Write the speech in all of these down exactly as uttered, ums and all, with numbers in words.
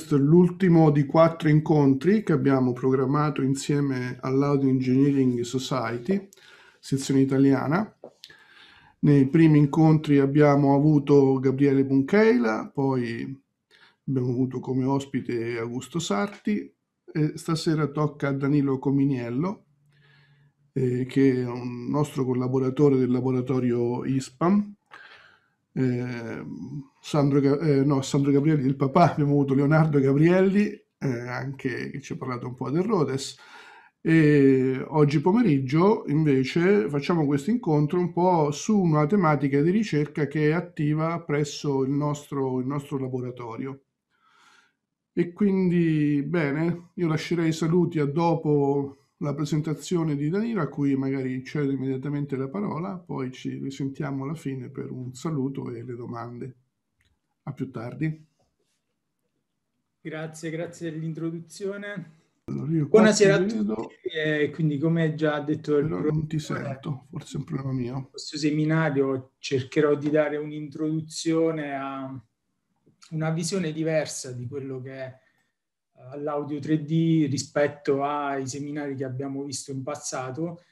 questo è l'ultimo di quattro incontri che abbiamo programmato insieme all'Audio Engineering Society, sezione italiana. Nei primi incontri abbiamo avuto Gabriele Buncheila, poi abbiamo avuto come ospite Augusto Sarti e stasera tocca a Danilo Cominiello, eh, che è un nostro collaboratore del laboratorio ISPAM. Eh, Sandro, eh, no, Sandro Gabrielli, il papà, abbiamo avuto Leonardo Gabrielli, eh, anche che ci ha parlato un po' del Rhodes. E oggi pomeriggio invece facciamo questo incontro un po' su una tematica di ricerca che è attiva presso il nostro, il nostro laboratorio. E quindi, bene, io lascerei i saluti a dopo la presentazione di Danilo, a cui magari cedo immediatamente la parola, poi ci risentiamo alla fine per un saluto e le domande. A più tardi. Grazie, grazie dell'introduzione. Allora io Buonasera a vedo, tutti, e quindi come già ha detto il però non ti sento, forse è un problema mio. In questo seminario cercherò di dare un'introduzione a una visione diversa di quello che è l'audio tre D rispetto ai seminari che abbiamo visto in passato,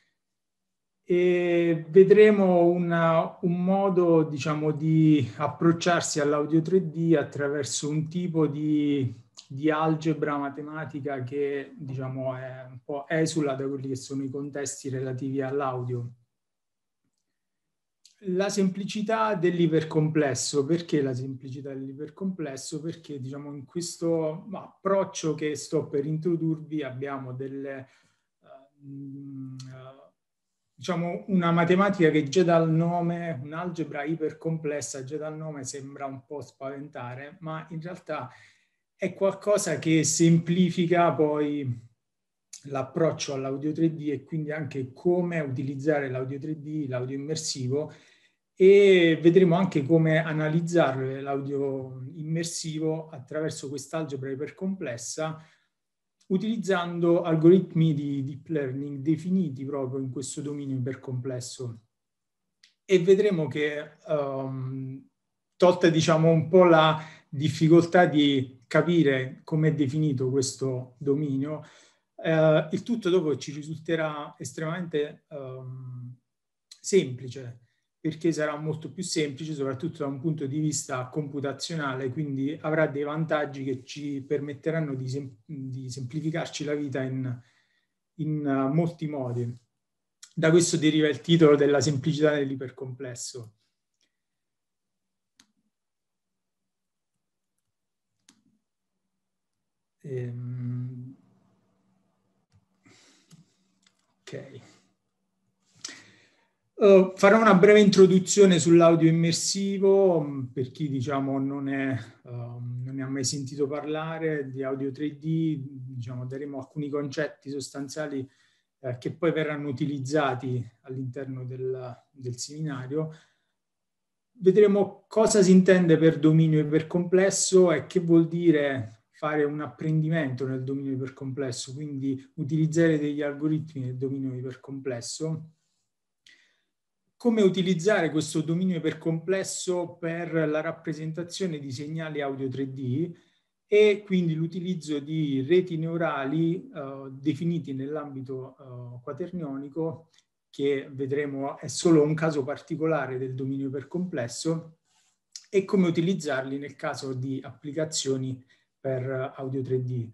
e vedremo una, un modo, diciamo, di approcciarsi all'audio tre D attraverso un tipo di, di algebra matematica che, diciamo, è un po' esula da quelli che sono i contesti relativi all'audio. La semplicità dell'ipercomplesso. Perché la semplicità dell'ipercomplesso? Perché, diciamo, in questo approccio che sto per introdurvi abbiamo delle, uh, diciamo, una matematica che già dal nome, un'algebra ipercomplessa, già dal nome sembra un po' spaventare, ma in realtà è qualcosa che semplifica poi l'approccio all'audio tre D e quindi anche come utilizzare l'audio tre D, l'audio immersivo, e vedremo anche come analizzare l'audio immersivo attraverso quest'algebra ipercomplessa utilizzando algoritmi di deep learning definiti proprio in questo dominio ipercomplesso. E vedremo che, um, tolta, diciamo, un po' la difficoltà di capire come è definito questo dominio, eh, il tutto dopo ci risulterà estremamente um, semplice, perché sarà molto più semplice, soprattutto da un punto di vista computazionale, quindi avrà dei vantaggi che ci permetteranno di, sem di semplificarci la vita in, in uh, molti modi. Da questo deriva il titolo della semplicità dell'ipercomplesso. Ehm... Ok. Uh, farò una breve introduzione sull'audio immersivo um, per chi, diciamo, non, è, um, non ne ha mai sentito parlare di audio tre D. Diciamo, daremo alcuni concetti sostanziali eh, che poi verranno utilizzati all'interno del, del seminario. Vedremo cosa si intende per dominio ipercomplesso e che vuol dire fare un apprendimento nel dominio ipercomplesso, quindi utilizzare degli algoritmi nel dominio ipercomplesso. Come utilizzare questo dominio ipercomplesso per la rappresentazione di segnali audio tre D e quindi l'utilizzo di reti neurali uh, definiti nell'ambito uh, quaternionico, che vedremo è solo un caso particolare del dominio ipercomplesso, e come utilizzarli nel caso di applicazioni per audio tre D.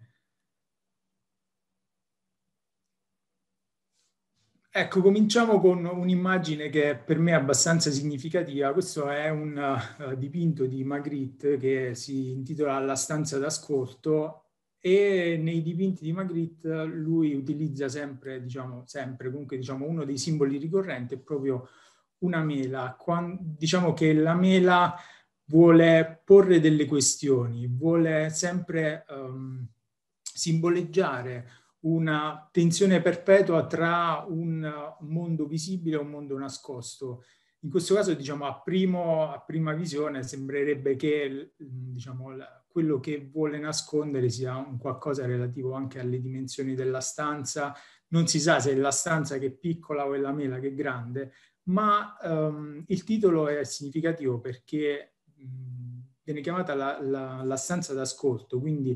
Ecco, cominciamo con un'immagine che per me è abbastanza significativa. Questo è un uh, dipinto di Magritte che si intitola La stanza d'ascolto, e nei dipinti di Magritte lui utilizza sempre, diciamo, sempre, comunque diciamo, uno dei simboli ricorrenti è proprio una mela. Quando, diciamo che la mela vuole porre delle questioni, vuole sempre um, simboleggiare una tensione perpetua tra un mondo visibile e un mondo nascosto. In questo caso, diciamo, a, primo, a prima visione sembrerebbe che, diciamo, quello che vuole nascondere sia un qualcosa relativo anche alle dimensioni della stanza. Non si sa se è la stanza che è piccola o è la mela che è grande, ma um, il titolo è significativo perché um, viene chiamata la, la, la stanza d'ascolto, quindi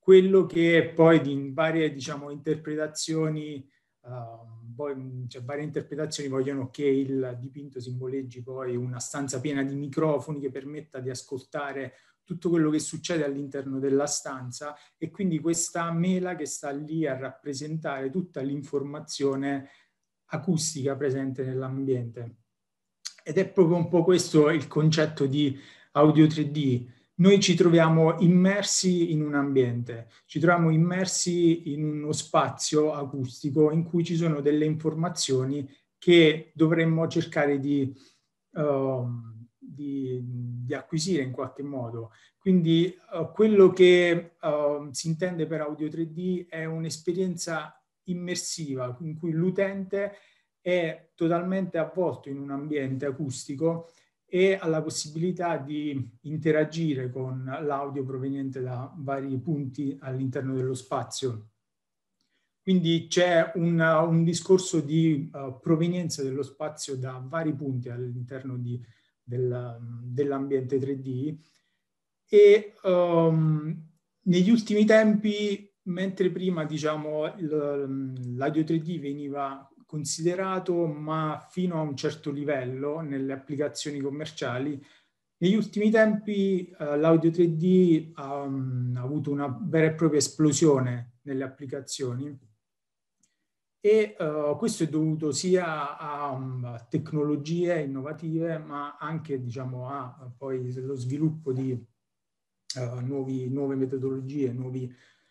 quello che poi in varie, diciamo, interpretazioni, uh, poi, cioè, varie interpretazioni vogliono che il dipinto simboleggi poi una stanza piena di microfoni che permetta di ascoltare tutto quello che succede all'interno della stanza, e quindi questa mela che sta lì a rappresentare tutta l'informazione acustica presente nell'ambiente. Ed è proprio un po' questo il concetto di audio tre D. Noi ci troviamo immersi in un ambiente, ci troviamo immersi in uno spazio acustico in cui ci sono delle informazioni che dovremmo cercare di, uh, di, di acquisire in qualche modo. Quindi uh, quello che uh, si intende per audio tre D è un'esperienza immersiva in cui l'utente è totalmente avvolto in un ambiente acustico e ha la possibilità di interagire con l'audio proveniente da vari punti all'interno dello spazio. Quindi c'è un, un discorso di uh, provenienza dello spazio da vari punti all'interno del, dell'ambiente tre D, e um, negli ultimi tempi, mentre prima, diciamo, l'audio tre D veniva considerato, ma fino a un certo livello nelle applicazioni commerciali, negli ultimi tempi uh, l'audio tre D um, ha avuto una vera e propria esplosione nelle applicazioni, e uh, questo è dovuto sia a um, tecnologie innovative, ma anche, diciamo, a, a poi lo sviluppo di uh, nuovi, nuove metodologie, nuovi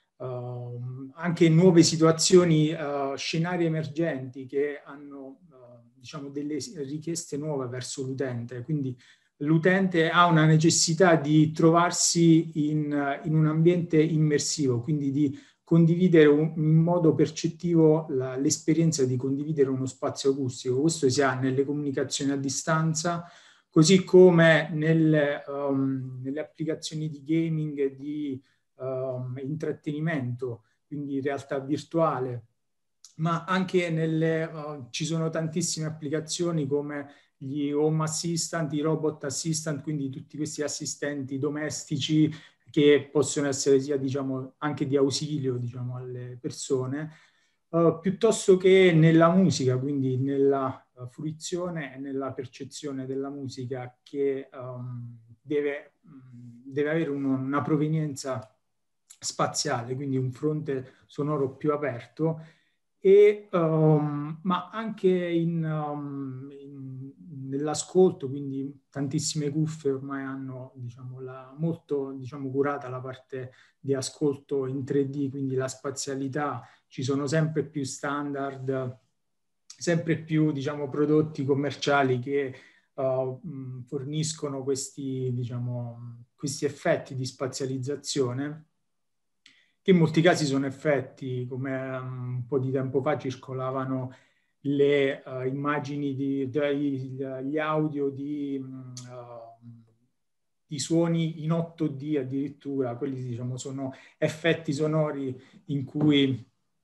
Uh, anche nuove situazioni, uh, scenari emergenti che hanno uh, diciamo delle richieste nuove verso l'utente. Quindi l'utente ha una necessità di trovarsi in, in un ambiente immersivo, quindi di condividere un, in modo percettivo l'esperienza di condividere uno spazio acustico. Questo si ha nelle comunicazioni a distanza, così come nelle, um, nelle applicazioni di gaming e di Uh, intrattenimento, quindi realtà virtuale, ma anche nelle, uh, ci sono tantissime applicazioni come gli home assistant, i robot assistant, quindi tutti questi assistenti domestici che possono essere sia, diciamo, anche di ausilio, diciamo, alle persone, uh, piuttosto che nella musica, quindi nella uh, fruizione e nella percezione della musica, che um, deve, deve avere un, una provenienza spaziale, quindi un fronte sonoro più aperto, e, um, ma anche in, um, in, nell'ascolto, quindi tantissime cuffie ormai hanno, diciamo, la, molto, diciamo, curata la parte di ascolto in tre D, quindi la spazialità. Ci sono sempre più standard, sempre più, diciamo, prodotti commerciali che uh, forniscono questi, diciamo, questi effetti di spazializzazione, che in molti casi sono effetti, come um, un po' di tempo fa circolavano le uh, immagini, di, di, gli audio di, uh, di suoni in otto D addirittura. Quelli, diciamo, sono effetti sonori in cui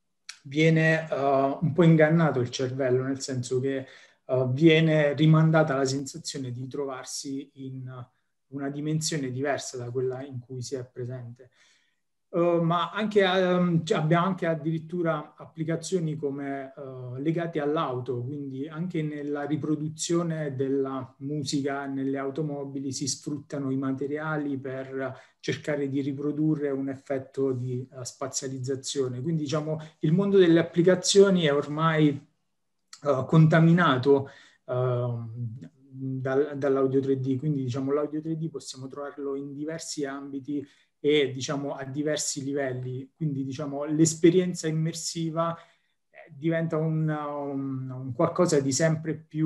viene uh, un po' ingannato il cervello, nel senso che uh, viene rimandata la sensazione di trovarsi in una dimensione diversa da quella in cui si è presente. Uh, ma anche, um, cioè abbiamo anche addirittura applicazioni come uh, legate all'auto, quindi anche nella riproduzione della musica nelle automobili si sfruttano i materiali per cercare di riprodurre un effetto di uh, spazializzazione. Quindi, diciamo, il mondo delle applicazioni è ormai uh, contaminato uh, dal, dall'audio tre D, quindi, diciamo, l'audio tre D possiamo trovarlo in diversi ambiti e, diciamo, a diversi livelli, quindi, diciamo, l'esperienza immersiva eh, diventa un, un, un qualcosa di sempre più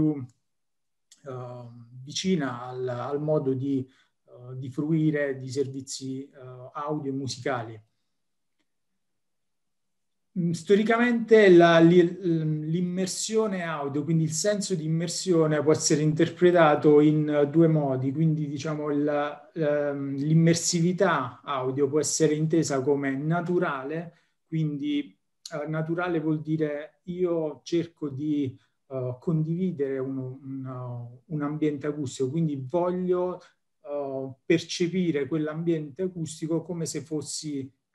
uh, vicina al, al modo di, uh, di fruire di servizi uh, audio e musicali. Storicamente la, l'immersione audio, quindi il senso di immersione, può essere interpretato in due modi. Quindi, diciamo, la, l'immersività audio può essere intesa come naturale, quindi eh, naturale vuol dire io cerco di uh, condividere un, un, un ambiente acustico, quindi voglio uh, percepire quell'ambiente acustico come se fossi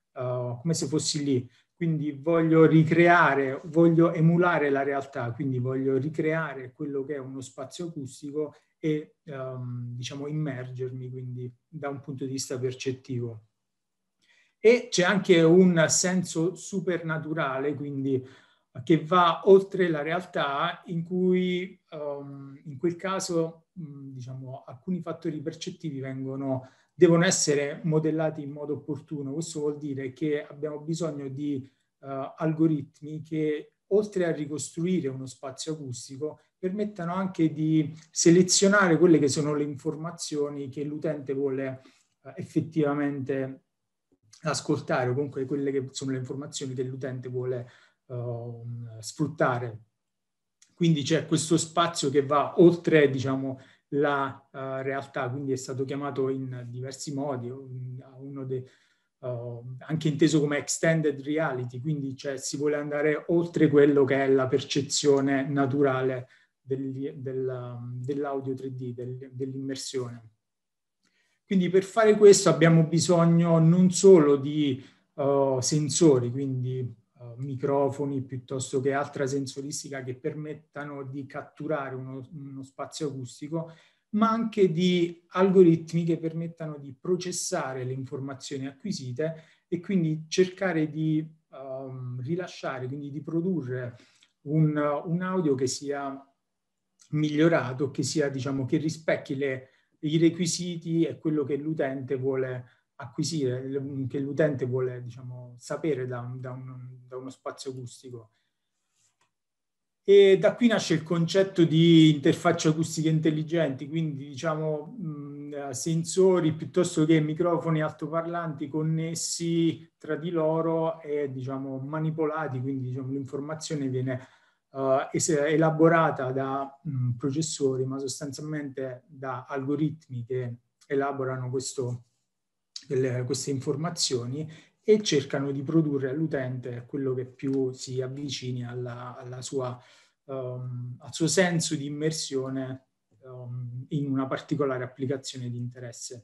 uh, come se fossi lì. Quindi voglio ricreare, voglio emulare la realtà, quindi voglio ricreare quello che è uno spazio acustico e um, diciamo immergermi quindi da un punto di vista percettivo. E c'è anche un senso supernaturale, quindi che va oltre la realtà, in cui um, in quel caso mh, diciamo alcuni fattori percettivi vengono, devono essere modellati in modo opportuno. Questo vuol dire che abbiamo bisogno di uh, algoritmi che, oltre a ricostruire uno spazio acustico, permettano anche di selezionare quelle che sono le informazioni che l'utente vuole uh, effettivamente ascoltare, o comunque quelle che sono le informazioni che l'utente vuole uh, sfruttare. Quindi c'è questo spazio che va oltre, diciamo, la uh, realtà, quindi è stato chiamato in diversi modi, uno dei, uh, anche inteso come extended reality, quindi cioè, si vuole andare oltre quello che è la percezione naturale del, del, dell'audio tre D, del, dell'immersione. Quindi per fare questo abbiamo bisogno non solo di uh, sensori, quindi uh, microfoni piuttosto che altra sensoristica che permettano di catturare uno, uno spazio acustico, ma anche di algoritmi che permettano di processare le informazioni acquisite e quindi cercare di um, rilasciare, quindi di produrre un, un audio che sia migliorato, che sia, diciamo, che rispecchi le i requisiti e quello che l'utente vuole acquisire, che l'utente vuole, diciamo, sapere da, un, da, un, da uno spazio acustico. E da qui nasce il concetto di interfacce acustiche intelligenti, quindi diciamo mh, sensori piuttosto che microfoni altoparlanti connessi tra di loro e diciamo manipolati, quindi diciamo, l'informazione viene Uh, elaborata da mh, processori, ma sostanzialmente da algoritmi che elaborano questo, delle, queste informazioni e cercano di produrre all'utente quello che più si avvicini alla, alla sua, um, al suo senso di immersione um, in una particolare applicazione di interesse.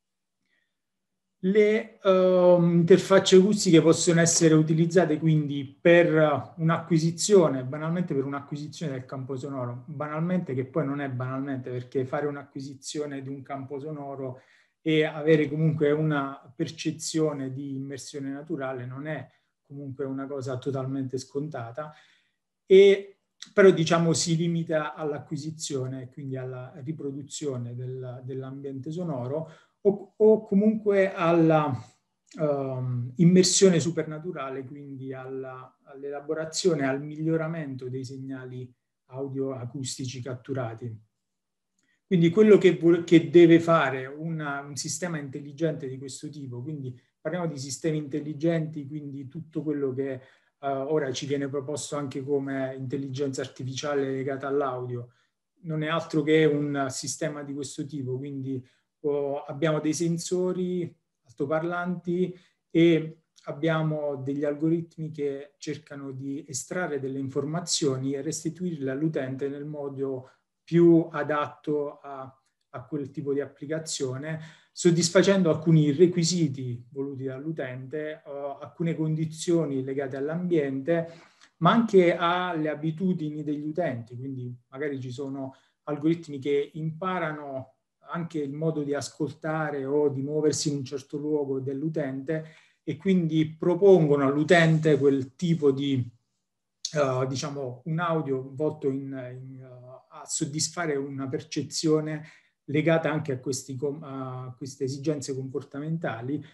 Le uh, interfacce acustiche possono essere utilizzate quindi per un'acquisizione, banalmente per un'acquisizione del campo sonoro, banalmente che poi non è banalmente perché fare un'acquisizione di un campo sonoro e avere comunque una percezione di immersione naturale non è comunque una cosa totalmente scontata, e, però diciamo si limita all'acquisizione, quindi alla riproduzione del, dell'ambiente sonoro, O, o comunque alla um, immersione supernaturale, quindi alla, all'elaborazione, al miglioramento dei segnali audio acustici catturati. Quindi quello che, che deve fare una, un sistema intelligente di questo tipo, quindi parliamo di sistemi intelligenti, quindi tutto quello che uh, ora ci viene proposto anche come intelligenza artificiale legata all'audio, non è altro che un sistema di questo tipo, quindi abbiamo dei sensori altoparlanti e abbiamo degli algoritmi che cercano di estrarre delle informazioni e restituirle all'utente nel modo più adatto a, a quel tipo di applicazione, soddisfacendo alcuni requisiti voluti dall'utente, uh, alcune condizioni legate all'ambiente, ma anche alle abitudini degli utenti. Quindi magari ci sono algoritmi che imparano anche il modo di ascoltare o di muoversi in un certo luogo dell'utente e quindi propongono all'utente quel tipo di, uh, diciamo, un audio volto in, in, uh, a soddisfare una percezione legata anche a, questi, a queste esigenze comportamentali.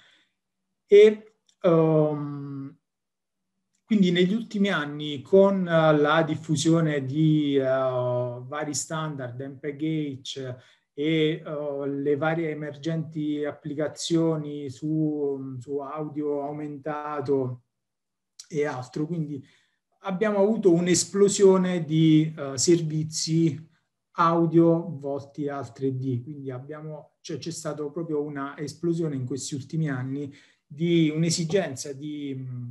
E um, quindi negli ultimi anni, con uh, la diffusione di uh, vari standard, M P G H, e uh, le varie emergenti applicazioni su, su audio aumentato e altro, quindi abbiamo avuto un'esplosione di uh, servizi audio volti al tre D, quindi abbiamo, cioè, c'è stata proprio una esplosione in questi ultimi anni di un'esigenza di mh,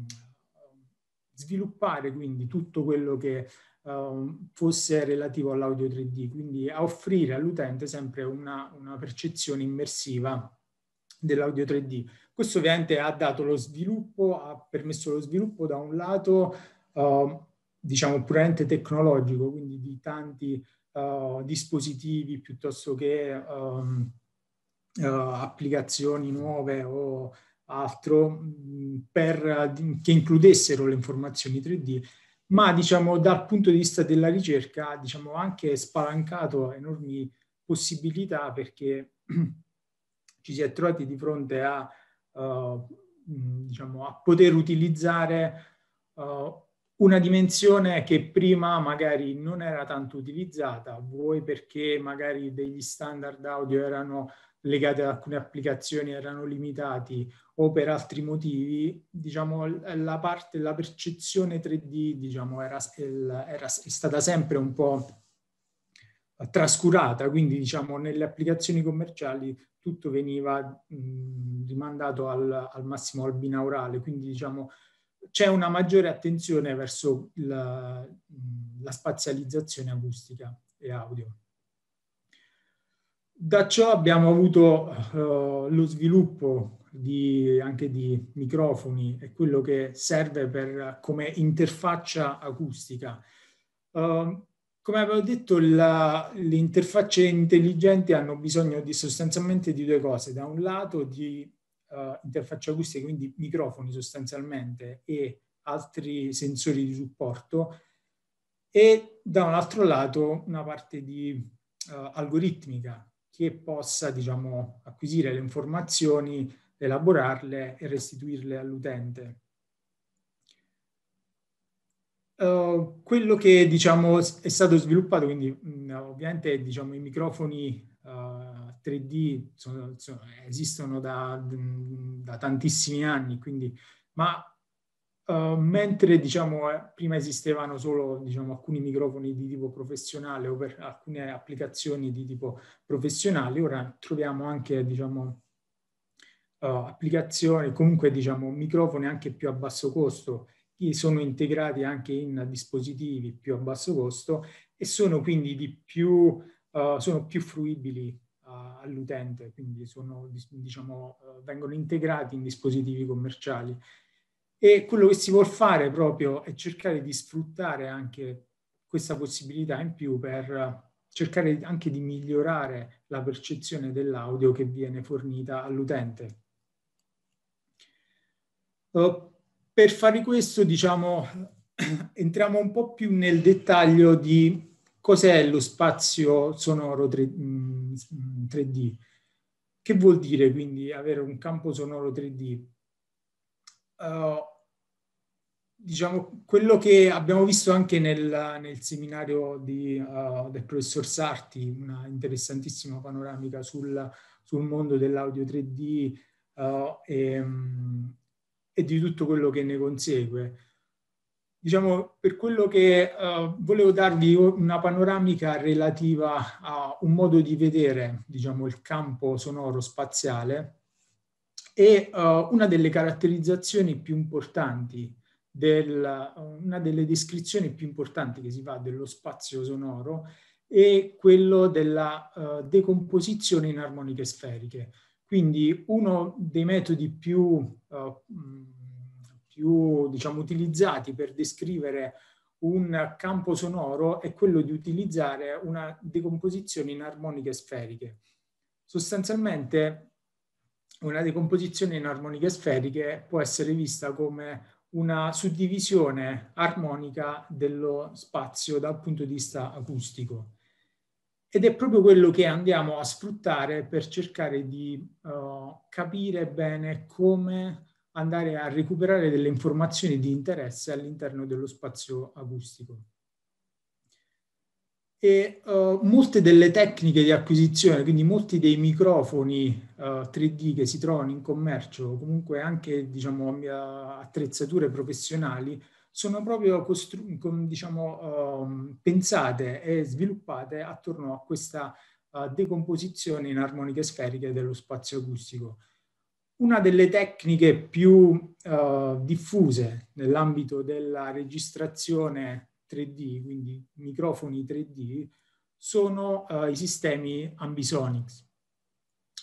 sviluppare quindi tutto quello che Uh, fosse relativo all'audio tre D, quindi a offrire all'utente sempre una, una percezione immersiva dell'audio tre D. Questo ovviamente ha dato lo sviluppo, ha permesso lo sviluppo da un lato uh, diciamo puramente tecnologico, quindi di tanti uh, dispositivi piuttosto che um, uh, applicazioni nuove o altro mh, per, che includessero le informazioni tre D, ma diciamo dal punto di vista della ricerca diciamo anche spalancato enormi possibilità, perché ci si è trovati di fronte a, uh, diciamo, a poter utilizzare uh, una dimensione che prima magari non era tanto utilizzata, vuoi perché magari degli standard audio erano legati ad alcune applicazioni, erano limitati, o per altri motivi. Diciamo, la parte, la percezione tre D, diciamo, era, era, è stata sempre un po' trascurata, quindi diciamo nelle applicazioni commerciali tutto veniva mh, rimandato al, al massimo al binaurale, quindi diciamo c'è una maggiore attenzione verso la, la spazializzazione acustica e audio. Da ciò abbiamo avuto uh, lo sviluppo di, anche di microfoni e quello che serve per, come interfaccia acustica. Uh, come avevo detto, la, le interfacce intelligenti hanno bisogno di, sostanzialmente di due cose. Da un lato di uh, interfacce acustiche, quindi microfoni sostanzialmente e altri sensori di supporto, e da un altro lato una parte di uh, algoritmica che possa, diciamo, acquisire le informazioni, elaborarle e restituirle all'utente. Uh, quello che diciamo è stato sviluppato, quindi mh, ovviamente diciamo i microfoni uh, tre D sono, sono, esistono da, da tantissimi anni, quindi, ma uh, mentre diciamo eh, prima esistevano solo diciamo alcuni microfoni di tipo professionale o per alcune applicazioni di tipo professionale, ora troviamo anche diciamo uh, applicazioni, comunque diciamo microfoni anche più a basso costo, sono integrati anche in dispositivi più a basso costo e sono quindi di più, uh, sono più fruibili uh, all'utente, quindi sono, diciamo, uh, vengono integrati in dispositivi commerciali. E quello che si vuol fare proprio è cercare di sfruttare anche questa possibilità in più per cercare anche di migliorare la percezione dell'audio che viene fornita all'utente. Uh, Per fare questo, diciamo, entriamo un po' più nel dettaglio di cos'è lo spazio sonoro tre D. Che vuol dire quindi avere un campo sonoro tre D? Uh, diciamo, quello che abbiamo visto anche nel, nel seminario di, uh, del professor Sarti, una interessantissima panoramica sul, sul mondo dell'audio tre D uh, e, um, e di tutto quello che ne consegue. Diciamo, per quello che uh, volevo darvi una panoramica relativa a un modo di vedere, diciamo, il campo sonoro spaziale e uh, una delle caratterizzazioni più importanti, del, una delle descrizioni più importanti che si fa dello spazio sonoro è quello della uh, decomposizione in armoniche sferiche. Quindi uno dei metodi più uh, più diciamo, utilizzati per descrivere un campo sonoro è quello di utilizzare una decomposizione in armoniche sferiche. Sostanzialmente una decomposizione in armoniche sferiche può essere vista come una suddivisione armonica dello spazio dal punto di vista acustico. Ed è proprio quello che andiamo a sfruttare per cercare di uh, capire bene come andare a recuperare delle informazioni di interesse all'interno dello spazio acustico. E uh, molte delle tecniche di acquisizione, quindi molti dei microfoni uh, tre D che si trovano in commercio, comunque anche diciamo, attrezzature professionali, sono proprio con, diciamo, uh, pensate e sviluppate attorno a questa uh, decomposizione in armoniche sferiche dello spazio acustico. Una delle tecniche più uh, diffuse nell'ambito della registrazione tre D, quindi microfoni tre D, sono uh, i sistemi ambisonics.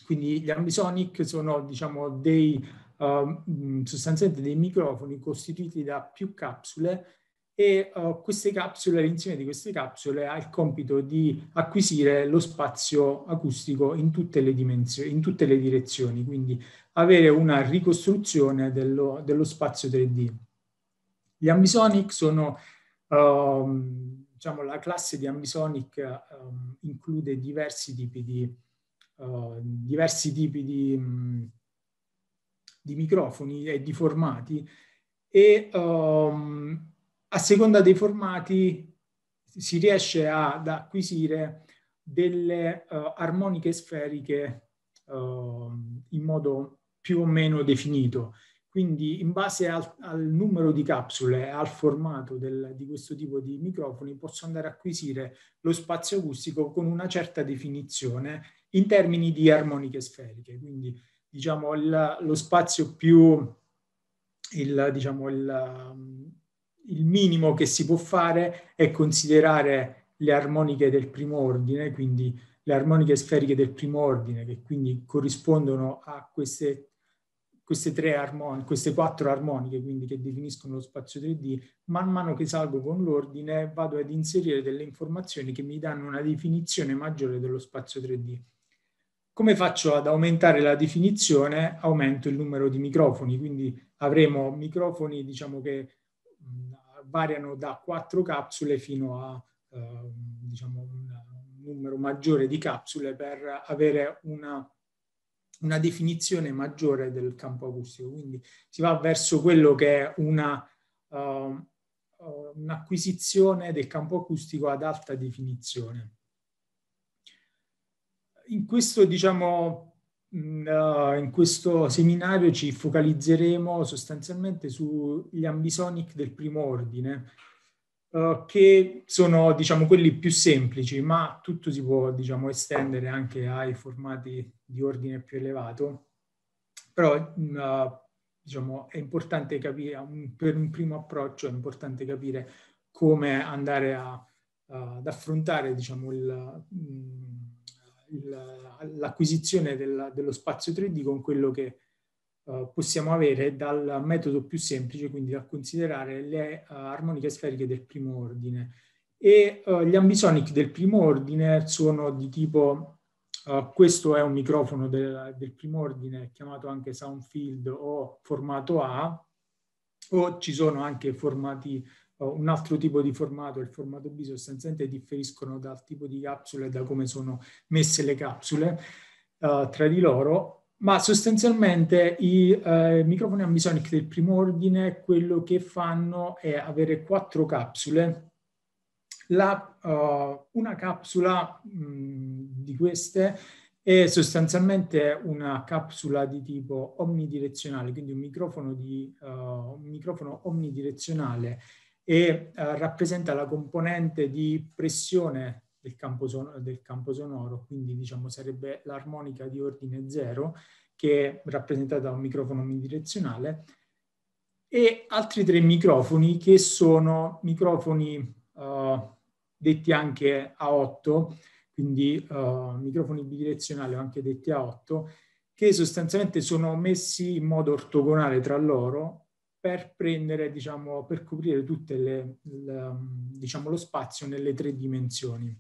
Quindi gli ambisonic sono, diciamo, dei, uh, sostanzialmente dei microfoni costituiti da più capsule e uh, queste capsule, l'insieme di queste capsule ha il compito di acquisire lo spazio acustico in tutte le dimensioni, in tutte le direzioni, quindi avere una ricostruzione dello, dello spazio tre D. Gli ambisonic sono, um, diciamo, la classe di ambisonic um, include diversi tipi di Uh, diversi tipi di, mh, di microfoni e di formati e um, a seconda dei formati si riesce ad acquisire delle uh, armoniche sferiche uh, in modo più o meno definito. Quindi in base al, al numero di capsule e al formato del, di questo tipo di microfoni posso andare a acquisire lo spazio acustico con una certa definizione in termini di armoniche sferiche. Quindi diciamo il, lo spazio più, il, diciamo, il, il minimo che si può fare è considerare le armoniche del primo ordine, quindi le armoniche sferiche del primo ordine, che quindi corrispondono a queste queste tre armoniche, queste quattro armoniche, quindi che definiscono lo spazio tre D. Man mano che salgo con l'ordine vado ad inserire delle informazioni che mi danno una definizione maggiore dello spazio tre D. Come faccio ad aumentare la definizione? Aumento il numero di microfoni, quindi avremo microfoni, diciamo, che mh, variano da quattro capsule fino a eh, diciamo, un, un numero maggiore di capsule per avere una una definizione maggiore del campo acustico, quindi si va verso quello che è una, uh, uh, un'acquisizione del campo acustico ad alta definizione. In questo, diciamo, mh, uh, in questo seminario ci focalizzeremo sostanzialmente sugli ambisonic del primo ordine, Uh, che sono, diciamo, quelli più semplici, ma tutto si può, diciamo, estendere anche ai formati di ordine più elevato. Però, uh, diciamo, è importante capire, un, per un primo approccio è importante capire come andare a, uh, ad affrontare, diciamo, il, il, l'acquisizione del, dello spazio tre D con quello che Uh, possiamo avere dal metodo più semplice, quindi da considerare le uh, armoniche sferiche del primo ordine. E uh, gli ambisonic del primo ordine sono di tipo, uh, questo è un microfono del, del primo ordine chiamato anche sound field o formato A, o ci sono anche formati, uh, un altro tipo di formato, il formato B, sostanzialmente differiscono dal tipo di capsule e da come sono messe le capsule uh, tra di loro. Ma sostanzialmente i eh, microfoni ambisonic del primo ordine quello che fanno è avere quattro capsule. La, uh, una capsula mh, di queste è sostanzialmente una capsula di tipo omnidirezionale, quindi un microfono, di, uh, un microfono omnidirezionale e uh, rappresenta la componente di pressione del campo, son- del campo sonoro, quindi diciamo sarebbe l'armonica di ordine zero, che è rappresentata da un microfono omnidirezionale, e altri tre microfoni che sono microfoni uh, detti anche A otto, quindi uh, microfoni bidirezionali o anche detti A otto, che sostanzialmente sono messi in modo ortogonale tra loro per prendere, diciamo, per coprire tutte le, le, diciamo, lo spazio nelle tre dimensioni.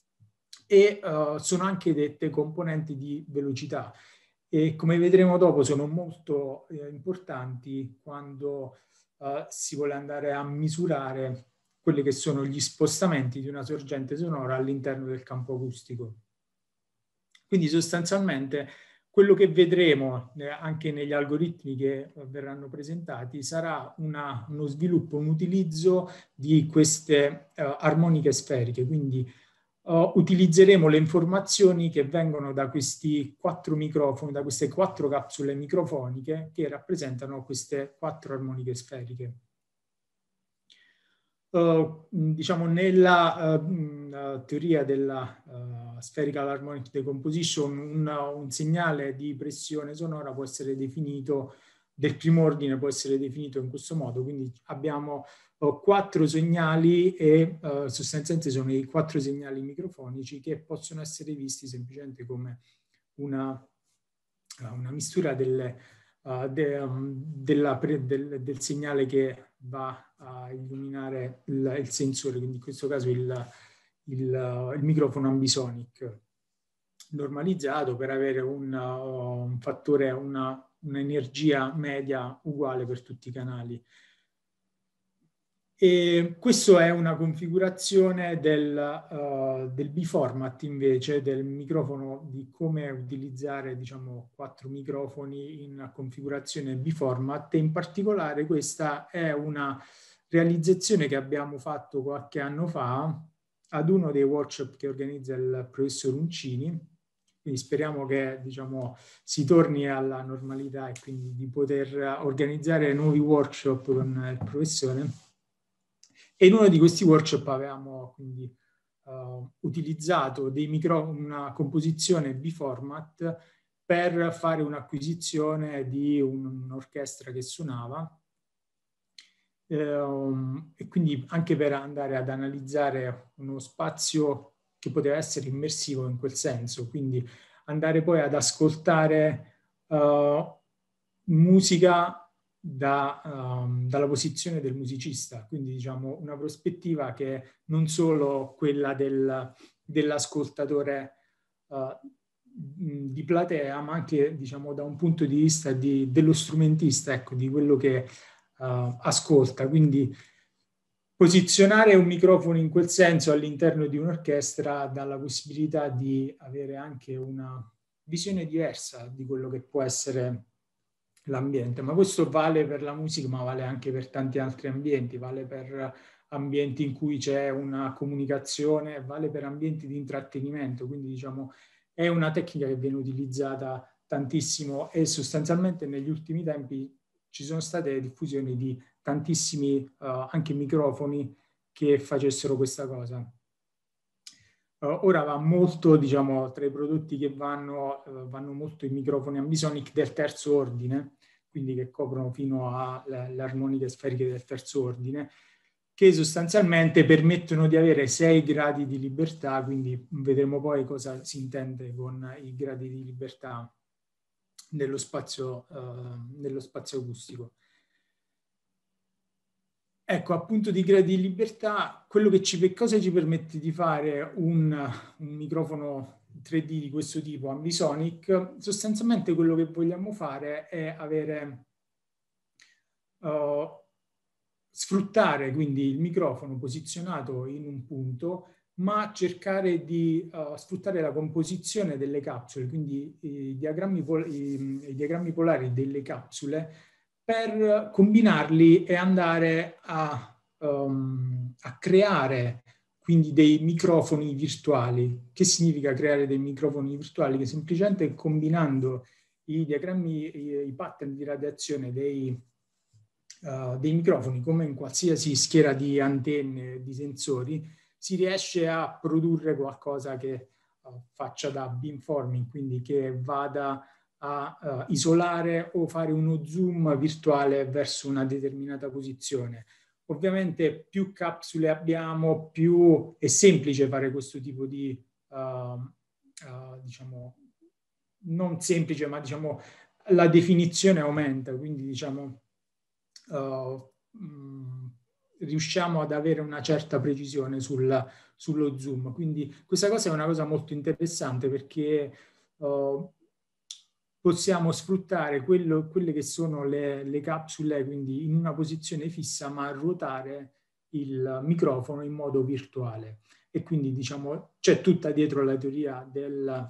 E uh, sono anche dette componenti di velocità e come vedremo dopo sono molto eh, importanti quando uh, si vuole andare a misurare quelli che sono gli spostamenti di una sorgente sonora all'interno del campo acustico. Quindi sostanzialmente quello che vedremo eh, anche negli algoritmi che eh, verranno presentati sarà una, uno sviluppo, un utilizzo di queste uh, armoniche sferiche, quindi Uh, utilizzeremo le informazioni che vengono da questi quattro microfoni, da queste quattro capsule microfoniche che rappresentano queste quattro armoniche sferiche. Uh, diciamo nella uh, teoria della uh, spherical harmonic decomposition un, un segnale di pressione sonora può essere definito, del primo ordine può essere definito in questo modo, quindi abbiamo Ho quattro segnali e uh, sostanzialmente sono i quattro segnali microfonici che possono essere visti semplicemente come una, una mistura delle, uh, de, um, della pre, del, del segnale che va a illuminare il, il sensore, quindi in questo caso il, il, il microfono ambisonic normalizzato per avere un, uh, un fattore, una, un'energia media uguale per tutti i canali. E questa è una configurazione del, uh, del B-format invece, del microfono, di come utilizzare diciamo quattro microfoni in configurazione B-format, e in particolare questa è una realizzazione che abbiamo fatto qualche anno fa ad uno dei workshop che organizza il professor Uncini, quindi speriamo che diciamo, si torni alla normalità e quindi di poter organizzare nuovi workshop con il professore. E in uno di questi workshop avevamo quindi uh, utilizzato dei micro, una composizione B-format per fare un'acquisizione di un, un'orchestra che suonava, um, e quindi anche per andare ad analizzare uno spazio che poteva essere immersivo in quel senso, quindi andare poi ad ascoltare uh, musica Da, um, dalla posizione del musicista, quindi diciamo una prospettiva che è non solo quella del, dell'ascoltatore uh, di platea, ma anche diciamo da un punto di vista di, dello strumentista, ecco, di quello che uh, ascolta. Quindi posizionare un microfono in quel senso all'interno di un'orchestra dà la possibilità di avere anche una visione diversa di quello che può essere l'ambiente, ma questo vale per la musica, ma vale anche per tanti altri ambienti, vale per ambienti in cui c'è una comunicazione, vale per ambienti di intrattenimento, quindi diciamo è una tecnica che viene utilizzata tantissimo e sostanzialmente negli ultimi tempi ci sono state diffusioni di tantissimi uh, anche microfoni che facessero questa cosa. Uh, ora va molto, diciamo, tra i prodotti che vanno, uh, vanno molto i microfoni ambisonic del terzo ordine, quindi che coprono fino alle armoniche sferiche del terzo ordine, che sostanzialmente permettono di avere sei gradi di libertà, quindi vedremo poi cosa si intende con i gradi di libertà nello spazio, uh, nello spazio acustico. Ecco, appunto di gradi di libertà, quello che ci, cosa ci permette di fare un, un microfono tre D di questo tipo, ambisonic, sostanzialmente quello che vogliamo fare è avere, uh, sfruttare quindi il microfono posizionato in un punto, ma cercare di uh, sfruttare la composizione delle capsule, quindi i diagrammi, pol- i, i diagrammi polari delle capsule, per combinarli e andare a, um, a creare quindi dei microfoni virtuali. Che significa creare dei microfoni virtuali? Che semplicemente combinando i diagrammi, i, i pattern di radiazione dei, uh, dei microfoni, come in qualsiasi schiera di antenne, di sensori, si riesce a produrre qualcosa che uh, faccia da beamforming, quindi che vada a uh, isolare o fare uno zoom virtuale verso una determinata posizione. Ovviamente più capsule abbiamo, più è semplice fare questo tipo di, uh, uh, diciamo, non semplice, ma diciamo la definizione aumenta, quindi diciamo uh, mh, riusciamo ad avere una certa precisione sul, sullo zoom. Quindi questa cosa è una cosa molto interessante perché uh, possiamo sfruttare quello, quelle che sono le, le capsule, quindi in una posizione fissa, ma ruotare il microfono in modo virtuale. E quindi diciamo c'è tutta dietro la teoria del,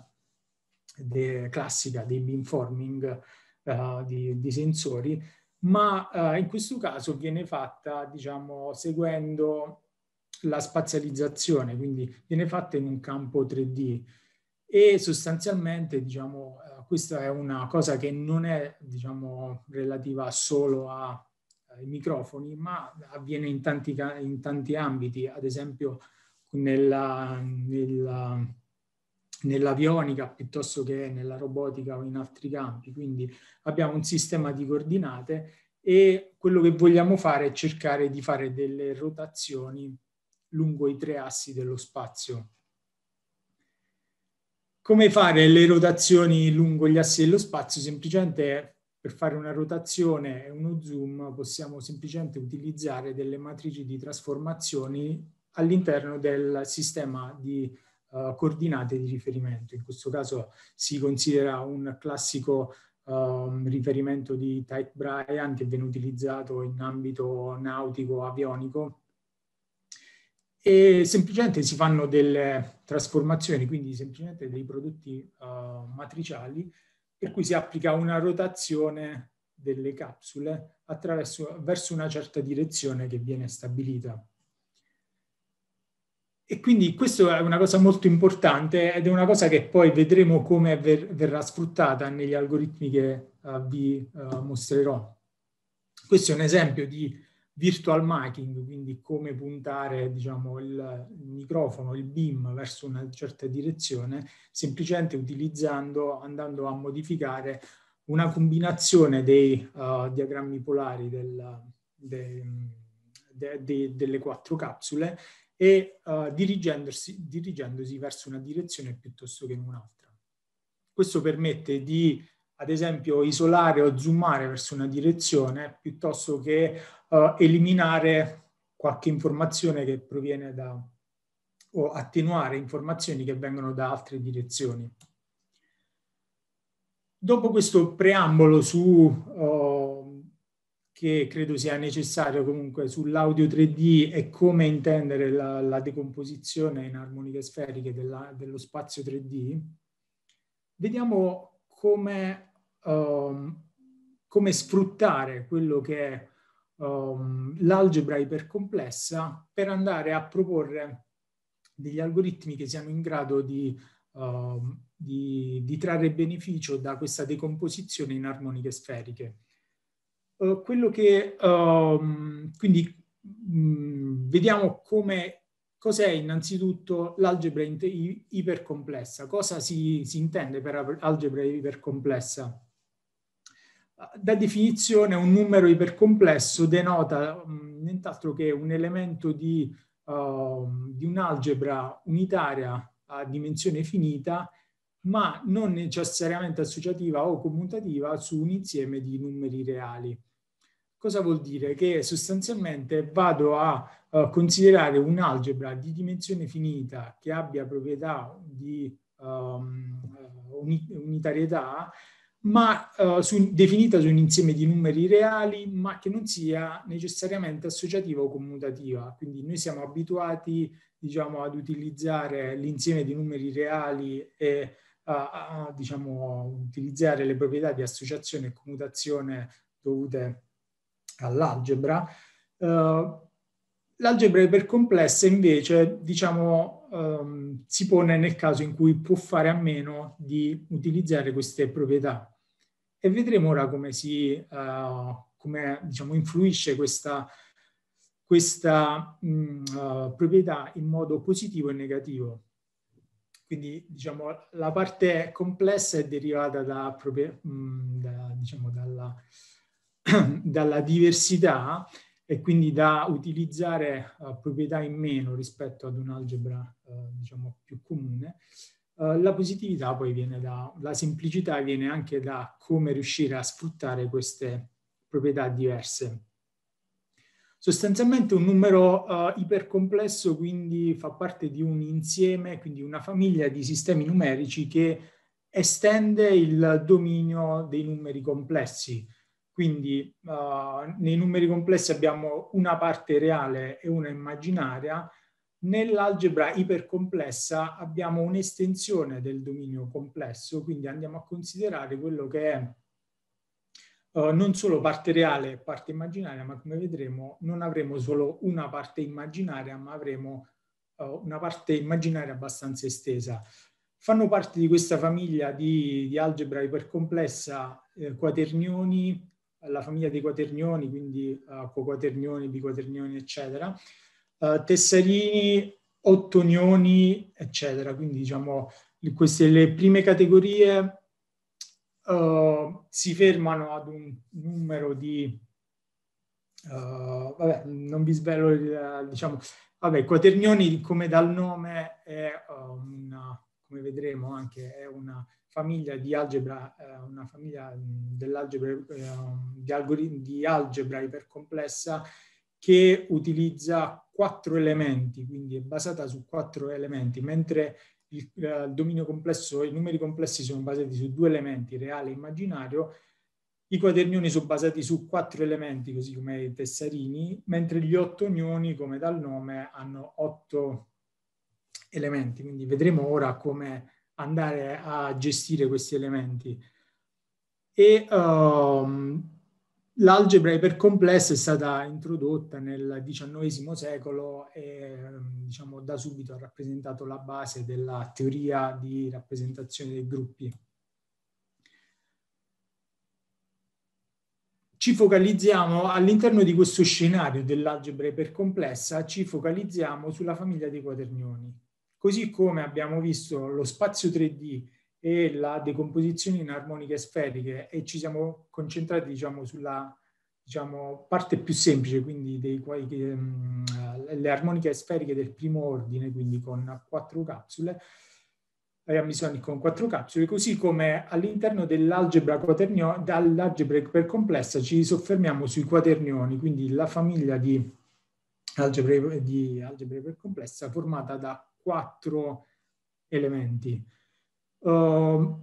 de, classica dei beamforming uh, di, di sensori, ma uh, in questo caso viene fatta diciamo seguendo la spazializzazione, quindi viene fatta in un campo tre D. E sostanzialmente diciamo eh, questa è una cosa che non è diciamo relativa solo a, ai microfoni, ma avviene in tanti, in tanti ambiti, ad esempio nella, nella, nell'avionica piuttosto che nella robotica o in altri campi. Quindi abbiamo un sistema di coordinate e quello che vogliamo fare è cercare di fare delle rotazioni lungo i tre assi dello spazio. come fare le rotazioni lungo gli assi dello spazio? Semplicemente per fare una rotazione e uno zoom possiamo semplicemente utilizzare delle matrici di trasformazioni all'interno del sistema di uh, coordinate di riferimento. In questo caso si considera un classico um, riferimento di Tyche Bryan che viene utilizzato in ambito nautico avionico, e semplicemente si fanno delle trasformazioni, quindi semplicemente dei prodotti uh, matriciali, per cui si applica una rotazione delle capsule attraverso, verso una certa direzione che viene stabilita. E quindi questa è una cosa molto importante ed è una cosa che poi vedremo come ver verrà sfruttata negli algoritmi che uh, vi uh, mostrerò. Questo è un esempio di virtual miking, quindi come puntare, diciamo, il, il microfono, il beam verso una certa direzione, semplicemente utilizzando, andando a modificare una combinazione dei uh, diagrammi polari del, de, de, de, delle quattro capsule e uh, dirigendosi, dirigendosi verso una direzione piuttosto che in un'altra. Questo permette di, ad esempio, isolare o zoomare verso una direzione piuttosto che uh, eliminare qualche informazione che proviene da, o attenuare informazioni che vengono da altre direzioni. Dopo questo preambolo su, uh, che credo sia necessario comunque, sull'audio tre D e come intendere la, la decomposizione in armoniche sferiche della, dello spazio tre D, vediamo come, um, come sfruttare quello che è um, l'algebra ipercomplessa per andare a proporre degli algoritmi che siano in grado di, um, di, di trarre beneficio da questa decomposizione in armoniche sferiche. Uh, quello che, um, quindi mh, vediamo come cos'è innanzitutto l'algebra ipercomplessa. Cosa si, si intende per algebra ipercomplessa? Da definizione un numero ipercomplesso denota mh, nient'altro che un elemento di, uh, di un'algebra unitaria a dimensione finita, ma non necessariamente associativa o commutativa su un insieme di numeri reali. Cosa vuol dire? Che sostanzialmente vado a uh, considerare un'algebra di dimensione finita che abbia proprietà di um, unitarietà, ma uh, su, definita su un insieme di numeri reali, ma che non sia necessariamente associativa o commutativa. Quindi noi siamo abituati, diciamo, ad utilizzare l'insieme di numeri reali e a, a diciamo, utilizzare le proprietà di associazione e commutazione dovute all'algebra. Uh, L'algebra ipercomplessa invece, diciamo, um, si pone nel caso in cui può fare a meno di utilizzare queste proprietà. E vedremo ora come si, uh, come, diciamo, influisce questa, questa mh, uh, proprietà in modo positivo e negativo. Quindi, diciamo, la parte complessa è derivata da, mh, da, diciamo, dalla, dalla diversità e quindi da utilizzare uh, proprietà in meno rispetto ad un'algebra uh, diciamo più comune. Uh, la positività poi viene da, la semplicità viene anche da come riuscire a sfruttare queste proprietà diverse. Sostanzialmente un numero uh, ipercomplesso quindi fa parte di un insieme, quindi una famiglia di sistemi numerici che estende il dominio dei numeri complessi. Quindi uh, nei numeri complessi abbiamo una parte reale e una immaginaria. Nell'algebra ipercomplessa abbiamo un'estensione del dominio complesso, quindi andiamo a considerare quello che è uh, non solo parte reale e parte immaginaria, ma come vedremo non avremo solo una parte immaginaria, ma avremo uh, una parte immaginaria abbastanza estesa. Fanno parte di questa famiglia di, di algebra ipercomplessa eh, quaternioni, la famiglia dei quaternioni, quindi uh, coquaternioni, biquaternioni, eccetera, uh, tessarini, ottonioni, eccetera. Quindi, diciamo, queste le prime categorie uh, si fermano ad un numero di, uh, vabbè, non vi svelo, il, diciamo, vabbè, quaternioni, come dal nome, è uh, una, come vedremo anche è una famiglia di algebra, eh, una famiglia dell'algebra eh, di, algoritmi di algebra ipercomplessa che utilizza quattro elementi, quindi è basata su quattro elementi, mentre il, eh, il dominio complesso, i numeri complessi sono basati su due elementi, reale e immaginario. I quaternioni sono basati su quattro elementi, così come i tessarini, mentre gli ottonioni, come dal nome, hanno otto elementi. Quindi vedremo ora come andare a gestire questi elementi. E um, l'algebra ipercomplessa è stata introdotta nel diciannovesimo secolo e diciamo, da subito ha rappresentato la base della teoria di rappresentazione dei gruppi. Ci focalizziamo all'interno di questo scenario dell'algebra ipercomplessa, ci focalizziamo sulla famiglia dei quaternioni. Così come abbiamo visto lo spazio tre D e la decomposizione in armoniche sferiche e ci siamo concentrati diciamo, sulla diciamo, parte più semplice, quindi dei, um, le armoniche sferiche del primo ordine, quindi con quattro capsule, Amissioni con quattro capsule, così come all'interno dell'algebra quaternio, dall'algebra ipercomplessa ci soffermiamo sui quaternioni, quindi la famiglia di algebra, di algebra ipercomplessa formata da quattro elementi. Uh,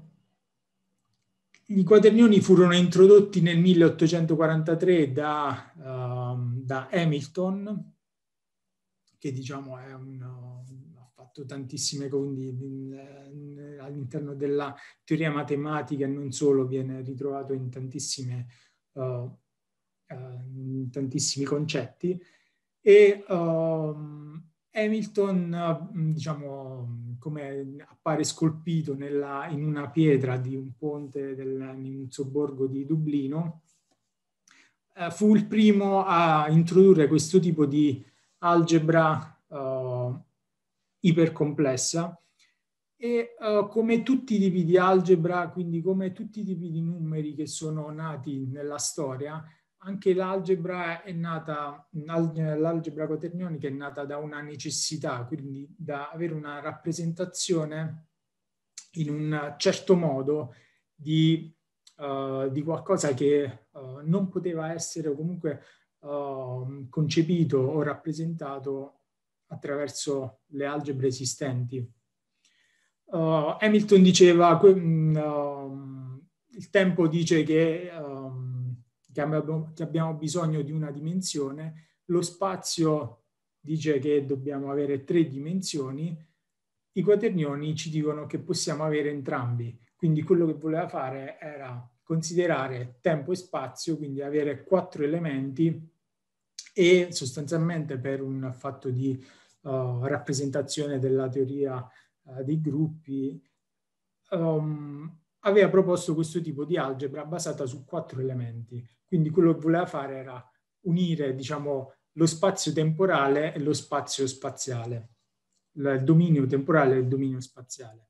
I quaternioni furono introdotti nel milleottocentoquarantatré da, uh, da Hamilton, che diciamo è un tantissime quindi all'interno della teoria matematica e non solo, viene ritrovato in tantissime uh, uh, in tantissimi concetti e uh, Hamilton uh, diciamo come appare scolpito nella, in una pietra di un ponte del, in un sobborgo di Dublino, uh, fu il primo a introdurre questo tipo di algebra uh, ipercomplessa e uh, come tutti i tipi di algebra, quindi come tutti i tipi di numeri che sono nati nella storia, anche l'algebra è nata, l'algebra quaternionica è nata da una necessità, quindi da avere una rappresentazione in un certo modo di, uh, di qualcosa che uh, non poteva essere o comunque uh, concepito o rappresentato attraverso le algebre esistenti. Uh, Hamilton diceva, uh, il tempo dice che, um, che, abbiamo, che abbiamo bisogno di una dimensione, lo spazio dice che dobbiamo avere tre dimensioni, i quaternioni ci dicono che possiamo avere entrambi. Quindi quello che voleva fare era considerare tempo e spazio, quindi avere quattro elementi e sostanzialmente per un fatto di Uh, rappresentazione della teoria uh, dei gruppi, um, aveva proposto questo tipo di algebra basata su quattro elementi. Quindi quello che voleva fare era unire, diciamo, lo spazio temporale e lo spazio spaziale, il dominio temporale e il dominio spaziale.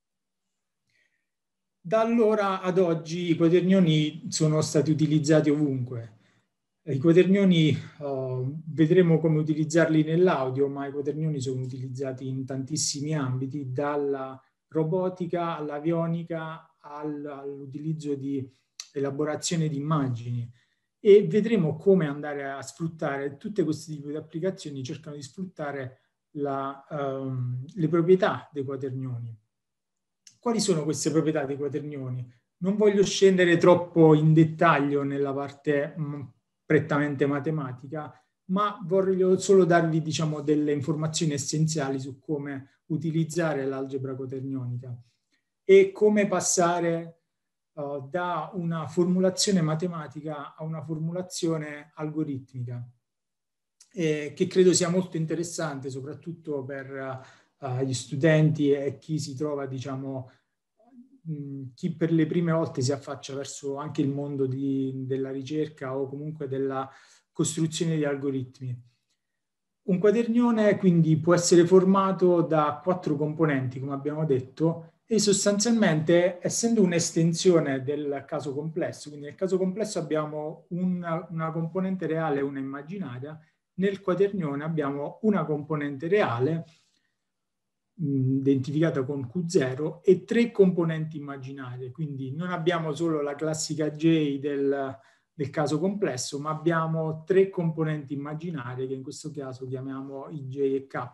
Da allora ad oggi i quaternioni sono stati utilizzati ovunque. I quaternioni uh, vedremo come utilizzarli nell'audio, ma i quaternioni sono utilizzati in tantissimi ambiti, dalla robotica all'avionica all'utilizzo di elaborazione di immagini. E vedremo come andare a sfruttare tutte queste tipi di applicazioni, cercano di sfruttare la, um, le proprietà dei quaternioni. Quali sono queste proprietà dei quaternioni? Non voglio scendere troppo in dettaglio nella parte mh, prettamente matematica, ma voglio solo darvi diciamo, delle informazioni essenziali su come utilizzare l'algebra quaternionica e come passare uh, da una formulazione matematica a una formulazione algoritmica, eh, che credo sia molto interessante soprattutto per uh, gli studenti e chi si trova, diciamo, chi per le prime volte si affaccia verso anche il mondo di, della ricerca o comunque della costruzione di algoritmi. Un quaternione quindi può essere formato da quattro componenti, come abbiamo detto, e sostanzialmente, essendo un'estensione del caso complesso, quindi nel caso complesso abbiamo una, una componente reale e una immaginaria, nel quaternione abbiamo una componente reale mh, identificata con Q zero, e tre componenti immaginarie. Quindi non abbiamo solo la classica J del, del caso complesso, ma abbiamo tre componenti immaginarie che in questo caso chiamiamo I J e K,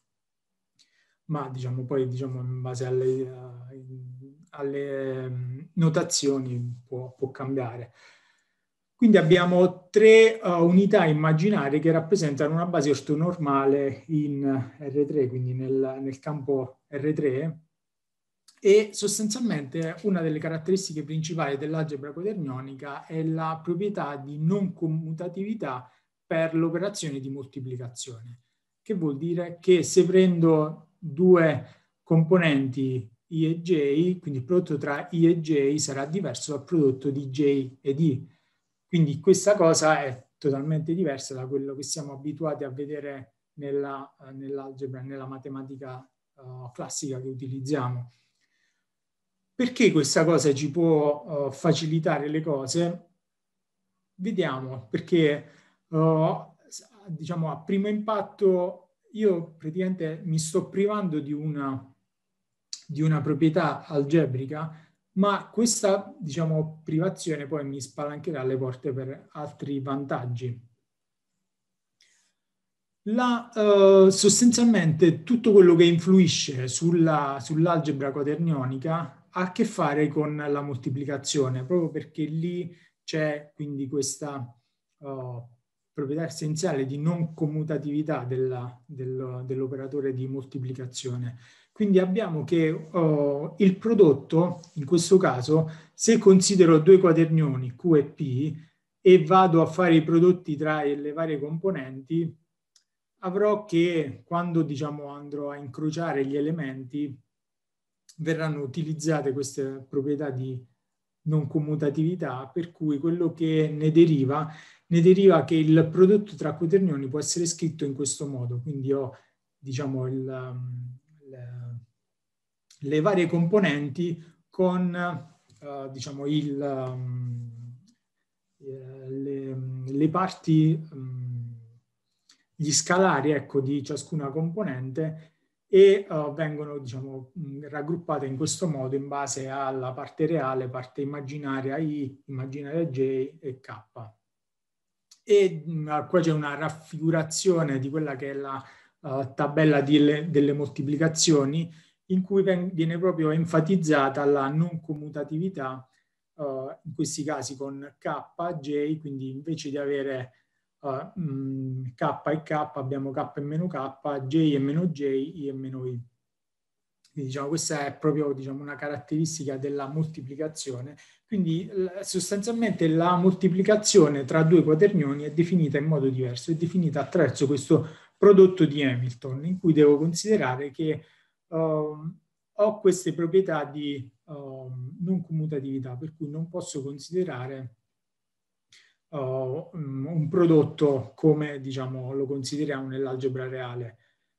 ma diciamo poi diciamo in base alle, uh, alle um, notazioni può, può cambiare. Quindi abbiamo tre uh, unità immaginarie che rappresentano una base ortonormale in R tre, quindi nel, nel campo R tre, e sostanzialmente una delle caratteristiche principali dell'algebra quaternionica è la proprietà di non commutatività per l'operazione di moltiplicazione. Che vuol dire che se prendo due componenti I e J, quindi il prodotto tra I e J sarà diverso dal prodotto di J ed I. Quindi questa cosa è totalmente diversa da quello che siamo abituati a vedere nella, uh, nell'algebra, nella matematica uh, classica che utilizziamo. Perché questa cosa ci può uh, facilitare le cose? Vediamo, perché uh, diciamo a primo impatto io praticamente mi sto privando di una, di una proprietà algebrica, ma questa diciamo privazione poi mi spalancherà le porte per altri vantaggi. La, uh, sostanzialmente tutto quello che influisce sulla, sull'algebra quaternionica ha a che fare con la moltiplicazione, proprio perché lì c'è quindi questa uh, proprietà essenziale di non commutatività della, del, dell'operatore di moltiplicazione. Quindi abbiamo che uh, il prodotto, in questo caso, se considero due quaternioni Q e P e vado a fare i prodotti tra le varie componenti, avrò che quando diciamo andrò a incrociare gli elementi verranno utilizzate queste proprietà di non commutatività, per cui quello che ne deriva, ne deriva che il prodotto tra quaternioni può essere scritto in questo modo. Quindi ho diciamo il, le, le varie componenti con uh, diciamo il, um, le, le parti um, gli scalari ecco, di ciascuna componente e uh, vengono diciamo, raggruppate in questo modo in base alla parte reale, parte immaginaria I, immaginaria J e K. E uh, qua c'è una raffigurazione di quella che è la uh, tabella di, delle moltiplicazioni, in cui viene proprio enfatizzata la non commutatività, uh, in questi casi con K, J, quindi invece di avere Uh, mh, K e K abbiamo K e meno K, J e meno J, I e meno I. Quindi diciamo, questa è proprio diciamo, una caratteristica della moltiplicazione. Quindi sostanzialmente la moltiplicazione tra due quaternioni è definita in modo diverso, è definita attraverso questo prodotto di Hamilton, in cui devo considerare che uh, ho queste proprietà di uh, non commutatività, per cui non posso considerare Uh, un prodotto come diciamo lo consideriamo nell'algebra reale.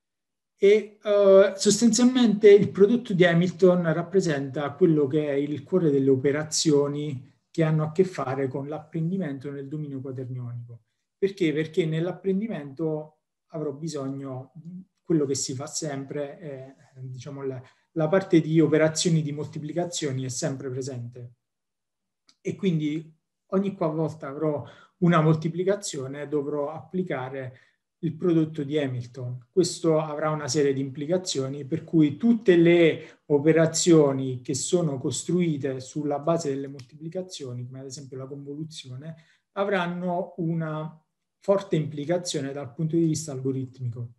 E uh, sostanzialmente il prodotto di Hamilton rappresenta quello che è il cuore delle operazioni che hanno a che fare con l'apprendimento nel dominio quaternionico. Perché? Perché nell'apprendimento avrò bisogno, quello che si fa sempre, è, diciamo, la, la parte di operazioni di moltiplicazioni è sempre presente. E quindi ogni qualvolta avrò una moltiplicazione dovrò applicare il prodotto di Hamilton. Questo avrà una serie di implicazioni per cui tutte le operazioni che sono costruite sulla base delle moltiplicazioni, come ad esempio la convoluzione, avranno una forte implicazione dal punto di vista algoritmico.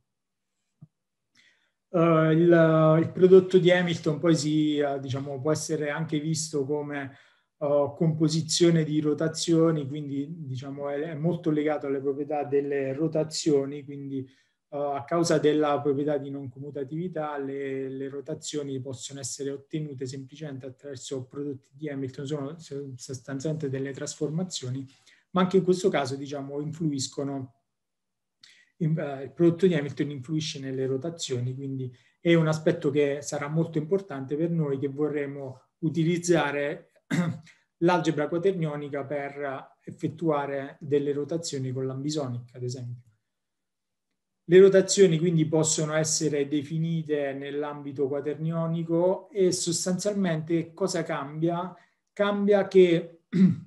Uh, il, il prodotto di Hamilton poi si, uh, diciamo, può essere anche visto come Uh, composizione di rotazioni, quindi diciamo è, è molto legato alle proprietà delle rotazioni, quindi uh, a causa della proprietà di non commutatività le, le rotazioni possono essere ottenute semplicemente attraverso prodotti di Hamilton, sono sostanzialmente delle trasformazioni, ma anche in questo caso diciamo influiscono, in, uh, il prodotto di Hamilton influisce nelle rotazioni, quindi è un aspetto che sarà molto importante per noi che vorremmo utilizzare l'algebra quaternionica per effettuare delle rotazioni con l'ambisonic, ad esempio. Le rotazioni quindi possono essere definite nell'ambito quaternionico e sostanzialmente cosa cambia? Cambia che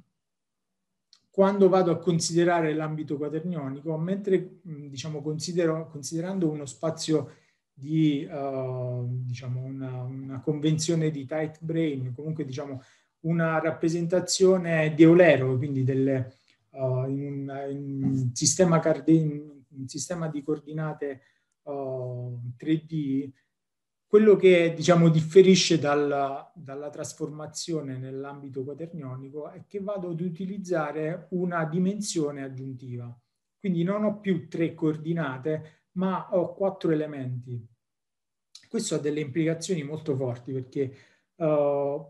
quando vado a considerare l'ambito quaternionico, mentre diciamo, considero, considerando uno spazio di uh, diciamo una, una convenzione di tight brain, comunque diciamo una rappresentazione di Eulero, quindi delle, uh, in, un, in, un sistema in un sistema di coordinate uh, tre D, quello che diciamo differisce dalla, dalla trasformazione nell'ambito quaternionico è che vado ad utilizzare una dimensione aggiuntiva. Quindi non ho più tre coordinate, ma ho quattro elementi. Questo ha delle implicazioni molto forti perché, uh,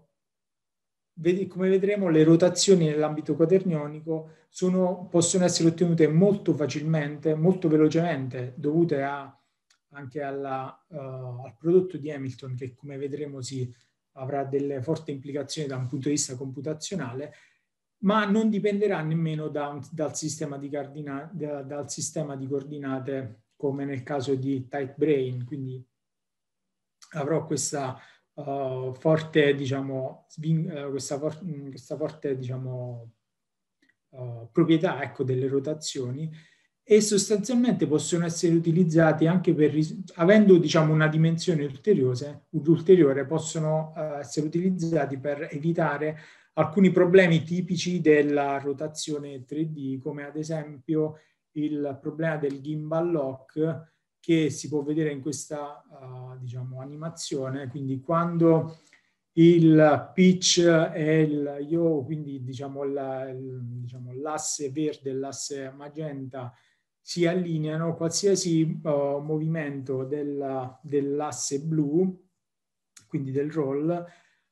come vedremo, le rotazioni nell'ambito quaternionico sono, possono essere ottenute molto facilmente, molto velocemente, dovute a anche alla, uh, al prodotto di Hamilton, che come vedremo si avrà delle forti implicazioni da un punto di vista computazionale, ma non dipenderà nemmeno da un, dal, sistema di cardina, da, dal sistema di coordinate come nel caso di tight brain. Quindi avrò questa uh, forte, diciamo, sving, uh, questa, for questa forte diciamo, uh, proprietà, ecco, delle rotazioni, e sostanzialmente possono essere utilizzati anche per, avendo diciamo una dimensione ulteriore, ulteriore possono uh, essere utilizzati per evitare alcuni problemi tipici della rotazione tre D, come ad esempio il problema del gimbal lock, che si può vedere in questa uh, diciamo, animazione. Quindi quando il pitch e il yaw, quindi diciamo, la, il, diciamo l'asse verde e l'asse magenta si allineano, qualsiasi uh, movimento della, dell'asse blu, quindi del roll,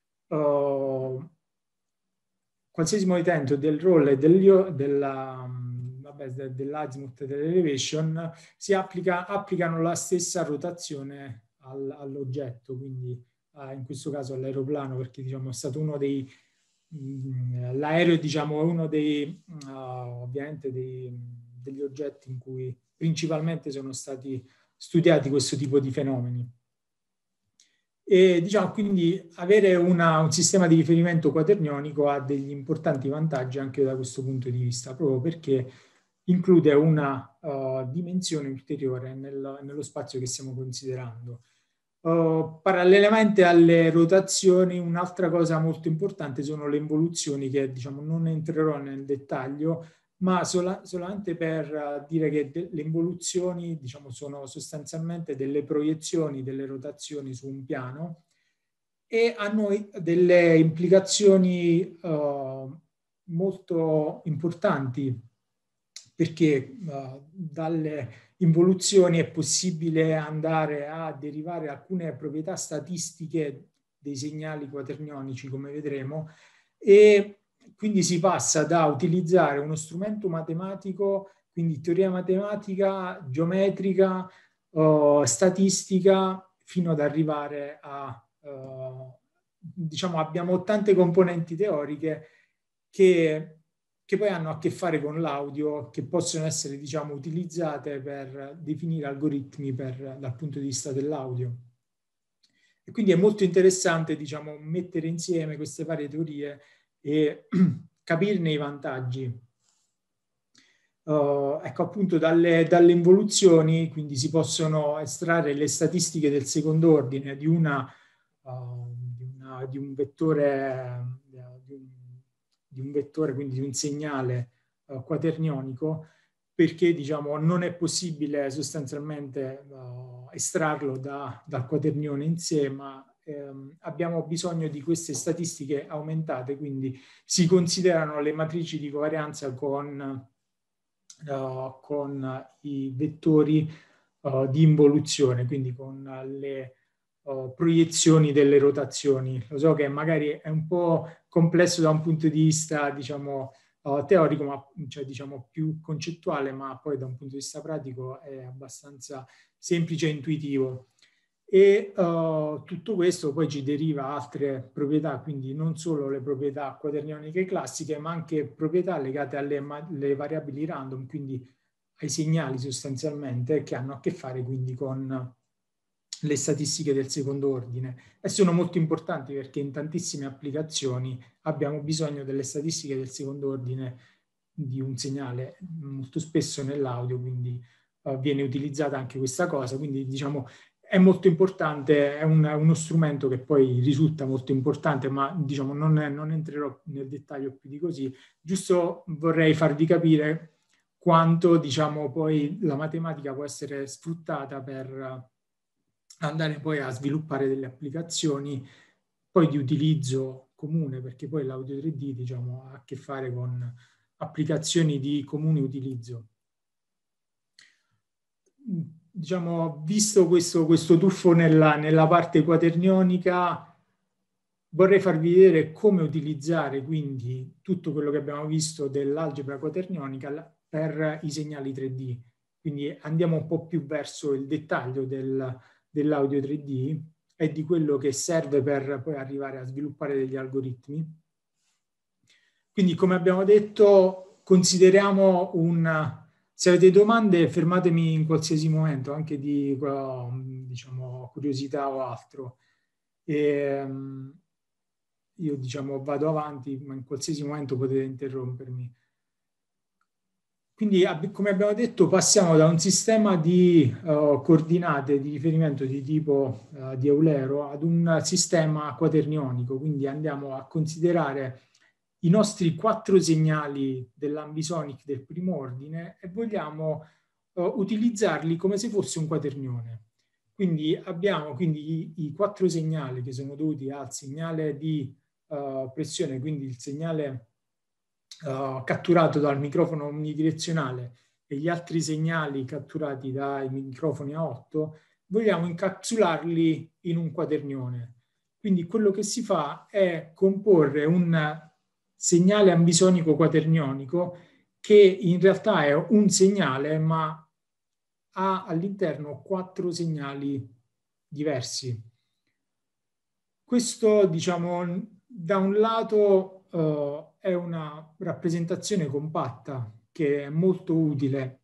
uh, qualsiasi movimento del roll e del, della, vabbè, dell'azimuth e dell'elevation si applica, applicano la stessa rotazione al, all'oggetto, quindi uh, in questo caso all'aeroplano, perché diciamo, è stato uno dei l'aereo diciamo, è uno dei uh, ovviamente dei degli oggetti in cui principalmente sono stati studiati questo tipo di fenomeni. E diciamo quindi avere una, un sistema di riferimento quaternionico ha degli importanti vantaggi anche da questo punto di vista, proprio perché include una uh, dimensione ulteriore nel, nello spazio che stiamo considerando. Uh, parallelamente alle rotazioni, un'altra cosa molto importante sono le involuzioni, che diciamo non entrerò nel dettaglio, ma sola, solamente per uh, dire che de, le involuzioni diciamo, sono sostanzialmente delle proiezioni delle rotazioni su un piano e hanno delle implicazioni uh, molto importanti, perché uh, dalle involuzioni è possibile andare a derivare alcune proprietà statistiche dei segnali quaternionici, come vedremo, e quindi si passa da utilizzare uno strumento matematico, quindi teoria matematica, geometrica, uh, statistica, fino ad arrivare a, uh, diciamo, abbiamo tante componenti teoriche che, che poi hanno a che fare con l'audio, che possono essere, diciamo, utilizzate per definire algoritmi per, dal punto di vista dell'audio. E quindi è molto interessante, diciamo, mettere insieme queste varie teorie e capirne i vantaggi. Uh, ecco appunto dalle, dalle involuzioni quindi si possono estrarre le statistiche del secondo ordine di, una, uh, di, una, di un vettore uh, di, un, di un vettore quindi di un segnale uh, quaternionico, perché diciamo non è possibile sostanzialmente uh, estrarlo da, dal quaternione in sé, ma ehm, abbiamo bisogno di queste statistiche aumentate, quindi si considerano le matrici di covarianza con Uh, con i vettori uh, di involuzione, quindi con le uh, proiezioni delle rotazioni. Lo so che magari è un po' complesso da un punto di vista, diciamo, uh, teorico, ma cioè, diciamo, più concettuale, ma poi da un punto di vista pratico è abbastanza semplice e intuitivo. E uh, tutto questo poi ci deriva altre proprietà, quindi non solo le proprietà quaternioniche classiche, ma anche proprietà legate alle, alle variabili random, quindi ai segnali sostanzialmente che hanno a che fare quindi con le statistiche del secondo ordine, e sono molto importanti perché in tantissime applicazioni abbiamo bisogno delle statistiche del secondo ordine di un segnale, molto spesso nell'audio, quindi uh, viene utilizzata anche questa cosa, quindi diciamo è molto importante, è un, uno strumento che poi risulta molto importante, ma diciamo non, è, non entrerò nel dettaglio più di così, giusto vorrei farvi capire quanto diciamo poi la matematica può essere sfruttata per andare poi a sviluppare delle applicazioni poi di utilizzo comune, perché poi l'audio tre D diciamo, ha a che fare con applicazioni di comune utilizzo. Diciamo, visto questo, questo tuffo nella, nella parte quaternionica, vorrei farvi vedere come utilizzare quindi tutto quello che abbiamo visto dell'algebra quaternionica per i segnali tre D. Quindi andiamo un po' più verso il dettaglio del, dell'audio tre D e di quello che serve per poi arrivare a sviluppare degli algoritmi. Quindi, come abbiamo detto, consideriamo un... Se avete domande, fermatemi in qualsiasi momento, anche di diciamo, curiosità o altro. E, io diciamo vado avanti, ma in qualsiasi momento potete interrompermi. Quindi, come abbiamo detto, passiamo da un sistema di uh, coordinate di riferimento di tipo uh, di Eulero ad un sistema quaternionico. Quindi andiamo a considerare i nostri quattro segnali dell'ambisonic del primo ordine e vogliamo uh, utilizzarli come se fosse un quaternione. Quindi abbiamo quindi i, i quattro segnali che sono dovuti al segnale di uh, pressione, quindi il segnale uh, catturato dal microfono omnidirezionale e gli altri segnali catturati dai microfoni a otto, vogliamo incapsularli in un quaternione. Quindi quello che si fa è comporre un segnale ambisonico quaternionico che in realtà è un segnale ma ha all'interno quattro segnali diversi. Questo, diciamo, da un lato uh, è una rappresentazione compatta che è molto utile,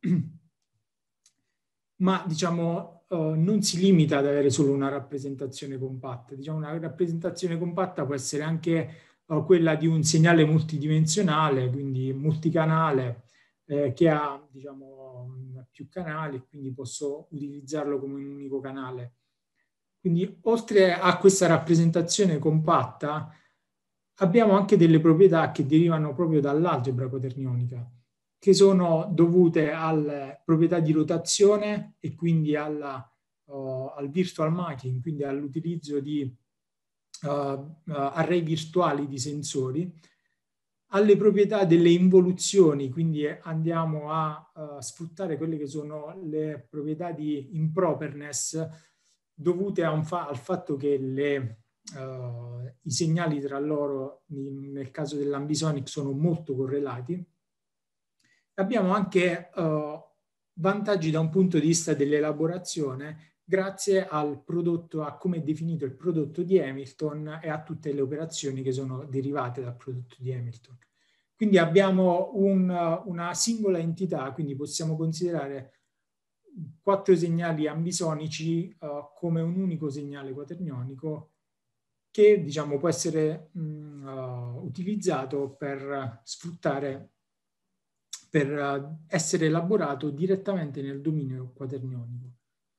ma diciamo uh, non si limita ad avere solo una rappresentazione compatta. Diciamo, una rappresentazione compatta può essere anche uh, quella di un segnale multidimensionale, quindi multicanale, eh, che ha diciamo, più canali, quindi posso utilizzarlo come un unico canale. Quindi oltre a questa rappresentazione compatta abbiamo anche delle proprietà che derivano proprio dall'algebra quaternionica, che sono dovute alle proprietà di rotazione e quindi alla, uh, al virtual mapping, quindi all'utilizzo di uh, uh, array virtuali di sensori, alle proprietà delle involuzioni, quindi andiamo a uh, sfruttare quelle che sono le proprietà di improperness dovute a un fa- al fatto che le, uh, i segnali tra loro, in, nel caso dell'ambisonic, sono molto correlati. Abbiamo anche uh, vantaggi da un punto di vista dell'elaborazione grazie al prodotto, a come è definito il prodotto di Hamilton e a tutte le operazioni che sono derivate dal prodotto di Hamilton. Quindi abbiamo un, una singola entità, quindi possiamo considerare quattro segnali ambisonici uh, come un unico segnale quaternionico che diciamo, può essere mh, uh, utilizzato per sfruttare, per uh, essere elaborato direttamente nel dominio quaternionico.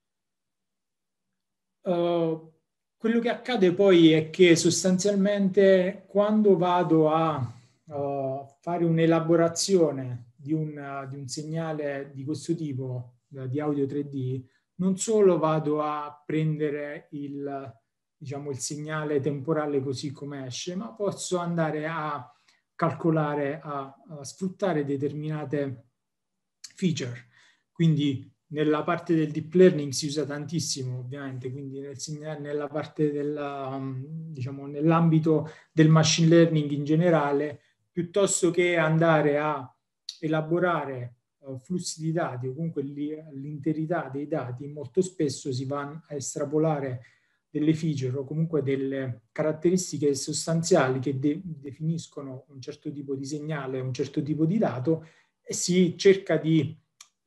Uh, quello che accade poi è che sostanzialmente quando vado a uh, fare un'elaborazione di, un, di un segnale di questo tipo, di audio tre D, non solo vado a prendere il, diciamo, il segnale temporale così come esce, ma posso andare a calcolare, a, a sfruttare determinate feature. Quindi nella parte del deep learning si usa tantissimo, ovviamente, quindi nel segnale, nella parte della, diciamo, nell'ambito del machine learning in generale, piuttosto che andare a elaborare flussi di dati o comunque l'interità dei dati, molto spesso si va a estrapolare delle feature o comunque delle caratteristiche sostanziali che de- definiscono un certo tipo di segnale, un certo tipo di dato e si cerca di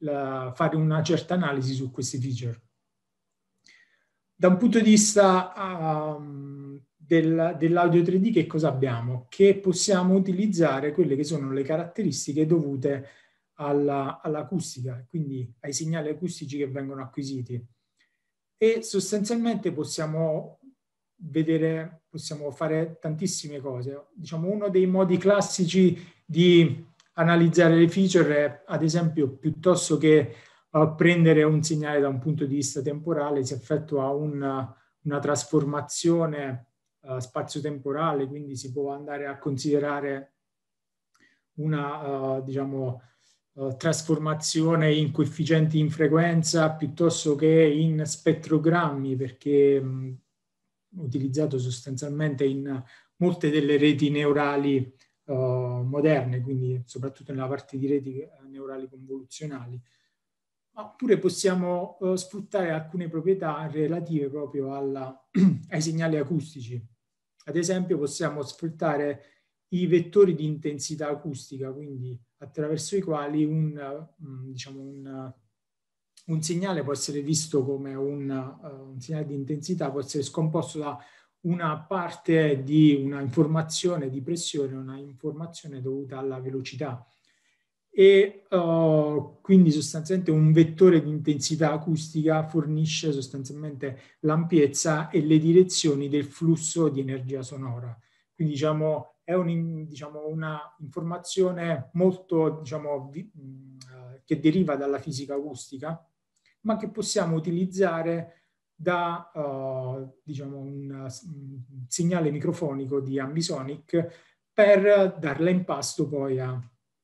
la, fare una certa analisi su questi feature. Da un punto di vista um, del, dell'audio tre D, che cosa abbiamo? Che possiamo utilizzare quelle che sono le caratteristiche dovute alla, all'acustica, quindi ai segnali acustici che vengono acquisiti. E sostanzialmente possiamo vedere, possiamo fare tantissime cose. Diciamo, uno dei modi classici di analizzare le feature è, ad esempio, piuttosto che uh, prendere un segnale da un punto di vista temporale, si effettua una, una trasformazione uh, spazio-temporale, quindi si può andare a considerare una, uh, diciamo, uh, trasformazione in coefficienti in frequenza piuttosto che in spettrogrammi, perché mh, utilizzato sostanzialmente in molte delle reti neurali uh, moderne, quindi soprattutto nella parte di reti neurali convoluzionali. Oppure possiamo uh, sfruttare alcune proprietà relative proprio alla, ai segnali acustici. Ad esempio possiamo sfruttare i vettori di intensità acustica, quindi attraverso i quali un, um, diciamo un, un segnale può essere visto come un, uh, un segnale di intensità, può essere scomposto da una parte di una informazione di pressione, una informazione dovuta alla velocità. E uh, quindi sostanzialmente un vettore di intensità acustica fornisce sostanzialmente l'ampiezza e le direzioni del flusso di energia sonora. Quindi diciamo è un, diciamo, una informazione molto diciamo, vi, uh, che deriva dalla fisica acustica, ma che possiamo utilizzare da uh, diciamo un, un segnale microfonico di ambisonic per darla in pasto poi a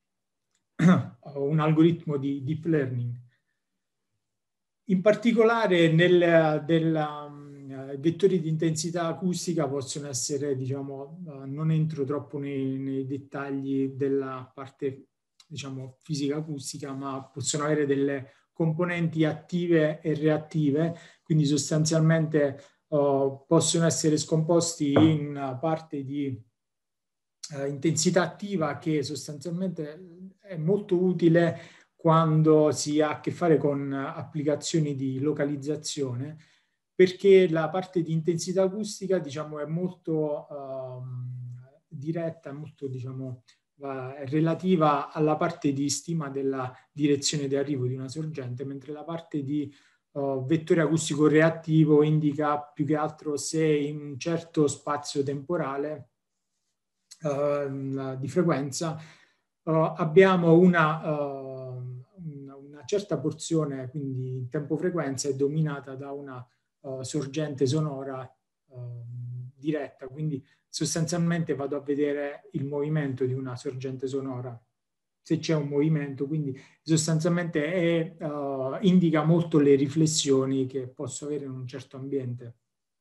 un algoritmo di deep learning. In particolare nel del, um, vettori di intensità acustica possono essere, diciamo, uh, non entro troppo nei, nei dettagli della parte, diciamo, fisica acustica, ma possono avere delle componenti attive e reattive, quindi sostanzialmente uh, possono essere scomposti in una parte di Uh, intensità attiva che sostanzialmente è molto utile quando si ha a che fare con applicazioni di localizzazione, perché la parte di intensità acustica, diciamo, è molto uh, diretta, molto, diciamo, uh, relativa alla parte di stima della direzione di arrivo di una sorgente, mentre la parte di uh, vettore acustico reattivo indica più che altro se in un certo spazio temporale Uh, di frequenza uh, abbiamo una, uh, una, una certa porzione, quindi in tempo-frequenza è dominata da una uh, sorgente sonora uh, diretta, quindi sostanzialmente vado a vedere il movimento di una sorgente sonora, se c'è un movimento, quindi sostanzialmente è, uh, indica molto le riflessioni che posso avere in un certo ambiente.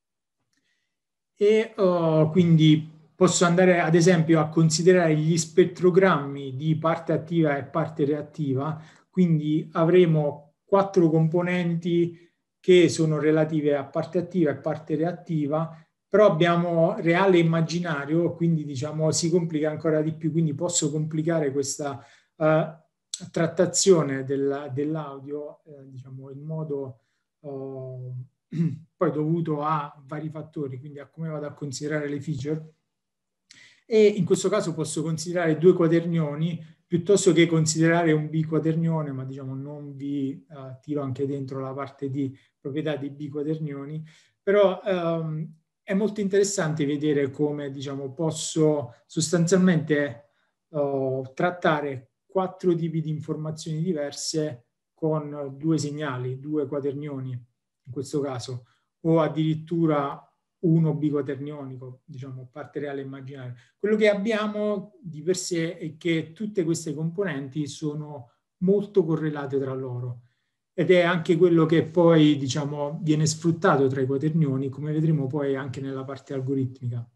E uh, quindi posso andare ad esempio a considerare gli spettrogrammi di parte attiva e parte reattiva, quindi avremo quattro componenti che sono relative a parte attiva e parte reattiva, però abbiamo reale e immaginario, quindi diciamo si complica ancora di più, quindi posso complicare questa uh, trattazione del, dell'audio eh, diciamo in modo uh, poi dovuto a vari fattori, quindi a come vado a considerare le feature. E in questo caso posso considerare due quaternioni piuttosto che considerare un biquaternione, ma diciamo non vi uh, tiro anche dentro la parte di proprietà di biquaternioni, però um, è molto interessante vedere come diciamo posso sostanzialmente uh, trattare quattro tipi di informazioni diverse con due segnali, due quaternioni in questo caso, o addirittura uno biquaternionico, diciamo, parte reale e immaginaria. Quello che abbiamo di per sé è che tutte queste componenti sono molto correlate tra loro ed è anche quello che poi, diciamo, viene sfruttato tra i quaternioni, come vedremo poi anche nella parte algoritmica.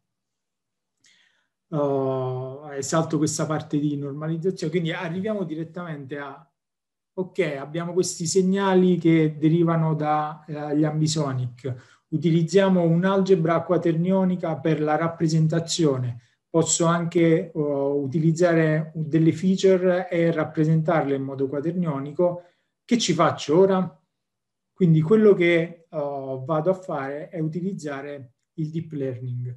Uh, salto questa parte di normalizzazione, quindi arriviamo direttamente a ok, abbiamo questi segnali che derivano dagli ambisonic. Utilizziamo un'algebra quaternionica per la rappresentazione. Posso anche uh, utilizzare delle feature e rappresentarle in modo quaternionico. Che ci faccio ora? Quindi quello che uh, vado a fare è utilizzare il deep learning.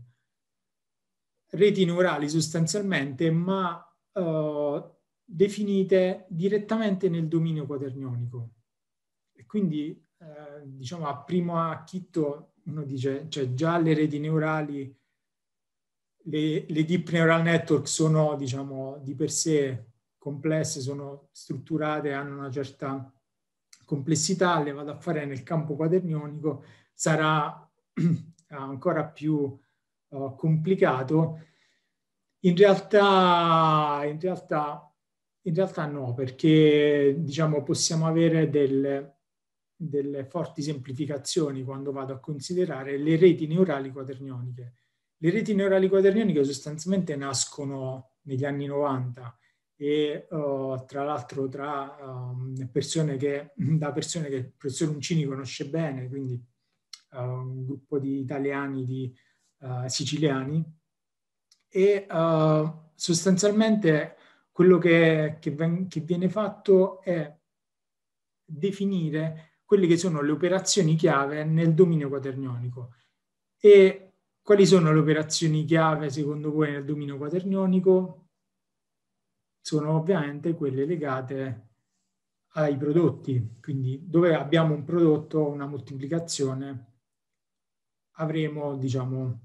Reti neurali sostanzialmente, ma uh, definite direttamente nel dominio quaternionico. E quindi, eh, diciamo, a primo acchitto uno dice, cioè già le reti neurali, le, le deep neural network sono, diciamo, di per sé complesse, sono strutturate, hanno una certa complessità, le vado a fare nel campo quaternionico, sarà ancora più uh, complicato. In realtà, in realtà, in realtà no, perché diciamo possiamo avere delle, delle forti semplificazioni quando vado a considerare le reti neurali quaternioniche. Le reti neurali quaternioniche sostanzialmente nascono negli anni novanta e uh, tra l'altro tra um, persone che, da persone che il professor Uncini conosce bene, quindi uh, un gruppo di italiani, di uh, siciliani, e uh, sostanzialmente quello che, che, ven- che viene fatto è definire quelle che sono le operazioni chiave nel dominio quaternionico. E quali sono le operazioni chiave secondo voi nel dominio quaternionico? Sono ovviamente quelle legate ai prodotti, quindi dove abbiamo un prodotto, una moltiplicazione, avremo, diciamo,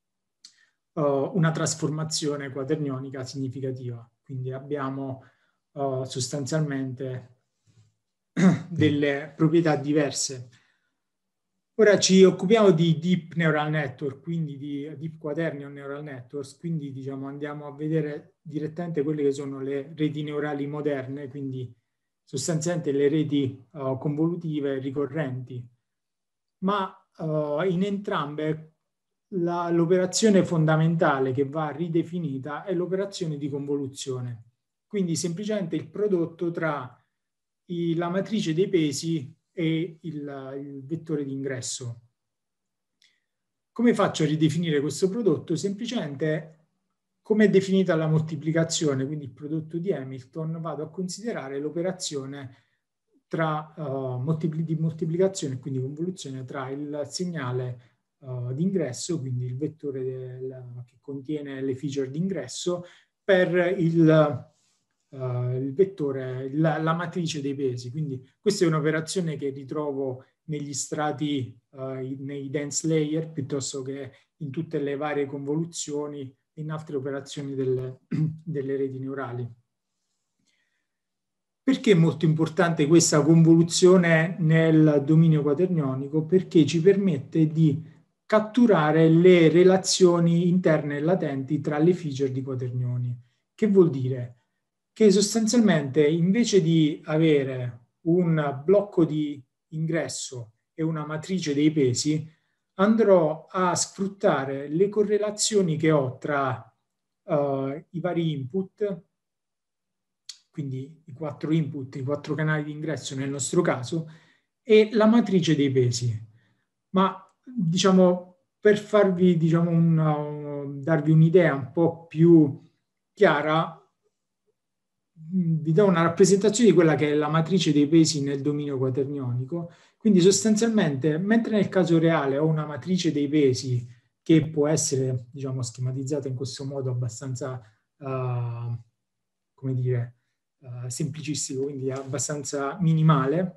uh, una trasformazione quaternionica significativa. Quindi abbiamo uh, sostanzialmente delle proprietà diverse. Ora ci occupiamo di deep neural network, quindi di deep quaternion neural networks, quindi diciamo andiamo a vedere direttamente quelle che sono le reti neurali moderne, quindi sostanzialmente le reti uh, convolutive ricorrenti. Ma uh, in entrambe la, l'operazione fondamentale che va ridefinita è l'operazione di convoluzione. Quindi semplicemente il prodotto tra i, la matrice dei pesi e il, il vettore di ingresso. Come faccio a ridefinire questo prodotto? Semplicemente, come è definita la moltiplicazione, quindi il prodotto di Hamilton, vado a considerare l'operazione tra uh, moltipli, di moltiplicazione e quindi convoluzione tra il segnale uh, di ingresso, quindi il vettore del, che contiene le feature di ingresso, per il Uh, il vettore, la, la matrice dei pesi. Quindi questa è un'operazione che ritrovo negli strati, uh, nei dense layer, piuttosto che in tutte le varie convoluzioni e in altre operazioni delle, delle reti neurali. Perché è molto importante questa convoluzione nel dominio quaternionico? Perché ci permette di catturare le relazioni interne e latenti tra le feature di quaternioni. Che vuol dire? Che sostanzialmente invece di avere un blocco di ingresso e una matrice dei pesi, andrò a sfruttare le correlazioni che ho tra uh, i vari input, quindi i quattro input, i quattro canali di ingresso nel nostro caso, e la matrice dei pesi. Ma diciamo, per farvi, diciamo, una, un, darvi un'idea un po' più chiara, vi do una rappresentazione di quella che è la matrice dei pesi nel dominio quaternionico. Quindi sostanzialmente, mentre nel caso reale ho una matrice dei pesi che può essere, diciamo, schematizzata in questo modo abbastanza, uh, come dire, uh, semplicistico, quindi abbastanza minimale,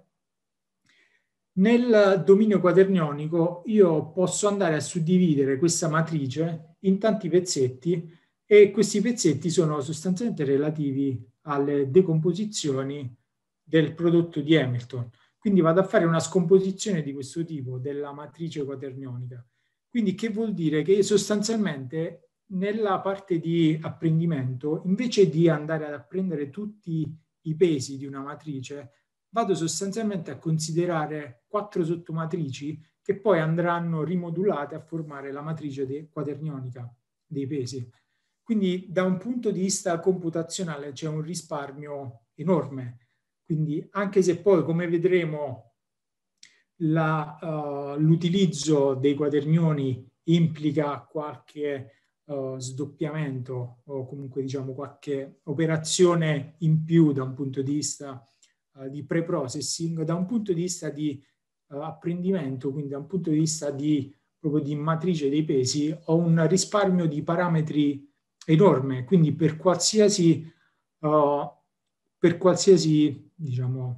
nel dominio quaternionico io posso andare a suddividere questa matrice in tanti pezzetti e questi pezzetti sono sostanzialmente relativi alle decomposizioni del prodotto di Hamilton. Quindi vado a fare una scomposizione di questo tipo della matrice quaternionica. Quindi che vuol dire? Che sostanzialmente nella parte di apprendimento, invece di andare ad apprendere tutti i pesi di una matrice, vado sostanzialmente a considerare quattro sottomatrici che poi andranno rimodulate a formare la matrice de- quaternionica dei pesi. Quindi da un punto di vista computazionale c'è un risparmio enorme. Quindi anche se poi, come vedremo, la, uh, l'utilizzo dei quaternioni implica qualche uh, sdoppiamento o comunque diciamo qualche operazione in più da un punto di vista uh, di pre-processing, da un punto di vista di uh, apprendimento, quindi da un punto di vista di, proprio di matrice dei pesi, ho un risparmio di parametri enorme, quindi per qualsiasi, uh, per qualsiasi diciamo,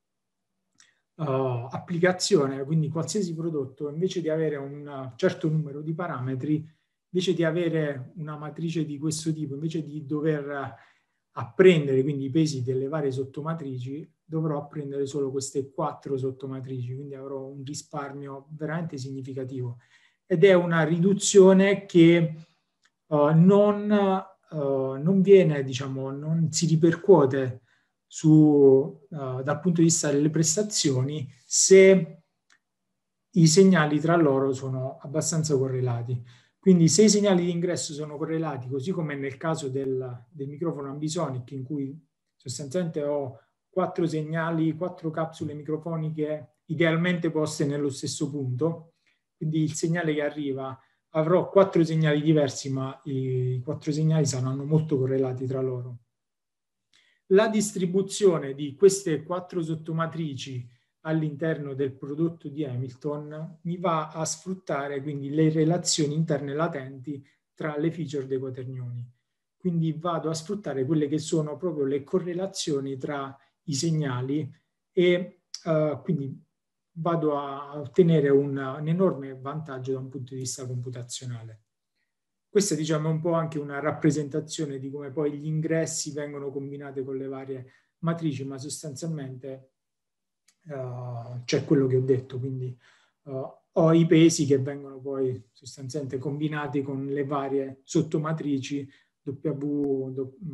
Uh, applicazione, quindi qualsiasi prodotto, invece di avere un certo numero di parametri, invece di avere una matrice di questo tipo, invece di dover apprendere quindi i pesi delle varie sottomatrici, dovrò apprendere solo queste quattro sottomatrici, quindi avrò un risparmio veramente significativo. Ed è una riduzione che uh, non, uh, non viene, diciamo, non si ripercuote Su, uh, dal punto di vista delle prestazioni se i segnali tra loro sono abbastanza correlati. Quindi se i segnali di ingresso sono correlati, così come nel caso del, del microfono Ambisonic, in cui sostanzialmente ho quattro segnali, quattro capsule microfoniche idealmente poste nello stesso punto, quindi il segnale che arriva avrò quattro segnali diversi, ma i quattro segnali saranno molto correlati tra loro. La distribuzione di queste quattro sottomatrici all'interno del prodotto di Hamilton mi va a sfruttare quindi le relazioni interne latenti tra le feature dei quaternioni. Quindi vado a sfruttare quelle che sono proprio le correlazioni tra i segnali e uh, quindi vado a ottenere un, un enorme vantaggio da un punto di vista computazionale. Questa diciamo, è un po' anche una rappresentazione di come poi gli ingressi vengono combinati con le varie matrici, ma sostanzialmente uh, c'è quello che ho detto, quindi uh, ho i pesi che vengono poi sostanzialmente combinati con le varie sottomatrici W,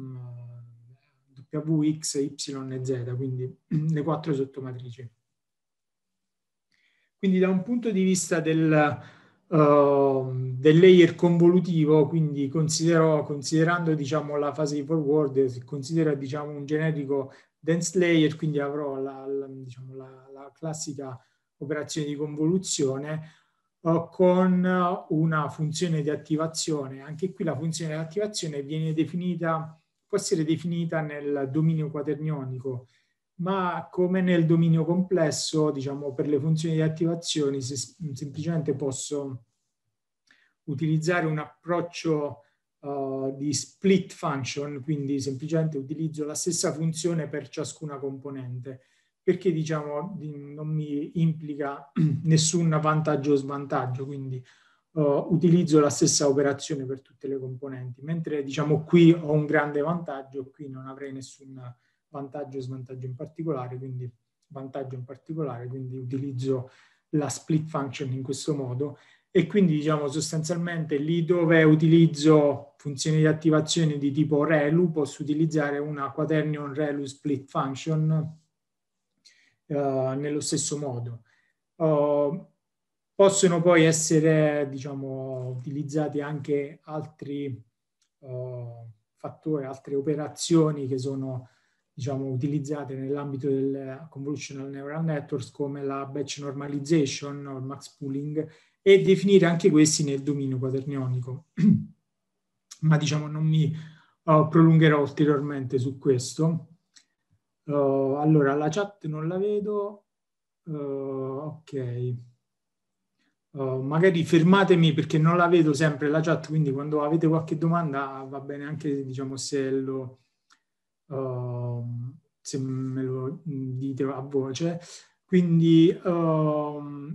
W, X, Y e Z, quindi le quattro sottomatrici. Quindi da un punto di vista del Uh, del layer convolutivo, quindi considero, considerando diciamo, la fase di forward, si considera diciamo, un generico dense layer, quindi avrò la, la, diciamo, la, la classica operazione di convoluzione uh, con una funzione di attivazione. Anche qui la funzione di attivazione viene definita, può essere definita nel dominio quaternionico, ma come nel dominio complesso, diciamo, per le funzioni di attivazione, se semplicemente posso utilizzare un approccio uh, di split function, quindi semplicemente utilizzo la stessa funzione per ciascuna componente, perché diciamo non mi implica nessun vantaggio o svantaggio, quindi uh, utilizzo la stessa operazione per tutte le componenti, mentre diciamo qui ho un grande vantaggio, qui non avrei nessun vantaggio o svantaggio in particolare, quindi vantaggio in particolare, quindi utilizzo la split function in questo modo e quindi diciamo sostanzialmente lì dove utilizzo funzioni di attivazione di tipo ReLU posso utilizzare una quaternion ReLU split function uh, nello stesso modo. Uh, possono poi essere diciamo utilizzati anche altri uh, fattori, altre operazioni che sono diciamo, utilizzate nell'ambito del convolutional neural networks come la batch normalization o il max pooling e definire anche questi nel dominio quaternionico. Ma diciamo non mi uh, prolungherò ulteriormente su questo. Uh, allora, la chat non la vedo. Uh, ok. Uh, magari fermatemi perché non la vedo sempre la chat, quindi quando avete qualche domanda va bene anche diciamo se lo... Uh, se me lo dite a voce. Quindi uh,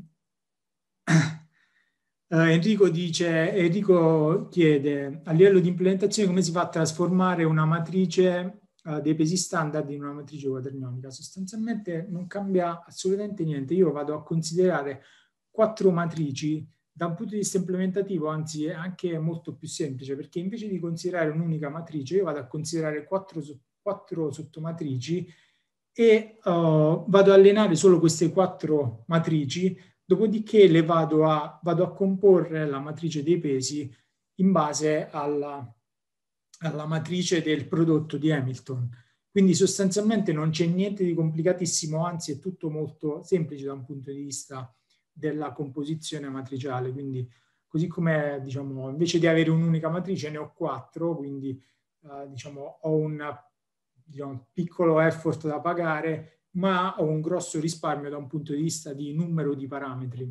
Uh, Enrico dice, Enrico chiede a livello di implementazione come si fa a trasformare una matrice uh, dei pesi standard in una matrice quaternionica. Sostanzialmente non cambia assolutamente niente. Io vado a considerare quattro matrici da un punto di vista implementativo, anzi è anche molto più semplice, perché invece di considerare un'unica matrice, io vado a considerare quattro, quattro sottomatrici e uh, vado a allenare solo queste quattro matrici. Dopodiché le vado a, vado a comporre la matrice dei pesi in base alla, alla matrice del prodotto di Hamilton. Quindi sostanzialmente non c'è niente di complicatissimo, anzi è tutto molto semplice da un punto di vista della composizione matriciale. Quindi così come diciamo, invece di avere un'unica matrice ne ho quattro, quindi eh, diciamo, ho un diciamo, piccolo effort da pagare, ma ho un grosso risparmio da un punto di vista di numero di parametri.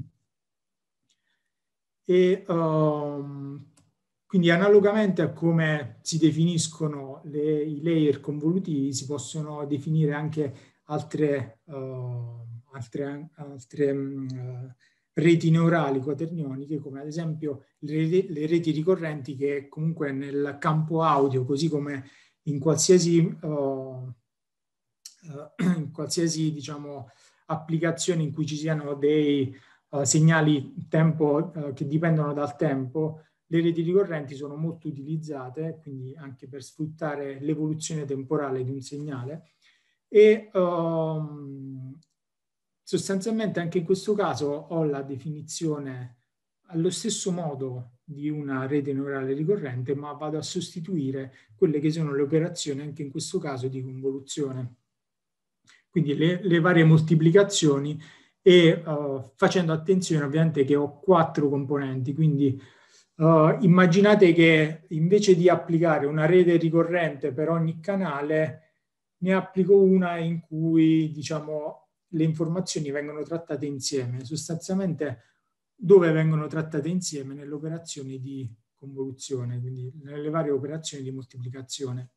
E um, quindi analogamente a come si definiscono le, i layer convolutivi, si possono definire anche altre, uh, altre, altre um, reti neurali quaternioniche, come ad esempio le, le reti ricorrenti, che comunque nel campo audio, così come in qualsiasi, uh, uh, in qualsiasi diciamo, applicazione in cui ci siano dei uh, segnali tempo, uh, che dipendono dal tempo, le reti ricorrenti sono molto utilizzate, quindi anche per sfruttare l'evoluzione temporale di un segnale. E um, sostanzialmente anche in questo caso ho la definizione allo stesso modo di una rete neurale ricorrente, ma vado a sostituire quelle che sono le operazioni, anche in questo caso, di convoluzione. Quindi le, le varie moltiplicazioni e uh, facendo attenzione ovviamente che ho quattro componenti, quindi uh, immaginate che invece di applicare una rete ricorrente per ogni canale, ne applico una in cui, diciamo, le informazioni vengono trattate insieme. Sostanzialmente dove vengono trattate insieme? Nelle operazioni di convoluzione, quindi nelle varie operazioni di moltiplicazione.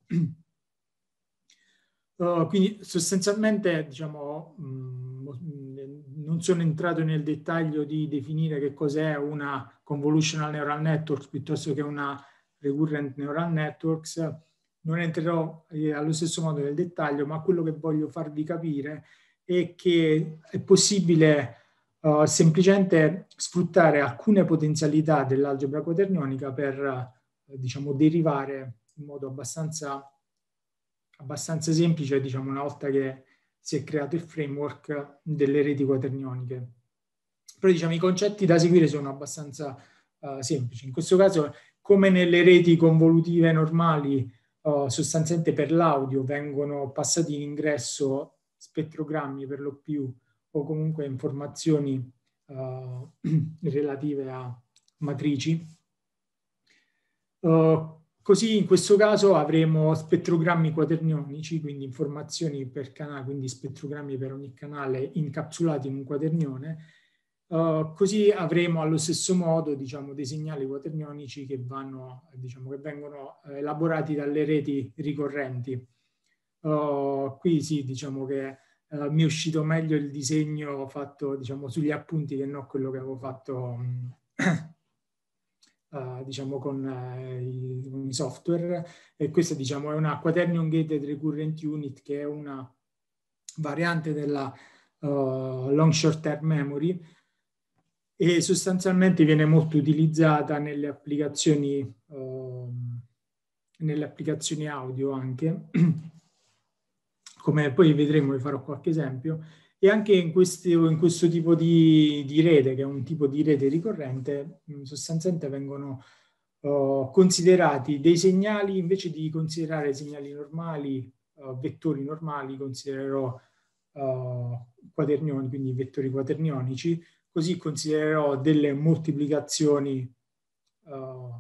Uh, quindi sostanzialmente, diciamo, mh, non sono entrato nel dettaglio di definire che cos'è una convolutional neural network piuttosto che una recurrent neural networks. Non entrerò eh, allo stesso modo nel dettaglio, ma quello che voglio farvi capire è che è possibile uh, semplicemente sfruttare alcune potenzialità dell'algebra quaternionica per, uh, diciamo, derivare in modo abbastanza abbastanza semplice, diciamo, una volta che si è creato il framework delle reti quaternioniche. Però, diciamo, i concetti da seguire sono abbastanza uh, semplici. In questo caso, come nelle reti convolutive normali, uh, sostanzialmente per l'audio vengono passati in ingresso spettrogrammi per lo più, o comunque informazioni uh, relative a matrici. Uh, Così in questo caso avremo spettrogrammi quaternionici, quindi informazioni per canale, quindi spettrogrammi per ogni canale incapsulati in un quaternione. Uh, così avremo allo stesso modo, diciamo, dei segnali quaternionici che, vanno, diciamo, che vengono elaborati dalle reti ricorrenti. Uh, qui sì, diciamo che uh, mi è uscito meglio il disegno fatto, diciamo, sugli appunti che non quello che avevo fatto um, Uh, diciamo con, uh, i, con i software, e questa, diciamo, è una Quaternion Gated Recurrent Unit, che è una variante della uh, Long Short Term Memory, e sostanzialmente viene molto utilizzata nelle applicazioni uh, nelle applicazioni audio anche, come poi vedremo, vi farò qualche esempio. E anche in, questi, in questo tipo di, di rete, che è un tipo di rete ricorrente, sostanzialmente vengono uh, considerati dei segnali, invece di considerare segnali normali, uh, vettori normali, considererò uh, quaternioni, quindi vettori quaternionici, così considererò delle moltiplicazioni uh,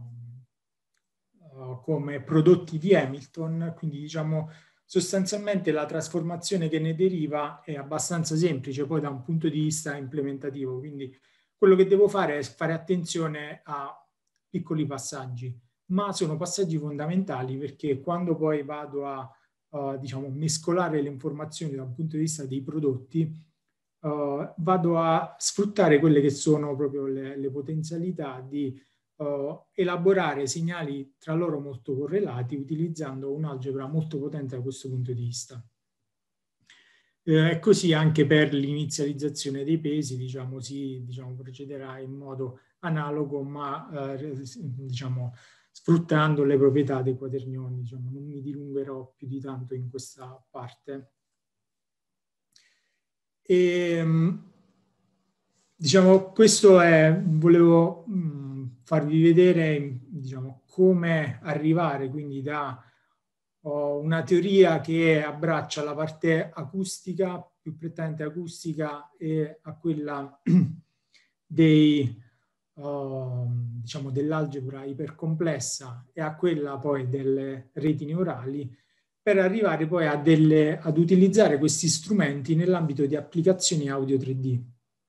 uh, come prodotti di Hamilton, quindi, diciamo, sostanzialmente la trasformazione che ne deriva è abbastanza semplice poi da un punto di vista implementativo, quindi quello che devo fare è fare attenzione a piccoli passaggi, ma sono passaggi fondamentali, perché quando poi vado a uh, diciamo, mescolare le informazioni da un punto di vista dei prodotti, uh, vado a sfruttare quelle che sono proprio le, le potenzialità di Uh, elaborare segnali tra loro molto correlati, utilizzando un'algebra molto potente da questo punto di vista. E eh, così anche per l'inizializzazione dei pesi, diciamo, si diciamo, procederà in modo analogo, ma eh, diciamo, sfruttando le proprietà dei quaternioni. Diciamo, non mi dilungherò più di tanto in questa parte. E, diciamo, questo è, volevo mh, farvi vedere, diciamo, come arrivare quindi da oh, una teoria che abbraccia la parte acustica, più prettamente acustica, e a quella dei, uh, diciamo, dell'algebra ipercomplessa, e a quella poi delle reti neurali, per arrivare poi a delle, ad utilizzare questi strumenti nell'ambito di applicazioni audio tre D.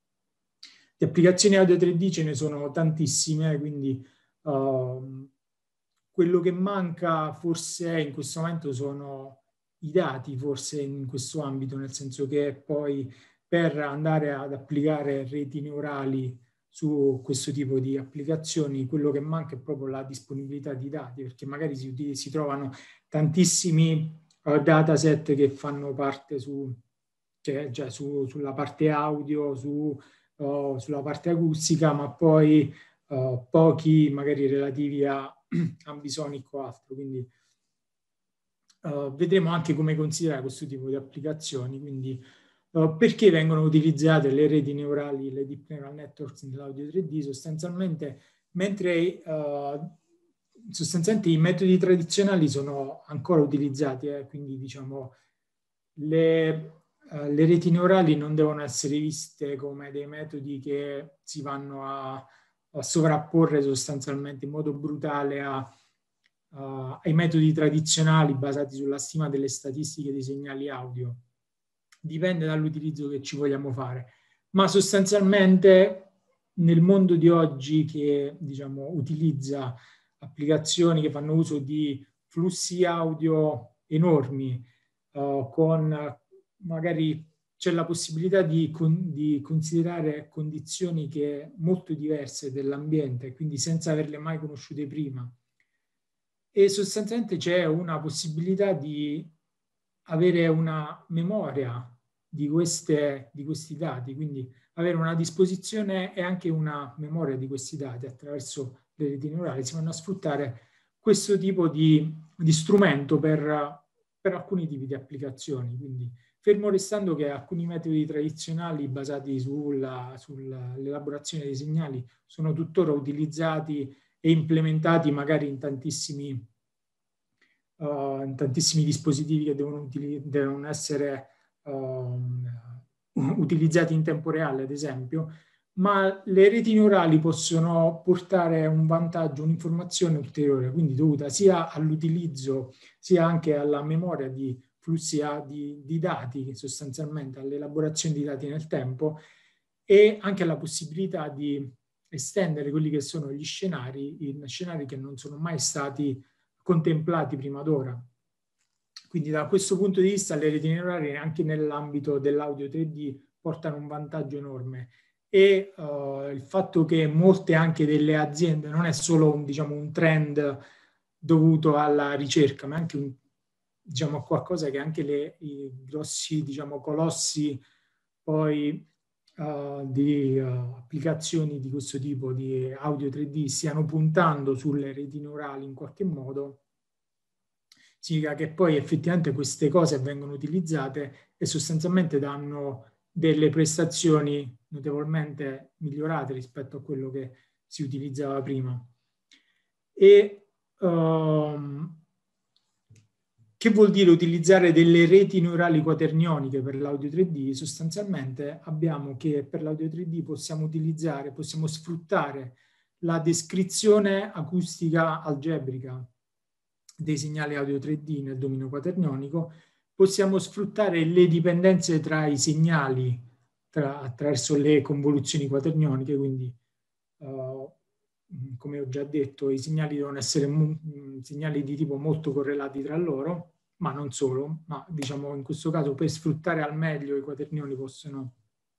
Di applicazioni audio tre D ce ne sono tantissime, quindi uh, quello che manca forse in questo momento sono i dati, forse in questo ambito, nel senso che poi per andare ad applicare reti neurali su questo tipo di applicazioni, quello che manca è proprio la disponibilità di dati, perché magari si, si trovano tantissimi uh, dataset che fanno parte su, cioè, cioè su, sulla parte audio, su, uh, sulla parte acustica, ma poi uh, pochi magari relativi a ambisonic o altro. Quindi uh, vedremo anche come considerare questo tipo di applicazioni. Quindi uh, perché vengono utilizzate le reti neurali, le deep neural networks nell'audio tre D? Sostanzialmente, mentre uh, sostanzialmente i metodi tradizionali sono ancora utilizzati, eh, quindi diciamo le Uh, le reti neurali non devono essere viste come dei metodi che si vanno a, a sovrapporre sostanzialmente in modo brutale a, uh, ai metodi tradizionali basati sulla stima delle statistiche dei segnali audio. Dipende dall'utilizzo che ci vogliamo fare. Ma sostanzialmente nel mondo di oggi che diciamo, utilizza applicazioni che fanno uso di flussi audio enormi, uh, con magari c'è la possibilità di, con, di considerare condizioni che molto diverse dell'ambiente, quindi senza averle mai conosciute prima. E sostanzialmente c'è una possibilità di avere una memoria di, queste, di questi dati, quindi avere una disposizione e anche una memoria di questi dati attraverso le reti neurali. Si vanno a sfruttare questo tipo di, di strumento per, per alcuni tipi di applicazioni. Quindi, fermo restando che alcuni metodi tradizionali basati sulla, sull'elaborazione dei segnali sono tuttora utilizzati e implementati magari in tantissimi, uh, in tantissimi dispositivi che devono, devono essere uh, utilizzati in tempo reale, ad esempio, ma le reti neurali possono portare un vantaggio, un'informazione ulteriore, quindi dovuta sia all'utilizzo sia anche alla memoria di flussi di, di dati, sostanzialmente all'elaborazione di dati nel tempo, e anche alla possibilità di estendere quelli che sono gli scenari in scenari che non sono mai stati contemplati prima d'ora. Quindi da questo punto di vista le reti neurali anche nell'ambito dell'audio tre D portano un vantaggio enorme. E uh, il fatto che molte anche delle aziende, non è solo un, diciamo, un trend dovuto alla ricerca, ma anche un, diciamo, qualcosa che anche le, i grossi, diciamo, colossi poi uh, di uh, applicazioni di questo tipo di audio tre D stiano puntando sulle reti neurali in qualche modo, significa che poi effettivamente queste cose vengono utilizzate e sostanzialmente danno delle prestazioni notevolmente migliorate rispetto a quello che si utilizzava prima. E um, che vuol dire utilizzare delle reti neurali quaternioniche per l'audio tre D? Sostanzialmente abbiamo che per l'audio tre D possiamo utilizzare, possiamo sfruttare la descrizione acustica algebrica dei segnali audio tre D nel dominio quaternionico, possiamo sfruttare le dipendenze tra i segnali tra, attraverso le convoluzioni quaternioniche, quindi uh, come ho già detto i segnali devono essere m- segnali di tipo molto correlati tra loro, ma non solo, ma diciamo in questo caso per sfruttare al meglio i quaternioni possono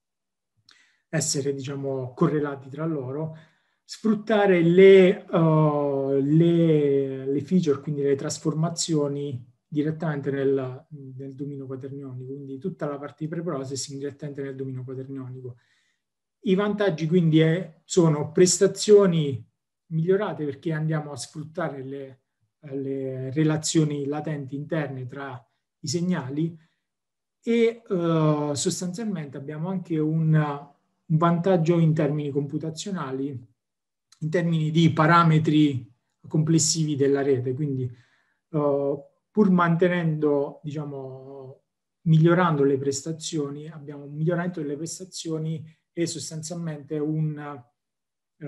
essere diciamo correlati tra loro, sfruttare le, uh, le, le feature, quindi le trasformazioni direttamente nel, nel dominio quaternionico, quindi tutta la parte di preprocessing direttamente nel dominio quaternionico. I vantaggi quindi è, sono prestazioni migliorate perché andiamo a sfruttare le, le relazioni latenti interne tra i segnali e uh, sostanzialmente abbiamo anche un, un vantaggio in termini computazionali, in termini di parametri complessivi della rete, quindi uh, pur mantenendo, diciamo, migliorando le prestazioni, abbiamo un miglioramento delle prestazioni e sostanzialmente un, uh,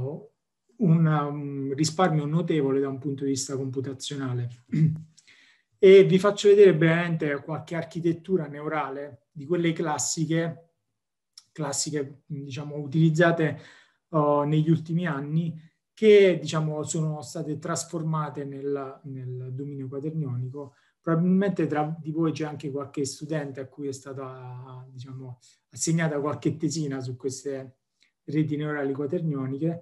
un, un risparmio notevole da un punto di vista computazionale. E vi faccio vedere brevemente qualche architettura neurale di quelle classiche, classiche diciamo, utilizzate uh, negli ultimi anni, che diciamo, sono state trasformate nel, nel dominio quaternionico. Probabilmente tra di voi c'è anche qualche studente a cui è stata diciamo, assegnata qualche tesina su queste reti neurali quaternioniche,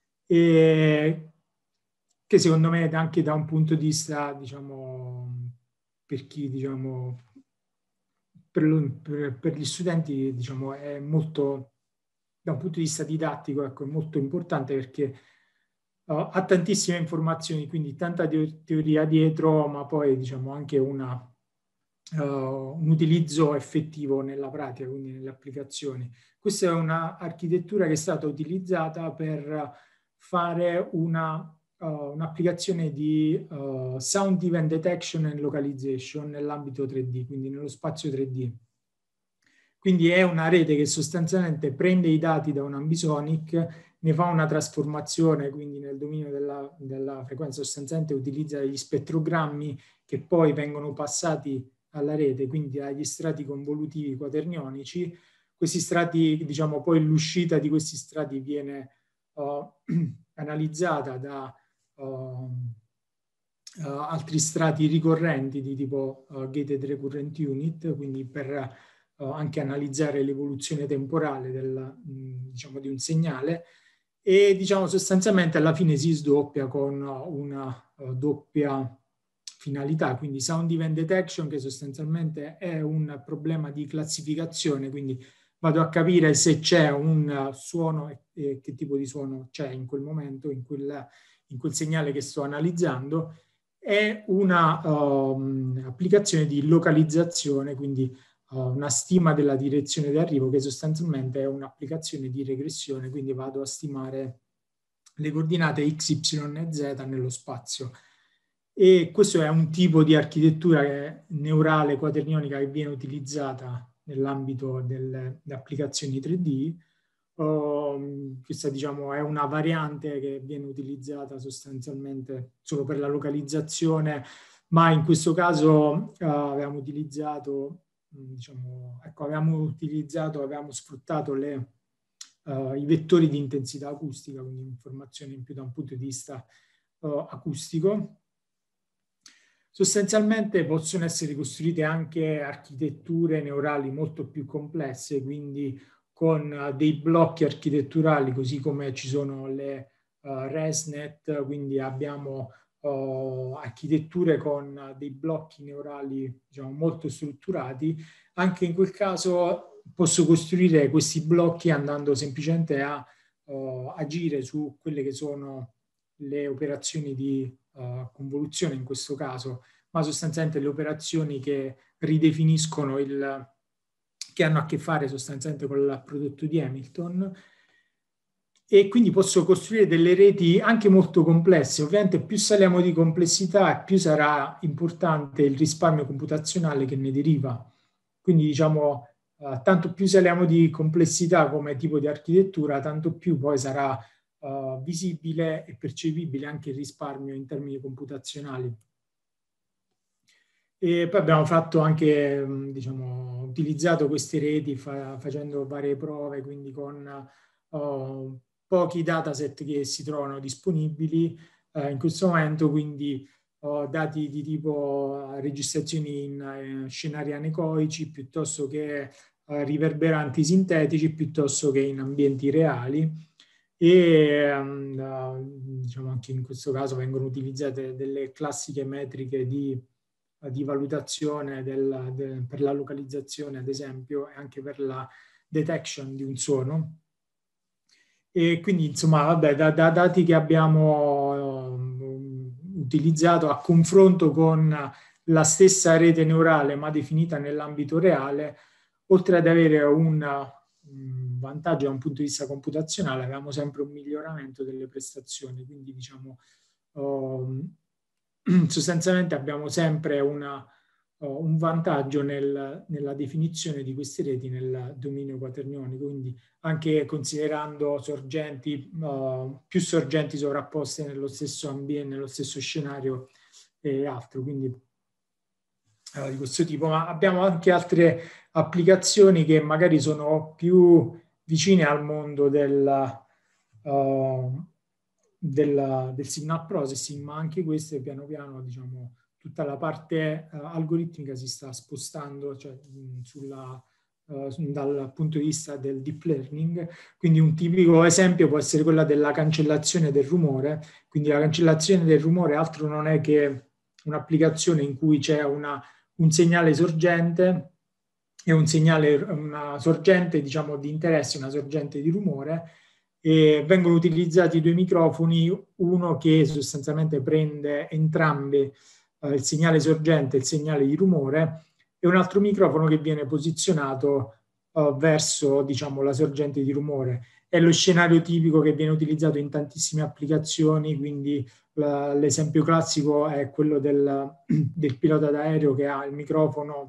e che secondo me anche da un punto di vista, diciamo, per chi, diciamo, per, lo, per, per gli studenti, diciamo, è molto, da un punto di vista didattico, ecco, è molto importante perché uh, ha tantissime informazioni, quindi tanta teoria dietro, ma poi, diciamo, anche una, uh, un utilizzo effettivo nella pratica, quindi nelle applicazioni. Questa è un'architettura che è stata utilizzata per fare una Uh, un'applicazione di uh, Sound Event Detection and Localization nell'ambito tre D, quindi nello spazio tre D. Quindi è una rete che sostanzialmente prende i dati da un ambisonic, ne fa una trasformazione, quindi nel dominio della, della frequenza sostanzialmente utilizza degli spettrogrammi che poi vengono passati alla rete, quindi agli strati convolutivi quaternionici. Questi strati, diciamo, poi l'uscita di questi strati viene uh, analizzata da Uh, uh, altri strati ricorrenti di tipo uh, gated recurrent unit, quindi per uh, anche analizzare l'evoluzione temporale del, mh, diciamo, di un segnale, e diciamo sostanzialmente alla fine si sdoppia con una uh, doppia finalità, quindi sound event detection, che sostanzialmente è un problema di classificazione, quindi vado a capire se c'è un suono e, e che tipo di suono c'è in quel momento, in quel in quel segnale che sto analizzando, è una um, applicazione di localizzazione, quindi uh, una stima della direzione di arrivo, che sostanzialmente è un'applicazione di regressione, quindi vado a stimare le coordinate x, y e z nello spazio. E questo è un tipo di architettura neurale quaternionica che viene utilizzata nell'ambito delle, delle applicazioni tre D. Uh, questa diciamo è una variante che viene utilizzata sostanzialmente solo per la localizzazione, ma in questo caso uh, avevamo utilizzato diciamo ecco avevamo utilizzato avevamo sfruttato le, uh, i vettori di intensità acustica, quindi informazioni in più da un punto di vista uh, acustico. Sostanzialmente possono essere costruite anche architetture neurali molto più complesse, quindi con dei blocchi architetturali, così come ci sono le uh, ResNet, quindi abbiamo uh, architetture con dei blocchi neurali diciamo, molto strutturati. Anche in quel caso posso costruire questi blocchi andando semplicemente a uh, agire su quelle che sono le operazioni di uh, convoluzione in questo caso, ma sostanzialmente le operazioni che ridefiniscono il che hanno a che fare sostanzialmente con il prodotto di Hamilton, e quindi posso costruire delle reti anche molto complesse. Ovviamente più saliamo di complessità, più sarà importante il risparmio computazionale che ne deriva. Quindi diciamo, uh, tanto più saliamo di complessità come tipo di architettura, tanto più poi sarà uh, visibile e percepibile anche il risparmio in termini computazionali. E poi abbiamo fatto anche, diciamo, utilizzato queste reti fa, facendo varie prove, quindi con uh, pochi dataset che si trovano disponibili uh, in questo momento, quindi uh, dati di tipo uh, registrazioni in uh, scenari anecoici piuttosto che uh, riverberanti sintetici, piuttosto che in ambienti reali. E um, uh, diciamo anche in questo caso vengono utilizzate delle classiche metriche di di valutazione del, de, per la localizzazione, ad esempio, e anche per la detection di un suono. E quindi, insomma, vabbè, da, da dati che abbiamo um, utilizzato a confronto con la stessa rete neurale, ma definita nell'ambito reale, oltre ad avere un, un vantaggio da un punto di vista computazionale, avevamo sempre un miglioramento delle prestazioni. Quindi, diciamo, um, sostanzialmente abbiamo sempre una, uh, un vantaggio nel, nella definizione di queste reti nel dominio quaternionico, quindi anche considerando sorgenti, uh, più sorgenti sovrapposte nello stesso ambiente, nello stesso scenario e altro. Quindi uh, di questo tipo, ma abbiamo anche altre applicazioni che magari sono più vicine al mondo del, uh, del, del signal processing, ma anche queste piano piano, diciamo, tutta la parte uh, algoritmica si sta spostando, cioè, mh, sulla, uh, dal punto di vista del deep learning. Quindi un tipico esempio può essere quella della cancellazione del rumore. Quindi la cancellazione del rumore altro non è che un'applicazione in cui c'è una, un segnale sorgente e un segnale, una sorgente, diciamo, di interesse, una sorgente di rumore, e vengono utilizzati due microfoni, uno che sostanzialmente prende entrambi, eh, il segnale sorgente e il segnale di rumore, e un altro microfono che viene posizionato eh, verso, diciamo, la sorgente di rumore. È lo scenario tipico che viene utilizzato in tantissime applicazioni, quindi la, l'esempio classico è quello del, del pilota d'aereo che ha il microfono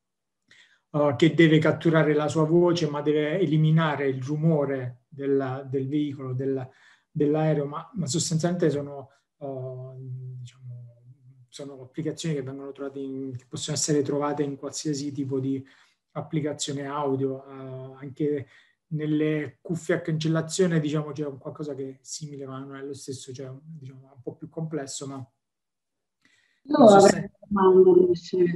Uh, che deve catturare la sua voce, ma deve eliminare il rumore del, del veicolo, del, dell'aereo, ma, ma sostanzialmente sono, uh, diciamo, sono applicazioni che vengono trovate in, che possono essere trovate in qualsiasi tipo di applicazione audio, uh, anche nelle cuffie a cancellazione, diciamo, c'è qualcosa che è simile, ma non è lo stesso, cioè, diciamo, è un po' più complesso, ma, Io ma avrei sostanzialmente... una domanda, professore.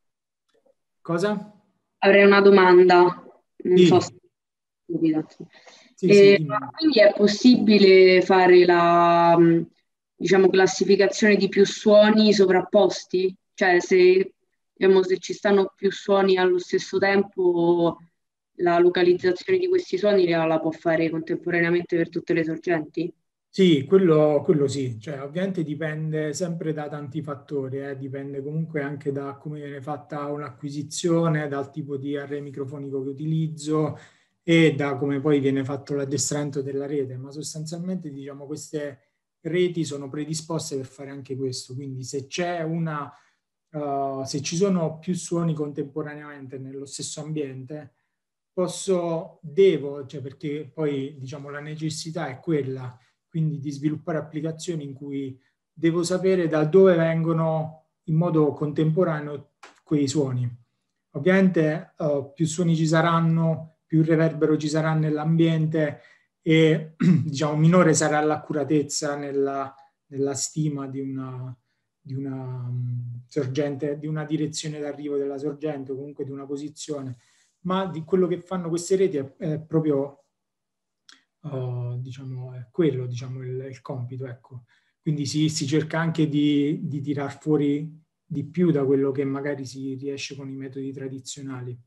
Cosa? Avrei una domanda, non so se Sì, è stupida. sì, sì, Eh, dimmi. ma quindi è possibile fare la, mh, diciamo, classificazione di più suoni sovrapposti? Cioè se, diciamo, se ci stanno più suoni allo stesso tempo, la localizzazione di questi suoni la, la può fare contemporaneamente per tutte le sorgenti? Sì, quello, quello sì, cioè, ovviamente dipende sempre da tanti fattori, eh. Dipende comunque anche da come viene fatta un'acquisizione, dal tipo di array microfonico che utilizzo e da come poi viene fatto l'addestramento della rete, ma sostanzialmente diciamo queste reti sono predisposte per fare anche questo, quindi se c'è una, uh, se ci sono più suoni contemporaneamente nello stesso ambiente, posso, devo, cioè perché poi diciamo la necessità è quella quindi di sviluppare applicazioni in cui devo sapere da dove vengono in modo contemporaneo quei suoni. Ovviamente uh, più suoni ci saranno, più reverbero ci sarà nell'ambiente e diciamo minore sarà l'accuratezza nella, nella stima di una, di una um, sorgente, di una direzione d'arrivo della sorgente o comunque di una posizione, ma di quello che fanno queste reti è, è proprio Uh, diciamo, è quello diciamo, il, il compito. Ecco. Quindi si, si cerca anche di, di tirar fuori di più da quello che magari si riesce con i metodi tradizionali.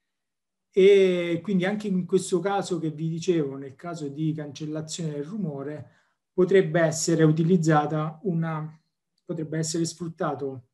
E quindi anche in questo caso che vi dicevo, nel caso di cancellazione del rumore, potrebbe essere utilizzata una, potrebbe essere sfruttato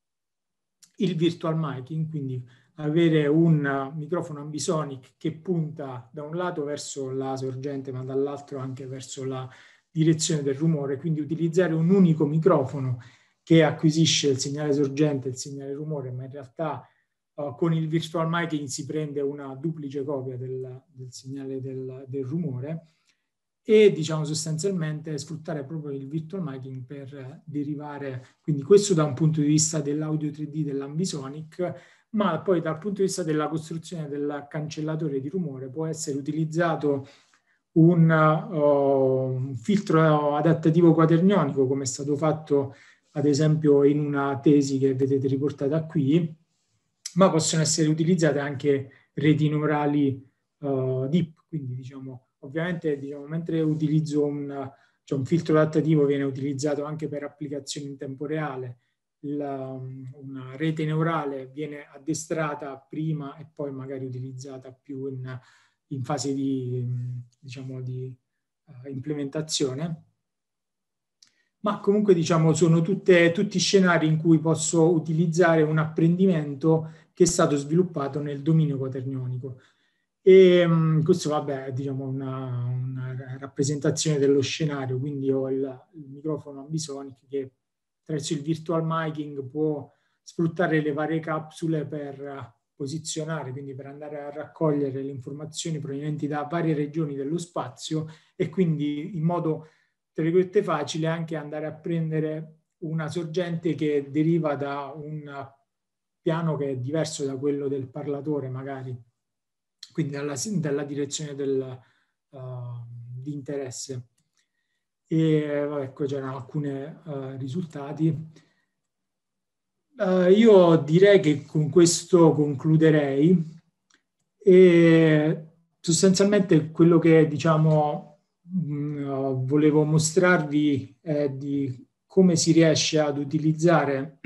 il virtual miking, quindi avere un microfono ambisonic che punta da un lato verso la sorgente ma dall'altro anche verso la direzione del rumore, quindi utilizzare un unico microfono che acquisisce il segnale sorgente e il segnale rumore, ma in realtà uh, con il virtual miking si prende una duplice copia del, del segnale del, del rumore e diciamo sostanzialmente sfruttare proprio il virtual miking per derivare, quindi questo da un punto di vista dell'audio tre D dell'ambisonic, ma poi dal punto di vista della costruzione del cancellatore di rumore può essere utilizzato un, uh, un filtro adattativo quaternionico come è stato fatto ad esempio in una tesi che vedete riportata qui, ma possono essere utilizzate anche reti neurali uh, deep, quindi diciamo ovviamente diciamo, mentre utilizzo un, cioè un filtro adattativo viene utilizzato anche per applicazioni in tempo reale, la, una rete neurale viene addestrata prima e poi magari utilizzata più in, in fase di, diciamo, di uh, implementazione. Ma comunque diciamo sono tutte, tutti scenari in cui posso utilizzare un apprendimento che è stato sviluppato nel dominio quaternionico. E um, questo vabbè è diciamo una, una rappresentazione dello scenario, quindi ho il, il microfono ambisonic che attraverso il virtual miking può sfruttare le varie capsule per posizionare, quindi per andare a raccogliere le informazioni provenienti da varie regioni dello spazio e quindi in modo tra virgolette facile anche andare a prendere una sorgente che deriva da un piano che è diverso da quello del parlatore magari, quindi dalla, dalla direzione del, uh, di interesse. E vabbè, ecco, c'erano alcuni uh, risultati. Uh, io direi che con questo concluderei, e sostanzialmente quello che diciamo mh, uh, volevo mostrarvi è di come si riesce ad utilizzare,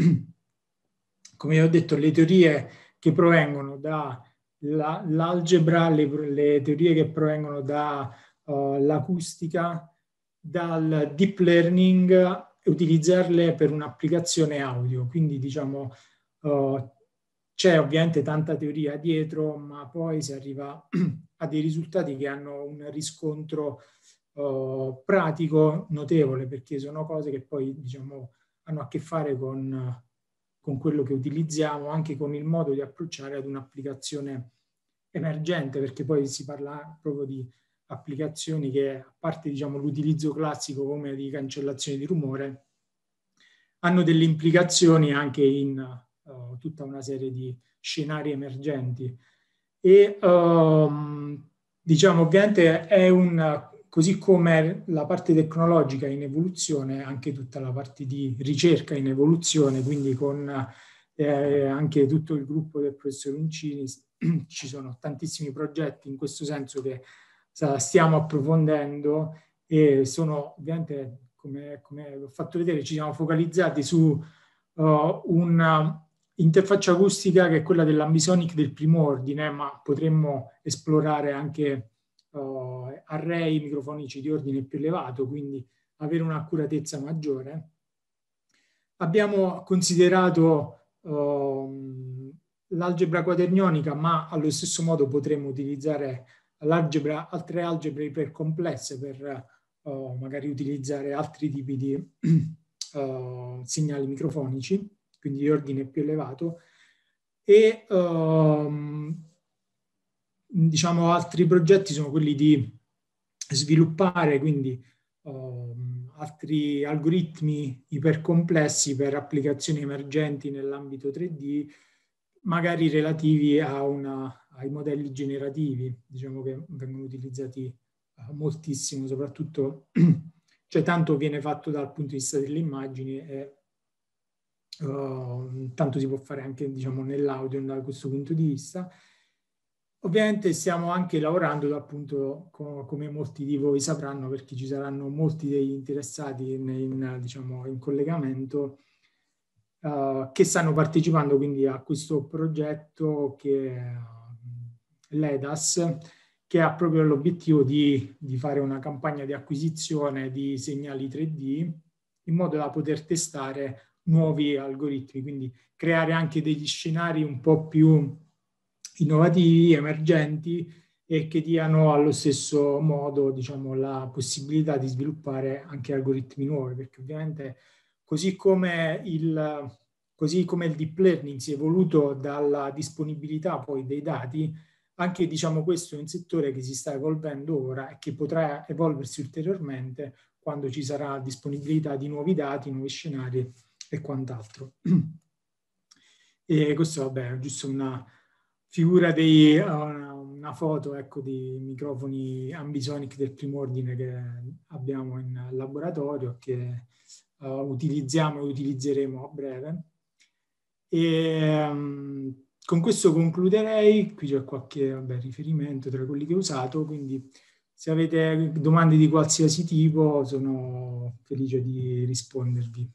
come ho detto, le teorie che provengono dall'algebra, le, le teorie che provengono dall'acustica, uh, dal deep learning, e utilizzarle per un'applicazione audio. Quindi diciamo uh, c'è ovviamente tanta teoria dietro, ma poi si arriva a dei risultati che hanno un riscontro uh, pratico notevole, perché sono cose che poi diciamo hanno a che fare con, con quello che utilizziamo, anche con il modo di approcciare ad un'applicazione emergente, perché poi si parla proprio di applicazioni che, a parte diciamo l'utilizzo classico come di cancellazione di rumore, hanno delle implicazioni anche in uh, tutta una serie di scenari emergenti. E um, diciamo ovviamente è un, così come la parte tecnologica in evoluzione, anche tutta la parte di ricerca in evoluzione, quindi con eh, anche tutto il gruppo del professor Uncini, ci sono tantissimi progetti in questo senso che stiamo approfondendo, e sono ovviamente, come, come ho fatto vedere, ci siamo focalizzati su uh, un'interfaccia acustica che è quella dell'ambisonic del primo ordine, ma potremmo esplorare anche uh, array microfonici di ordine più elevato, quindi avere un'accuratezza maggiore. Abbiamo considerato uh, l'algebra quaternionica, ma allo stesso modo potremmo utilizzare l'algebra, altre algebre ipercomplesse per uh, magari utilizzare altri tipi di uh, segnali microfonici, quindi di ordine più elevato. E um, diciamo altri progetti sono quelli di sviluppare quindi um, altri algoritmi ipercomplessi per applicazioni emergenti nell'ambito tre D, magari relativi a una ai modelli generativi, diciamo che vengono utilizzati uh, moltissimo, soprattutto, cioè tanto viene fatto dal punto di vista delle immagini e uh, tanto si può fare anche diciamo nell'audio da questo punto di vista. Ovviamente stiamo anche lavorando appunto, co come molti di voi sapranno, perché ci saranno molti degli interessati in, in, diciamo, in collegamento, uh, che stanno partecipando quindi a questo progetto che l'E D A S, che ha proprio l'obiettivo di, di fare una campagna di acquisizione di segnali tre D in modo da poter testare nuovi algoritmi, quindi creare anche degli scenari un po' più innovativi, emergenti, e che diano allo stesso modo diciamo, la possibilità di sviluppare anche algoritmi nuovi, perché ovviamente così come il, così come il deep learning si è evoluto dalla disponibilità poi dei dati, anche diciamo, questo è un settore che si sta evolvendo ora e che potrà evolversi ulteriormente quando ci sarà disponibilità di nuovi dati, nuovi scenari e quant'altro. E questo vabbè, è giusto una figura di una, una foto ecco, di microfoni ambisonic del primo ordine che abbiamo in laboratorio, che uh, utilizziamo e utilizzeremo a breve. E, um, con questo concluderei. Qui c'è qualche vabbè, riferimento tra quelli che ho usato, quindi se avete domande di qualsiasi tipo sono felice di rispondervi.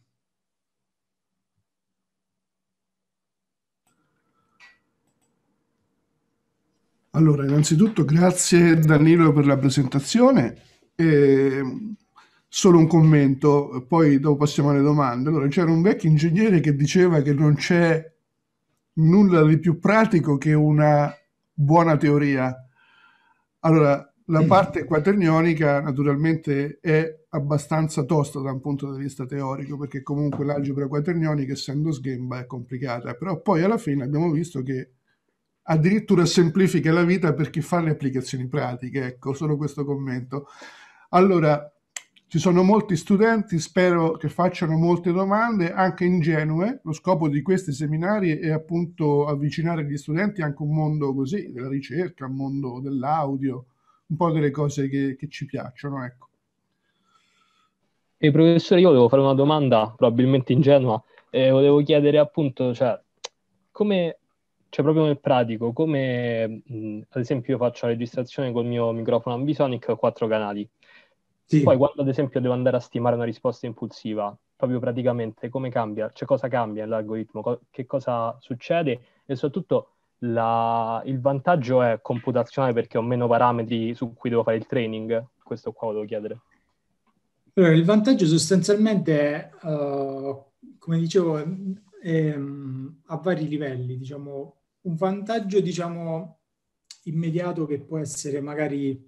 Allora, innanzitutto grazie Danilo per la presentazione. E solo un commento, poi dopo passiamo alle domande. Allora, c'era un vecchio ingegnere che diceva che non c'è nulla di più pratico che una buona teoria. Allora, la parte quaternionica naturalmente è abbastanza tosta da un punto di vista teorico, perché comunque l'algebra quaternionica, essendo sghemba, è complicata, però poi alla fine abbiamo visto che addirittura semplifica la vita per chi fa le applicazioni pratiche. Ecco, solo questo commento. Allora, Ci sono molti studenti, spero che facciano molte domande, anche ingenue. Lo scopo di questi seminari è appunto avvicinare gli studenti anche a un mondo così, della ricerca, un mondo dell'audio, un po' delle cose che, che ci piacciono, ecco. E professore, io volevo fare una domanda, probabilmente ingenua, e volevo chiedere appunto, cioè, come, cioè proprio nel pratico, come, mh, ad esempio io faccio la registrazione col mio microfono Ambisonic a quattro canali. Sì. Poi quando ad esempio devo andare a stimare una risposta impulsiva, proprio praticamente come cambia? Cioè cosa cambia l'algoritmo? Co- che cosa succede? E soprattutto la... il vantaggio è computazionale perché ho meno parametri su cui devo fare il training? Questo qua volevo chiedere. Allora, il vantaggio sostanzialmente è, uh, come dicevo, è, um, a vari livelli. Diciamo, un vantaggio, diciamo, immediato che può essere magari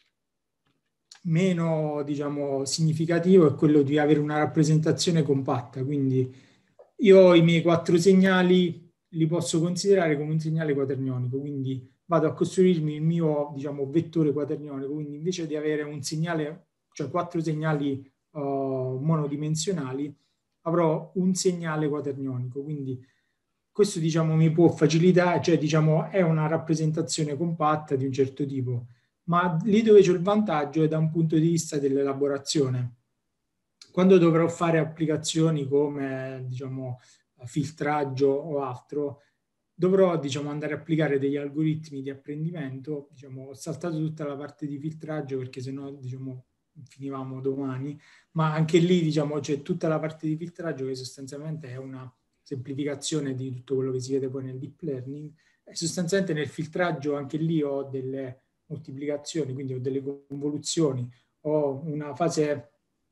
meno, diciamo, significativo è quello di avere una rappresentazione compatta. Quindi io ho i miei quattro segnali, li posso considerare come un segnale quaternionico, quindi vado a costruirmi il mio, diciamo, vettore quaternionico, quindi invece di avere un segnale, cioè quattro segnali uh, monodimensionali, avrò un segnale quaternionico, quindi questo, diciamo, mi può facilitare, cioè, diciamo, è una rappresentazione compatta di un certo tipo. Ma lì dove c'è il vantaggio è da un punto di vista dell'elaborazione. Quando dovrò fare applicazioni come, diciamo, filtraggio o altro, dovrò, diciamo, andare a applicare degli algoritmi di apprendimento. Diciamo, ho saltato tutta la parte di filtraggio perché sennò, diciamo, finivamo domani, ma anche lì, diciamo, c'è tutta la parte di filtraggio che sostanzialmente è una semplificazione di tutto quello che si vede poi nel deep learning. E sostanzialmente nel filtraggio anche lì ho delle moltiplicazioni, quindi ho delle convoluzioni, ho una fase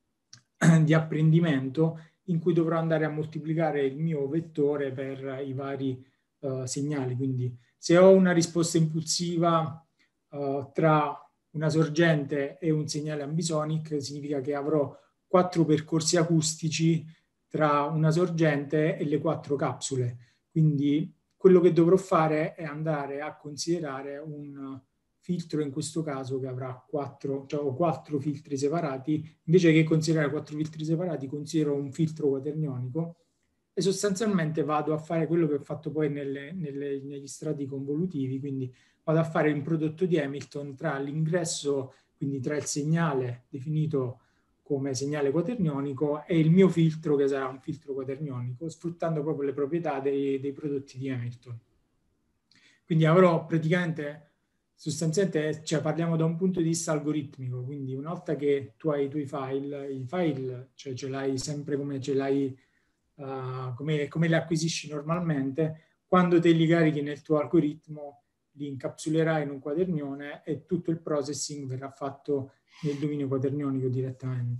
di apprendimento in cui dovrò andare a moltiplicare il mio vettore per i vari uh, segnali. Quindi se ho una risposta impulsiva uh, tra una sorgente e un segnale ambisonic, significa che avrò quattro percorsi acustici tra una sorgente e le quattro capsule. Quindi quello che dovrò fare è andare a considerare un filtro, in questo caso, che avrà quattro, cioè ho quattro filtri separati. Invece che considerare quattro filtri separati, considero un filtro quaternionico e sostanzialmente vado a fare quello che ho fatto poi nelle, nelle, negli strati convolutivi, quindi vado a fare un prodotto di Hamilton tra l'ingresso, quindi tra il segnale definito come segnale quaternionico e il mio filtro, che sarà un filtro quaternionico, sfruttando proprio le proprietà dei, dei prodotti di Hamilton. Quindi avrò praticamente, sostanzialmente, cioè parliamo da un punto di vista algoritmico, quindi una volta che tu hai i tuoi file, i file, cioè ce l'hai sempre come ce l'hai, uh, come, come li acquisisci normalmente, quando te li carichi nel tuo algoritmo, li incapsulerai in un quaternione e tutto il processing verrà fatto nel dominio quaternionico direttamente.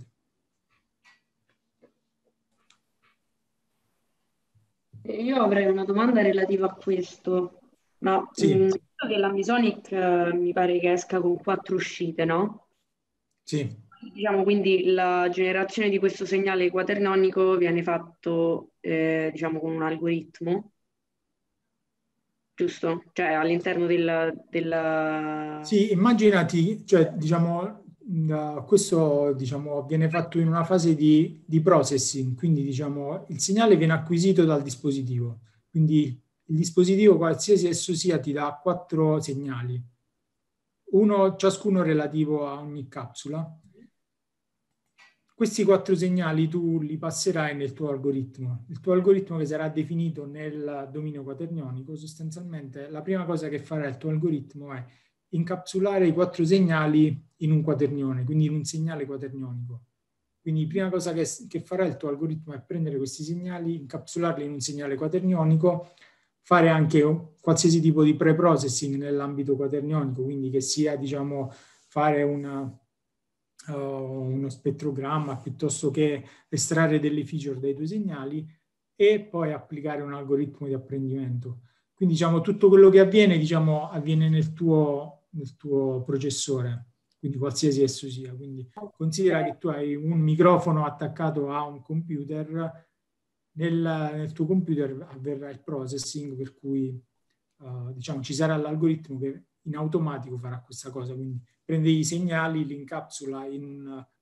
Io avrei una domanda relativa a questo. Ma sì. mh, che l'Ambisonic eh, mi pare che esca con quattro uscite, no? Sì. Diciamo, quindi la generazione di questo segnale quaternionico viene fatto, eh, diciamo, con un algoritmo, giusto? Cioè all'interno del, del... Sì, immaginati, cioè, diciamo, uh, questo, diciamo, viene fatto in una fase di, di processing, quindi, diciamo, il segnale viene acquisito dal dispositivo, quindi il dispositivo, qualsiasi esso sia, ti dà quattro segnali, uno, ciascuno relativo a ogni capsula. Questi quattro segnali tu li passerai nel tuo algoritmo. Il tuo algoritmo, che sarà definito nel dominio quaternionico, sostanzialmente la prima cosa che farà il tuo algoritmo è incapsulare i quattro segnali in un quaternione, quindi in un segnale quaternionico. Quindi la prima cosa che, che farà il tuo algoritmo è prendere questi segnali, incapsularli in un segnale quaternionico, fare anche qualsiasi tipo di pre-processing nell'ambito quaternionico, quindi che sia, diciamo, fare una... Uh, uno spettrogramma piuttosto che estrarre delle feature dai tuoi segnali e poi applicare un algoritmo di apprendimento. Quindi, diciamo, tutto quello che avviene, diciamo, avviene nel tuo, nel tuo processore, quindi qualsiasi esso sia. Quindi considera che tu hai un microfono attaccato a un computer, nel, nel tuo computer avverrà il processing, per cui uh, diciamo, ci sarà l'algoritmo che in automatico farà questa cosa, quindi prende i segnali, li incapsula in un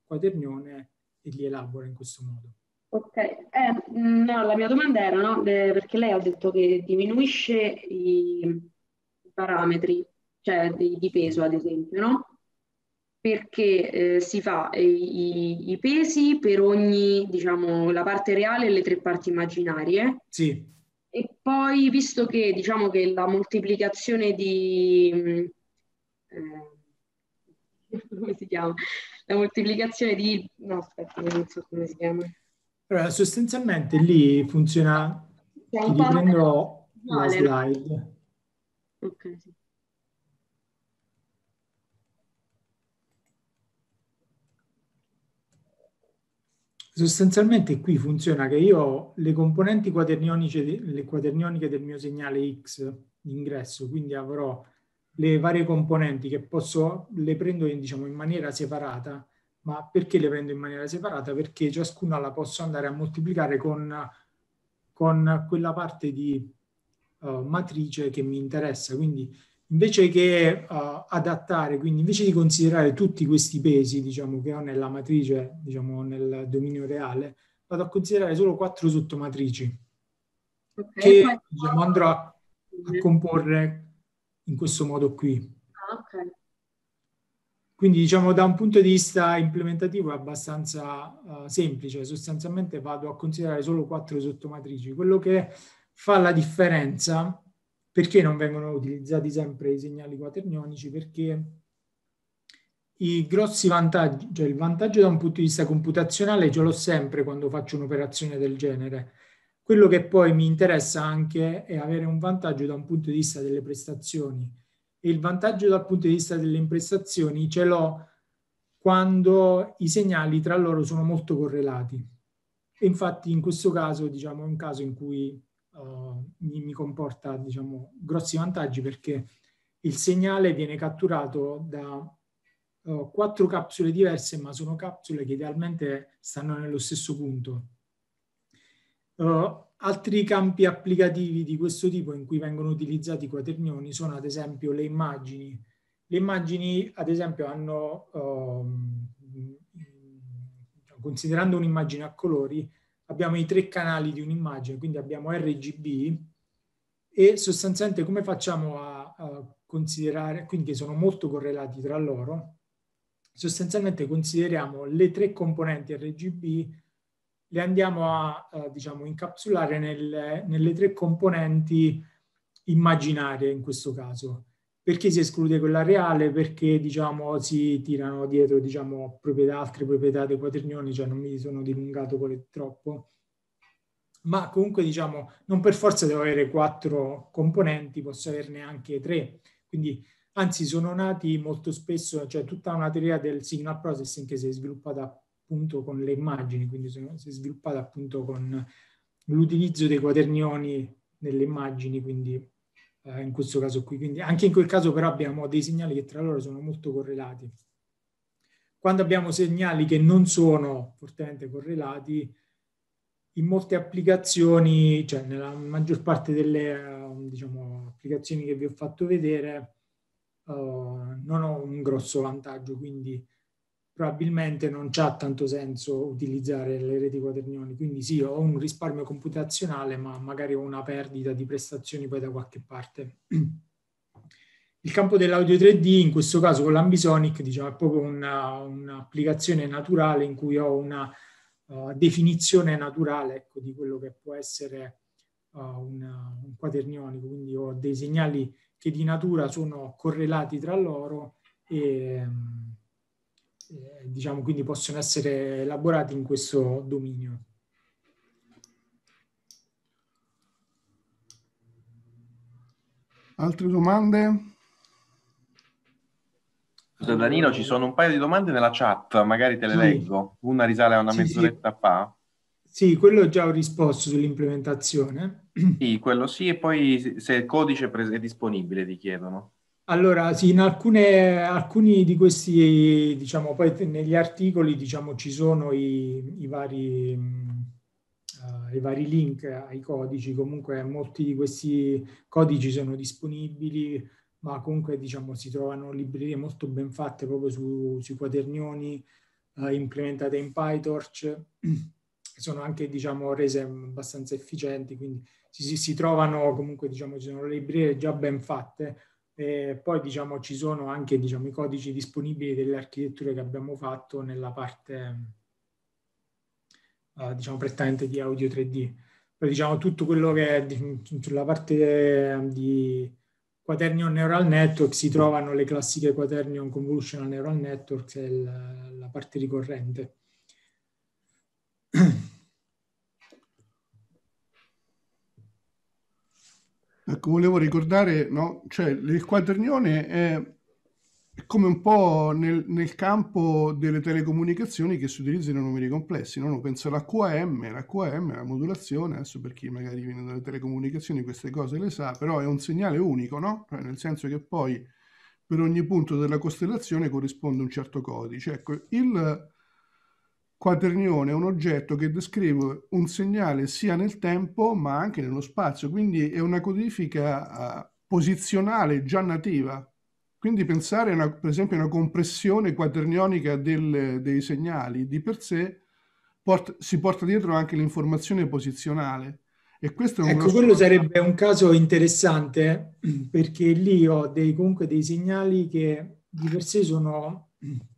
quaternione e li elabora in questo modo. Ok, eh, no, la mia domanda era, no, eh, perché lei ha detto che diminuisce i, i parametri, cioè di, di peso ad esempio, no? Perché eh, si fa eh, i, i pesi per ogni, diciamo, la parte reale e le tre parti immaginarie. Sì. E poi, visto che diciamo che la moltiplicazione di... mh, eh, come si chiama? La moltiplicazione di... No, aspetta, non so come si chiama. Allora, sostanzialmente lì funziona, C'è ti un po' riprendo la uguale, no? slide. Ok, sì. Sostanzialmente qui funziona che io ho le componenti quaternioniche, le quaternioniche del mio segnale X di ingresso, quindi avrò le varie componenti che posso, le prendo in, diciamo, in maniera separata. Ma perché le prendo in maniera separata? Perché ciascuna la posso andare a moltiplicare con, con quella parte di uh, matrice che mi interessa. Quindi invece che uh, adattare, quindi invece di considerare tutti questi pesi, diciamo, che ho nella matrice, diciamo, nel dominio reale, vado a considerare solo quattro sottomatrici Ok, poi... che, diciamo, andrò a, a comporre in questo modo qui. Ah, ok. Quindi, diciamo, da un punto di vista implementativo è abbastanza uh, semplice. Sostanzialmente vado a considerare solo quattro sottomatrici. Quello che fa la differenza, perché non vengono utilizzati sempre i segnali quaternionici? Perché i grossi vantaggi, cioè il vantaggio da un punto di vista computazionale ce l'ho sempre quando faccio un'operazione del genere. Quello che poi mi interessa anche è avere un vantaggio da un punto di vista delle prestazioni. E il vantaggio dal punto di vista delle imprestazioni ce l'ho quando i segnali tra loro sono molto correlati. E infatti in questo caso, diciamo, è un caso in cui uh, mi, mi comporta, diciamo, grossi vantaggi, perché il segnale viene catturato da uh, quattro capsule diverse, ma sono capsule che idealmente stanno nello stesso punto. Uh, altri campi applicativi di questo tipo in cui vengono utilizzati i quaternioni sono ad esempio le immagini. Le immagini, ad esempio, hanno, um, considerando un'immagine a colori, abbiamo i tre canali di un'immagine, quindi abbiamo R G B, e sostanzialmente come facciamo a, a considerare, quindi che sono molto correlati tra loro, sostanzialmente consideriamo le tre componenti R G B, le andiamo a, a diciamo, incapsulare nelle, nelle tre componenti immaginarie in questo caso. Perché si esclude quella reale? Perché, diciamo, si tirano dietro, diciamo, proprietà, altre proprietà dei quaternioni, cioè non mi sono dilungato troppo. Ma comunque, diciamo, non per forza devo avere quattro componenti, posso averne anche tre. Quindi, anzi, sono nati molto spesso, cioè tutta una teoria del signal processing che si è sviluppata appunto con le immagini, quindi si è sviluppata appunto con l'utilizzo dei quaternioni nelle immagini, quindi eh, in questo caso qui. Quindi anche in quel caso però abbiamo dei segnali che tra loro sono molto correlati. Quando abbiamo segnali che non sono fortemente correlati, in molte applicazioni, cioè nella maggior parte delle diciamo, applicazioni che vi ho fatto vedere, uh, non ho un grosso vantaggio, quindi probabilmente non c'ha tanto senso utilizzare le reti quaternioni. Quindi sì, ho un risparmio computazionale, ma magari ho una perdita di prestazioni poi da qualche parte. Il campo dell'audio tre D, in questo caso con l'Ambisonic, diciamo, è proprio una, un'applicazione naturale in cui ho una Uh, definizione naturale, ecco, di quello che può essere uh, una, un quaternionico, quindi ho dei segnali che di natura sono correlati tra loro e, e diciamo quindi possono essere elaborati in questo dominio. Altre domande? Scusa Danilo, ci sono un paio di domande nella chat, magari te le Sì. leggo. Una risale a una Sì, mezz'oretta sì. fa. Sì, quello già ho risposto sull'implementazione. Sì, quello sì, e poi se il codice è disponibile, ti chiedono. Allora, sì, in alcune, alcuni di questi, diciamo, poi negli articoli, diciamo, ci sono i, i vari, uh, i vari link ai codici. Comunque molti di questi codici sono disponibili, ma comunque, diciamo, si trovano librerie molto ben fatte proprio su, sui quaternioni, uh, implementate in PyTorch, sono anche, diciamo, rese abbastanza efficienti, quindi si, si, si trovano comunque, diciamo, ci sono le librerie già ben fatte, e poi, diciamo, ci sono anche, diciamo, i codici disponibili delle architetture che abbiamo fatto nella parte, uh, diciamo, prettamente di audio tre D. Poi, diciamo, tutto quello che è di, sulla parte di Quaternion Neural Network si trovano le classiche Quaternion Convolutional Neural Network, che è la, la parte ricorrente. Ecco, volevo ricordare, no? Cioè, il quaternione è come un po' nel, nel campo delle telecomunicazioni che si utilizzano numeri complessi, no? Uno pensa alla Q A M, la Q A M è la modulazione, adesso per chi magari viene dalle telecomunicazioni queste cose le sa, però è un segnale unico, no? Cioè, nel senso che poi per ogni punto della costellazione corrisponde un certo codice. Ecco, il quaternione è un oggetto che descrive un segnale sia nel tempo ma anche nello spazio, quindi è una codifica uh, posizionale già nativa. Quindi pensare, a una, per esempio, a una compressione quaternionica del, dei segnali di per sé porta, si porta dietro anche l'informazione posizionale. E questo è ecco, quello sarebbe un caso interessante, perché lì ho dei, comunque dei segnali che di per sé sono,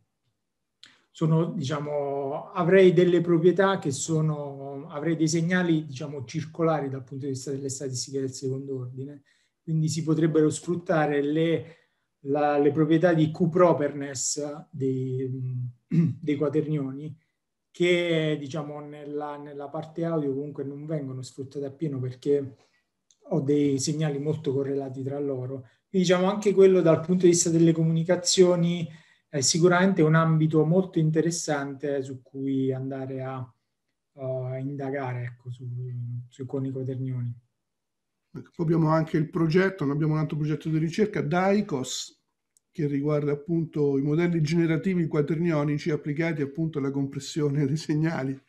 sono, diciamo, avrei delle proprietà che sono, avrei dei segnali, diciamo, circolari dal punto di vista delle statistiche del secondo ordine, quindi si potrebbero sfruttare le, la, le proprietà di Q-properness dei, dei quaternioni, che, diciamo, nella, nella parte audio comunque non vengono sfruttate appieno perché ho dei segnali molto correlati tra loro. Quindi, diciamo, anche quello dal punto di vista delle comunicazioni è sicuramente un ambito molto interessante su cui andare a, a indagare, ecco, su, su con i quaternioni. Poi abbiamo anche il progetto, abbiamo un altro progetto di ricerca, DAICOS, che riguarda appunto i modelli generativi quaternionici applicati appunto alla compressione dei segnali.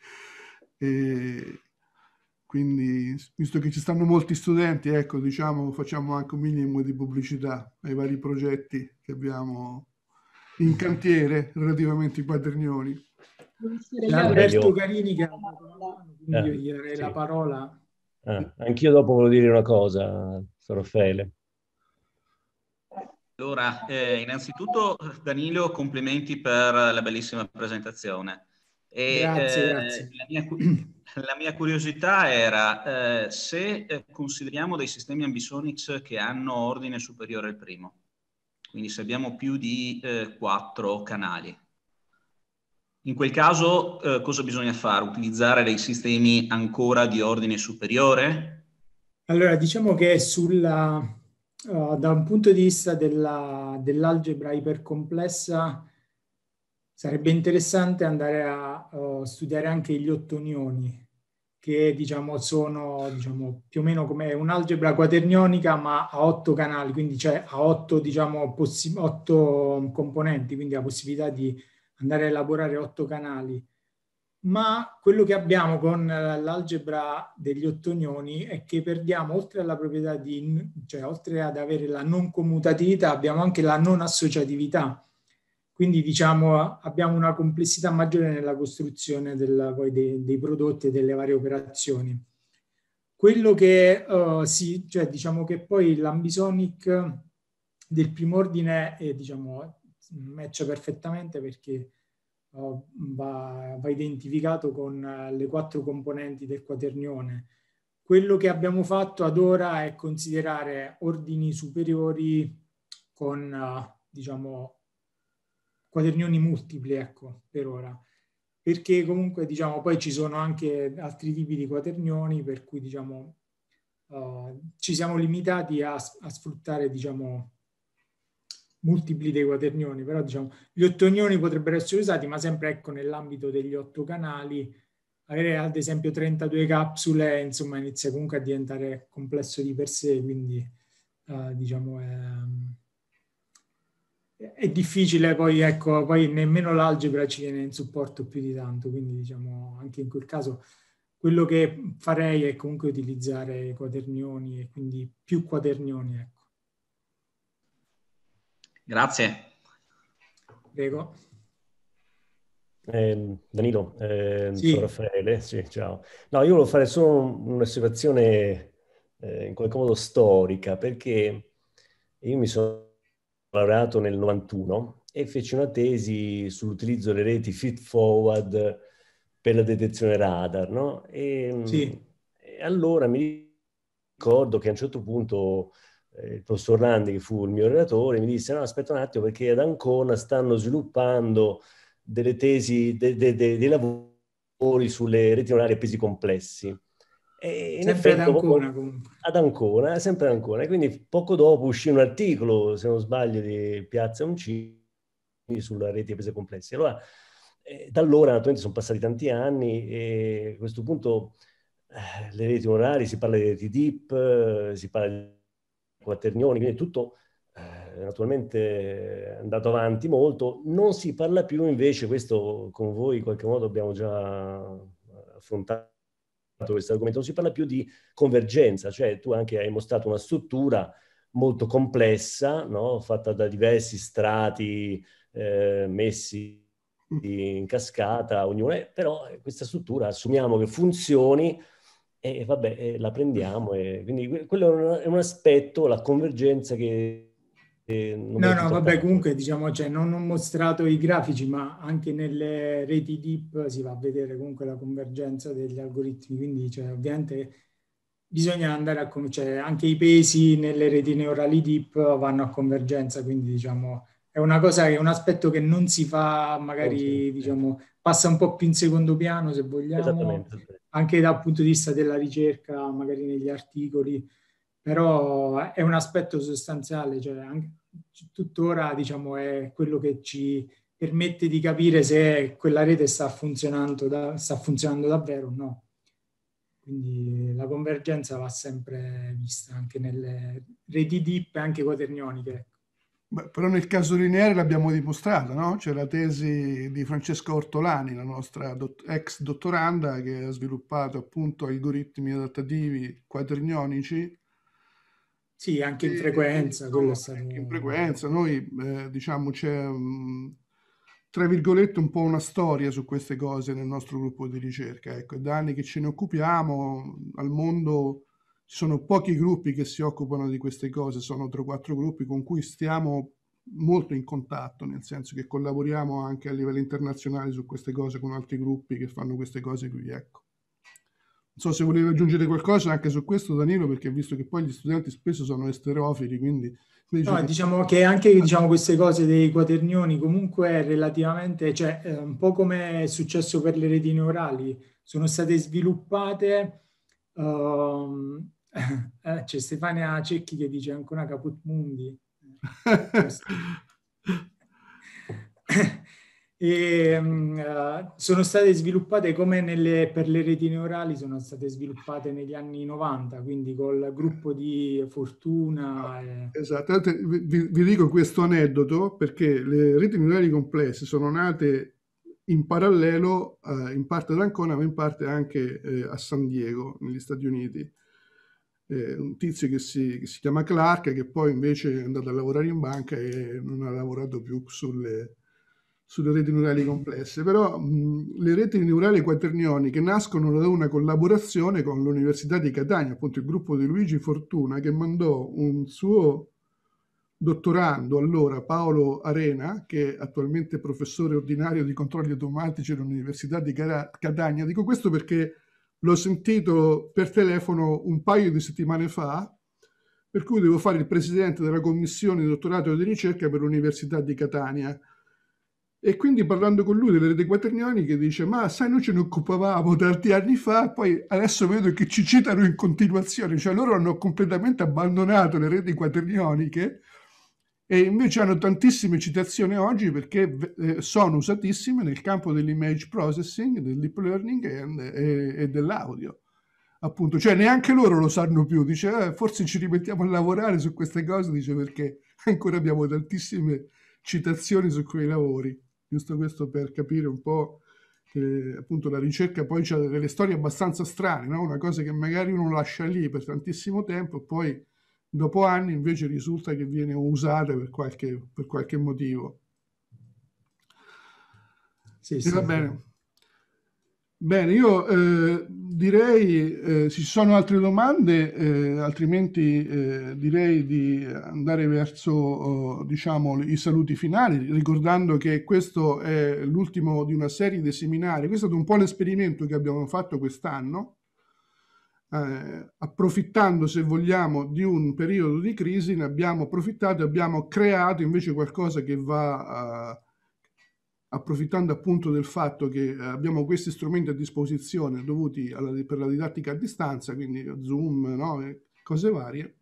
E quindi, visto che ci stanno molti studenti, ecco, diciamo, facciamo anche un minimo di pubblicità ai vari progetti che abbiamo in cantiere relativamente ai quaternioni. C'è Alberto Carini che ha dato una mano, quindi io gli darei sì. la parola. Ah, anch'io dopo volevo dire una cosa, Raffaele. Allora, eh, innanzitutto Danilo, complimenti per la bellissima presentazione. E, grazie, eh, grazie. La mia, la mia curiosità era eh, se eh, consideriamo dei sistemi ambisonics che hanno ordine superiore al primo, quindi se abbiamo più di eh, quattro canali. In quel caso eh, cosa bisogna fare? Utilizzare dei sistemi ancora di ordine superiore? Allora, diciamo che sulla, uh, da un punto di vista della, dell'algebra ipercomplessa sarebbe interessante andare a uh, studiare anche gli ottonioni, che, diciamo, sono, diciamo, più o meno come un'algebra quaternionica ma a otto canali, quindi c'è a otto, diciamo, possi- otto componenti, quindi la possibilità di andare a elaborare otto canali. Ma quello che abbiamo con l'algebra degli ottonioni è che perdiamo, oltre alla proprietà di, cioè oltre ad avere la non commutatività, abbiamo anche la non associatività. Quindi, diciamo, abbiamo una complessità maggiore nella costruzione del, poi dei, dei prodotti e delle varie operazioni. Quello che uh, si, cioè, diciamo che poi l'ambisonic del primo ordine è, diciamo, matcha perfettamente perché uh, va, va identificato con uh, le quattro componenti del quaternione. Quello che abbiamo fatto ad ora è considerare ordini superiori con, uh, diciamo, quaternioni multipli, ecco, per ora. Perché comunque, diciamo, poi ci sono anche altri tipi di quaternioni, per cui, diciamo, uh, ci siamo limitati a, a sfruttare, diciamo, multipli dei quaternioni, però, diciamo, gli ottonioni potrebbero essere usati, ma sempre, ecco, nell'ambito degli otto canali. Avere ad esempio trentadue capsule, insomma, inizia comunque a diventare complesso di per sé, quindi uh, diciamo è, è difficile poi, ecco, poi nemmeno l'algebra ci viene in supporto più di tanto, quindi, diciamo, anche in quel caso quello che farei è comunque utilizzare quaternioni e quindi più quaternioni, ecco. Grazie. Prego. Eh, Danilo, eh, Sì. sono Raffaele, sì, ciao. No, io volevo fare solo un'osservazione eh, in qualche modo storica, perché io mi sono laureato nel novantuno e feci una tesi sull'utilizzo delle reti feed-forward per la detezione radar, no? E, Sì. e allora mi ricordo che a un certo punto eh, il professor Landi, che fu il mio relatore, mi disse: no, aspetta un attimo, perché ad Ancona stanno sviluppando delle tesi, de, de, de, dei lavori sulle reti neurali a pesi complessi. E in Sempre ad effetti dopo Ancona po- comunque. ad Ancona, sempre ad Ancona, e quindi poco dopo uscì un articolo, se non sbaglio, di Piazza Uncini sulla rete a pesi complessi. Allora, eh, da allora naturalmente sono passati tanti anni e a questo punto eh, le reti neurali, si parla di reti deep, eh, si parla di quaternioni, quindi tutto eh, naturalmente è andato avanti molto. Non si parla più invece, questo con voi in qualche modo abbiamo già affrontato questo argomento, non si parla più di convergenza, cioè tu anche hai mostrato una struttura molto complessa, no? Fatta da diversi strati eh, messi in cascata, ognuno è, però questa struttura assumiamo che funzioni e vabbè, e la prendiamo. E quindi quello è un, è un aspetto, la convergenza che, che non No, viene più no, vabbè, trattato. comunque diciamo, cioè, non ho mostrato i grafici, ma anche nelle reti deep si va a vedere comunque la convergenza degli algoritmi, quindi cioè, ovviamente bisogna andare a, com- cioè, anche i pesi nelle reti neurali deep vanno a convergenza, quindi diciamo è una cosa che è un aspetto che non si fa, Non so, magari sì. diciamo, passa un po' più in secondo piano se vogliamo, Esattamente. anche dal punto di vista della ricerca, magari negli articoli, però è un aspetto sostanziale, cioè anche, tuttora diciamo, è quello che ci permette di capire se quella rete sta funzionando, da, sta funzionando davvero o no. Quindi la convergenza va sempre vista anche nelle reti deep e anche quaternioniche. Beh, però nel caso lineare l'abbiamo dimostrato, no? C'è la tesi di Francesca Ortolani, la nostra dott- ex dottoranda, che ha sviluppato appunto algoritmi adattativi quaternionici. Sì, anche in E, frequenza, quello è insomma, stato... anche in frequenza, noi eh, diciamo c'è mh, tra virgolette un po' una storia su queste cose nel nostro gruppo di ricerca. Ecco, è da anni che ce ne occupiamo, al mondo ci sono pochi gruppi che si occupano di queste cose, sono tre o quattro gruppi con cui stiamo molto in contatto, nel senso che collaboriamo anche a livello internazionale su queste cose con altri gruppi che fanno queste cose qui, ecco. Non so se volevi aggiungere qualcosa anche su questo, Danilo, perché visto che poi gli studenti spesso sono esterofili, quindi dice No, che... diciamo che anche diciamo, queste cose dei quaternioni comunque relativamente, cioè eh, un po' come è successo per le reti neurali, sono state sviluppate, ehm, eh, c'è Stefania Cecchi che dice ancora Caput Mundi. E, um, uh, sono state sviluppate come nelle, per le reti neurali, sono state sviluppate negli anni novanta, quindi col gruppo di Fortuna. E... Esatto, vi, vi dico questo aneddoto perché le reti neurali complesse sono nate in parallelo, eh, in parte ad Ancona, ma in parte anche eh, a San Diego, negli Stati Uniti. Eh, un tizio che si, che si chiama Clark, che poi invece è andato a lavorare in banca e non ha lavorato più sulle, sulle reti neurali complesse. Però mh, le reti neurali quaternioniche nascono da una collaborazione con l'Università di Catania, appunto il gruppo di Luigi Fortuna, che mandò un suo dottorando, allora Paolo Arena, che è attualmente professore ordinario di controlli automatici all'Università di Catania. Dico questo perché l'ho sentito per telefono un paio di settimane fa, per cui devo fare il presidente della commissione di dottorato di ricerca per l'Università di Catania. E quindi parlando con lui delle reti quaternioniche dice: ma sai, noi ce ne occupavamo tanti anni fa, poi adesso vedo che ci citano in continuazione, cioè loro hanno completamente abbandonato le reti quaternioniche e invece hanno tantissime citazioni oggi perché eh, sono usatissime nel campo dell'image processing, del deep learning e, e, e dell'audio. Appunto, cioè neanche loro lo sanno più, dice eh, forse ci rimettiamo a lavorare su queste cose, dice, perché ancora abbiamo tantissime citazioni su quei lavori. Giusto questo per capire un po' che appunto la ricerca poi ha delle storie abbastanza strane, no? Una cosa che magari uno lascia lì per tantissimo tempo e poi dopo anni invece risulta che viene usata per qualche, per qualche motivo. Sì, E sì. va bene. Bene, io eh, direi, eh, se ci sono altre domande, eh, altrimenti eh, direi di andare verso, oh, diciamo, i saluti finali, ricordando che questo è l'ultimo di una serie di seminari. Questo è stato un po' l'esperimento che abbiamo fatto quest'anno, eh, approfittando, se vogliamo, di un periodo di crisi, ne abbiamo approfittato e abbiamo creato invece qualcosa che va a approfittando appunto del fatto che abbiamo questi strumenti a disposizione dovuti alla, per la didattica a distanza, quindi Zoom, no? E cose varie,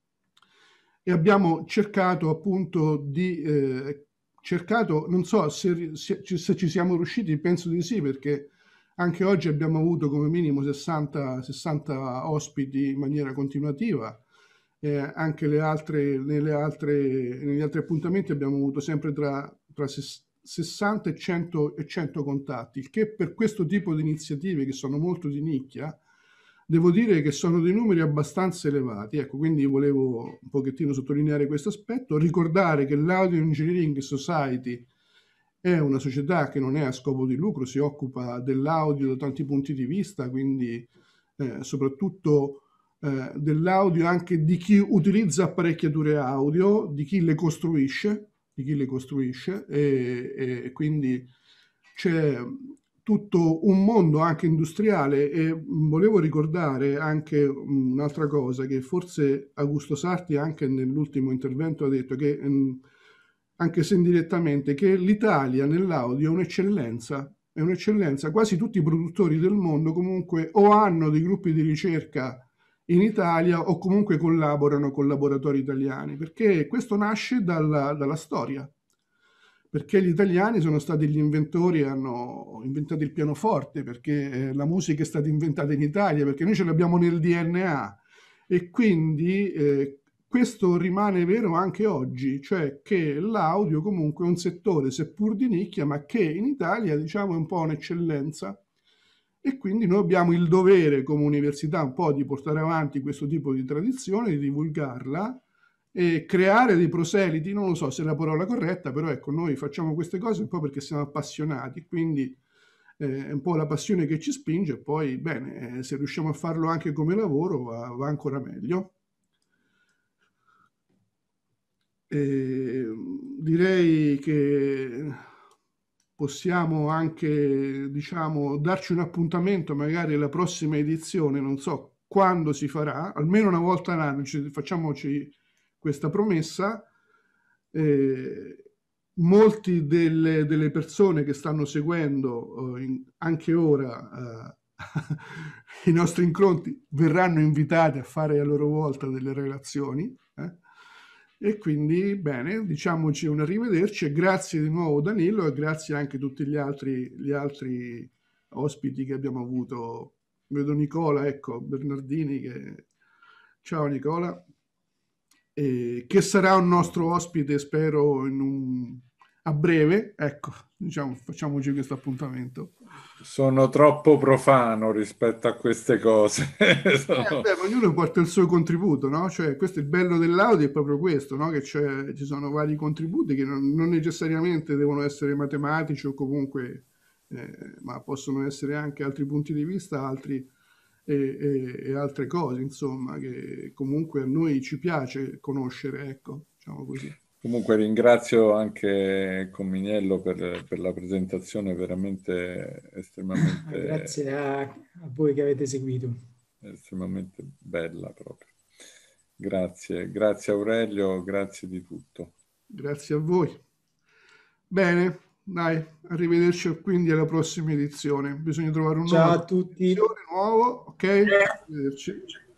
e abbiamo cercato appunto di, eh, cercato, non so se, se, se ci siamo riusciti, penso di sì, perché anche oggi abbiamo avuto come minimo sessanta, sessanta ospiti in maniera continuativa. Eh, anche le altre, nelle altre, negli altri appuntamenti abbiamo avuto sempre tra, tra sessanta e cento, e cento contatti, il che per questo tipo di iniziative che sono molto di nicchia, devo dire che sono dei numeri abbastanza elevati. Ecco, quindi volevo un pochettino sottolineare questo aspetto, ricordare che l'Audio Engineering Society è una società che non è a scopo di lucro, si occupa dell'audio da tanti punti di vista, quindi eh, soprattutto eh, dell'audio anche di chi utilizza apparecchiature audio, di chi le costruisce, di chi le costruisce e, e quindi c'è tutto un mondo anche industriale. E volevo ricordare anche un'altra cosa che forse Augusto Sarti anche nell'ultimo intervento ha detto, che anche se indirettamente, che l'Italia nell'audio è un'eccellenza, è un'eccellenza. Quasi tutti i produttori del mondo comunque o hanno dei gruppi di ricerca in Italia o comunque collaborano con laboratori italiani, perché questo nasce dalla, dalla storia, perché gli italiani sono stati gli inventori, hanno inventato il pianoforte, perché la musica è stata inventata in Italia, perché noi ce l'abbiamo nel D N A, e quindi eh, questo rimane vero anche oggi, cioè che l'audio comunque è un settore seppur di nicchia, ma che in Italia diciamo è un po' un'eccellenza. E quindi noi abbiamo il dovere come università un po' di portare avanti questo tipo di tradizione, di divulgarla e creare dei proseliti. Non lo so se è la parola corretta, però ecco, noi facciamo queste cose un po' perché siamo appassionati, quindi eh, è un po' la passione che ci spinge, e poi bene, eh, se riusciamo a farlo anche come lavoro va, va ancora meglio. E direi che possiamo anche, diciamo, darci un appuntamento magari alla prossima edizione, non so quando si farà, almeno una volta all'anno, facciamoci questa promessa. Eh, molti delle, delle persone che stanno seguendo eh, in, anche ora eh, i nostri incontri verranno invitati a fare a loro volta delle relazioni. Eh? E quindi, bene, diciamoci un arrivederci e grazie di nuovo Danilo e grazie anche a tutti gli altri, gli altri ospiti che abbiamo avuto. Vedo Nicola, ecco, Bernardini, che... ciao Nicola, e che sarà un nostro ospite, spero, in un... a breve, ecco, diciamo, facciamoci questo appuntamento. Sono troppo profano rispetto a queste cose. Sono... Eh, beh, ognuno porta il suo contributo, no? Cioè, questo è il bello dell'audio, è proprio questo, no? Che c'è, ci sono vari contributi che non, non necessariamente devono essere matematici o comunque, eh, ma possono essere anche altri punti di vista, altri e, e, e altre cose, insomma, che comunque a noi ci piace conoscere, ecco, diciamo così. Comunque ringrazio anche Comminiello per, per la presentazione veramente estremamente... Grazie a, a voi che avete seguito. Estremamente bella proprio. Grazie, grazie Aurelio, grazie di tutto. Grazie a voi. Bene, dai, arrivederci quindi alla prossima edizione. Bisogna trovare un Ciao nuovo a tutti. nuovo, ok? Arrivederci.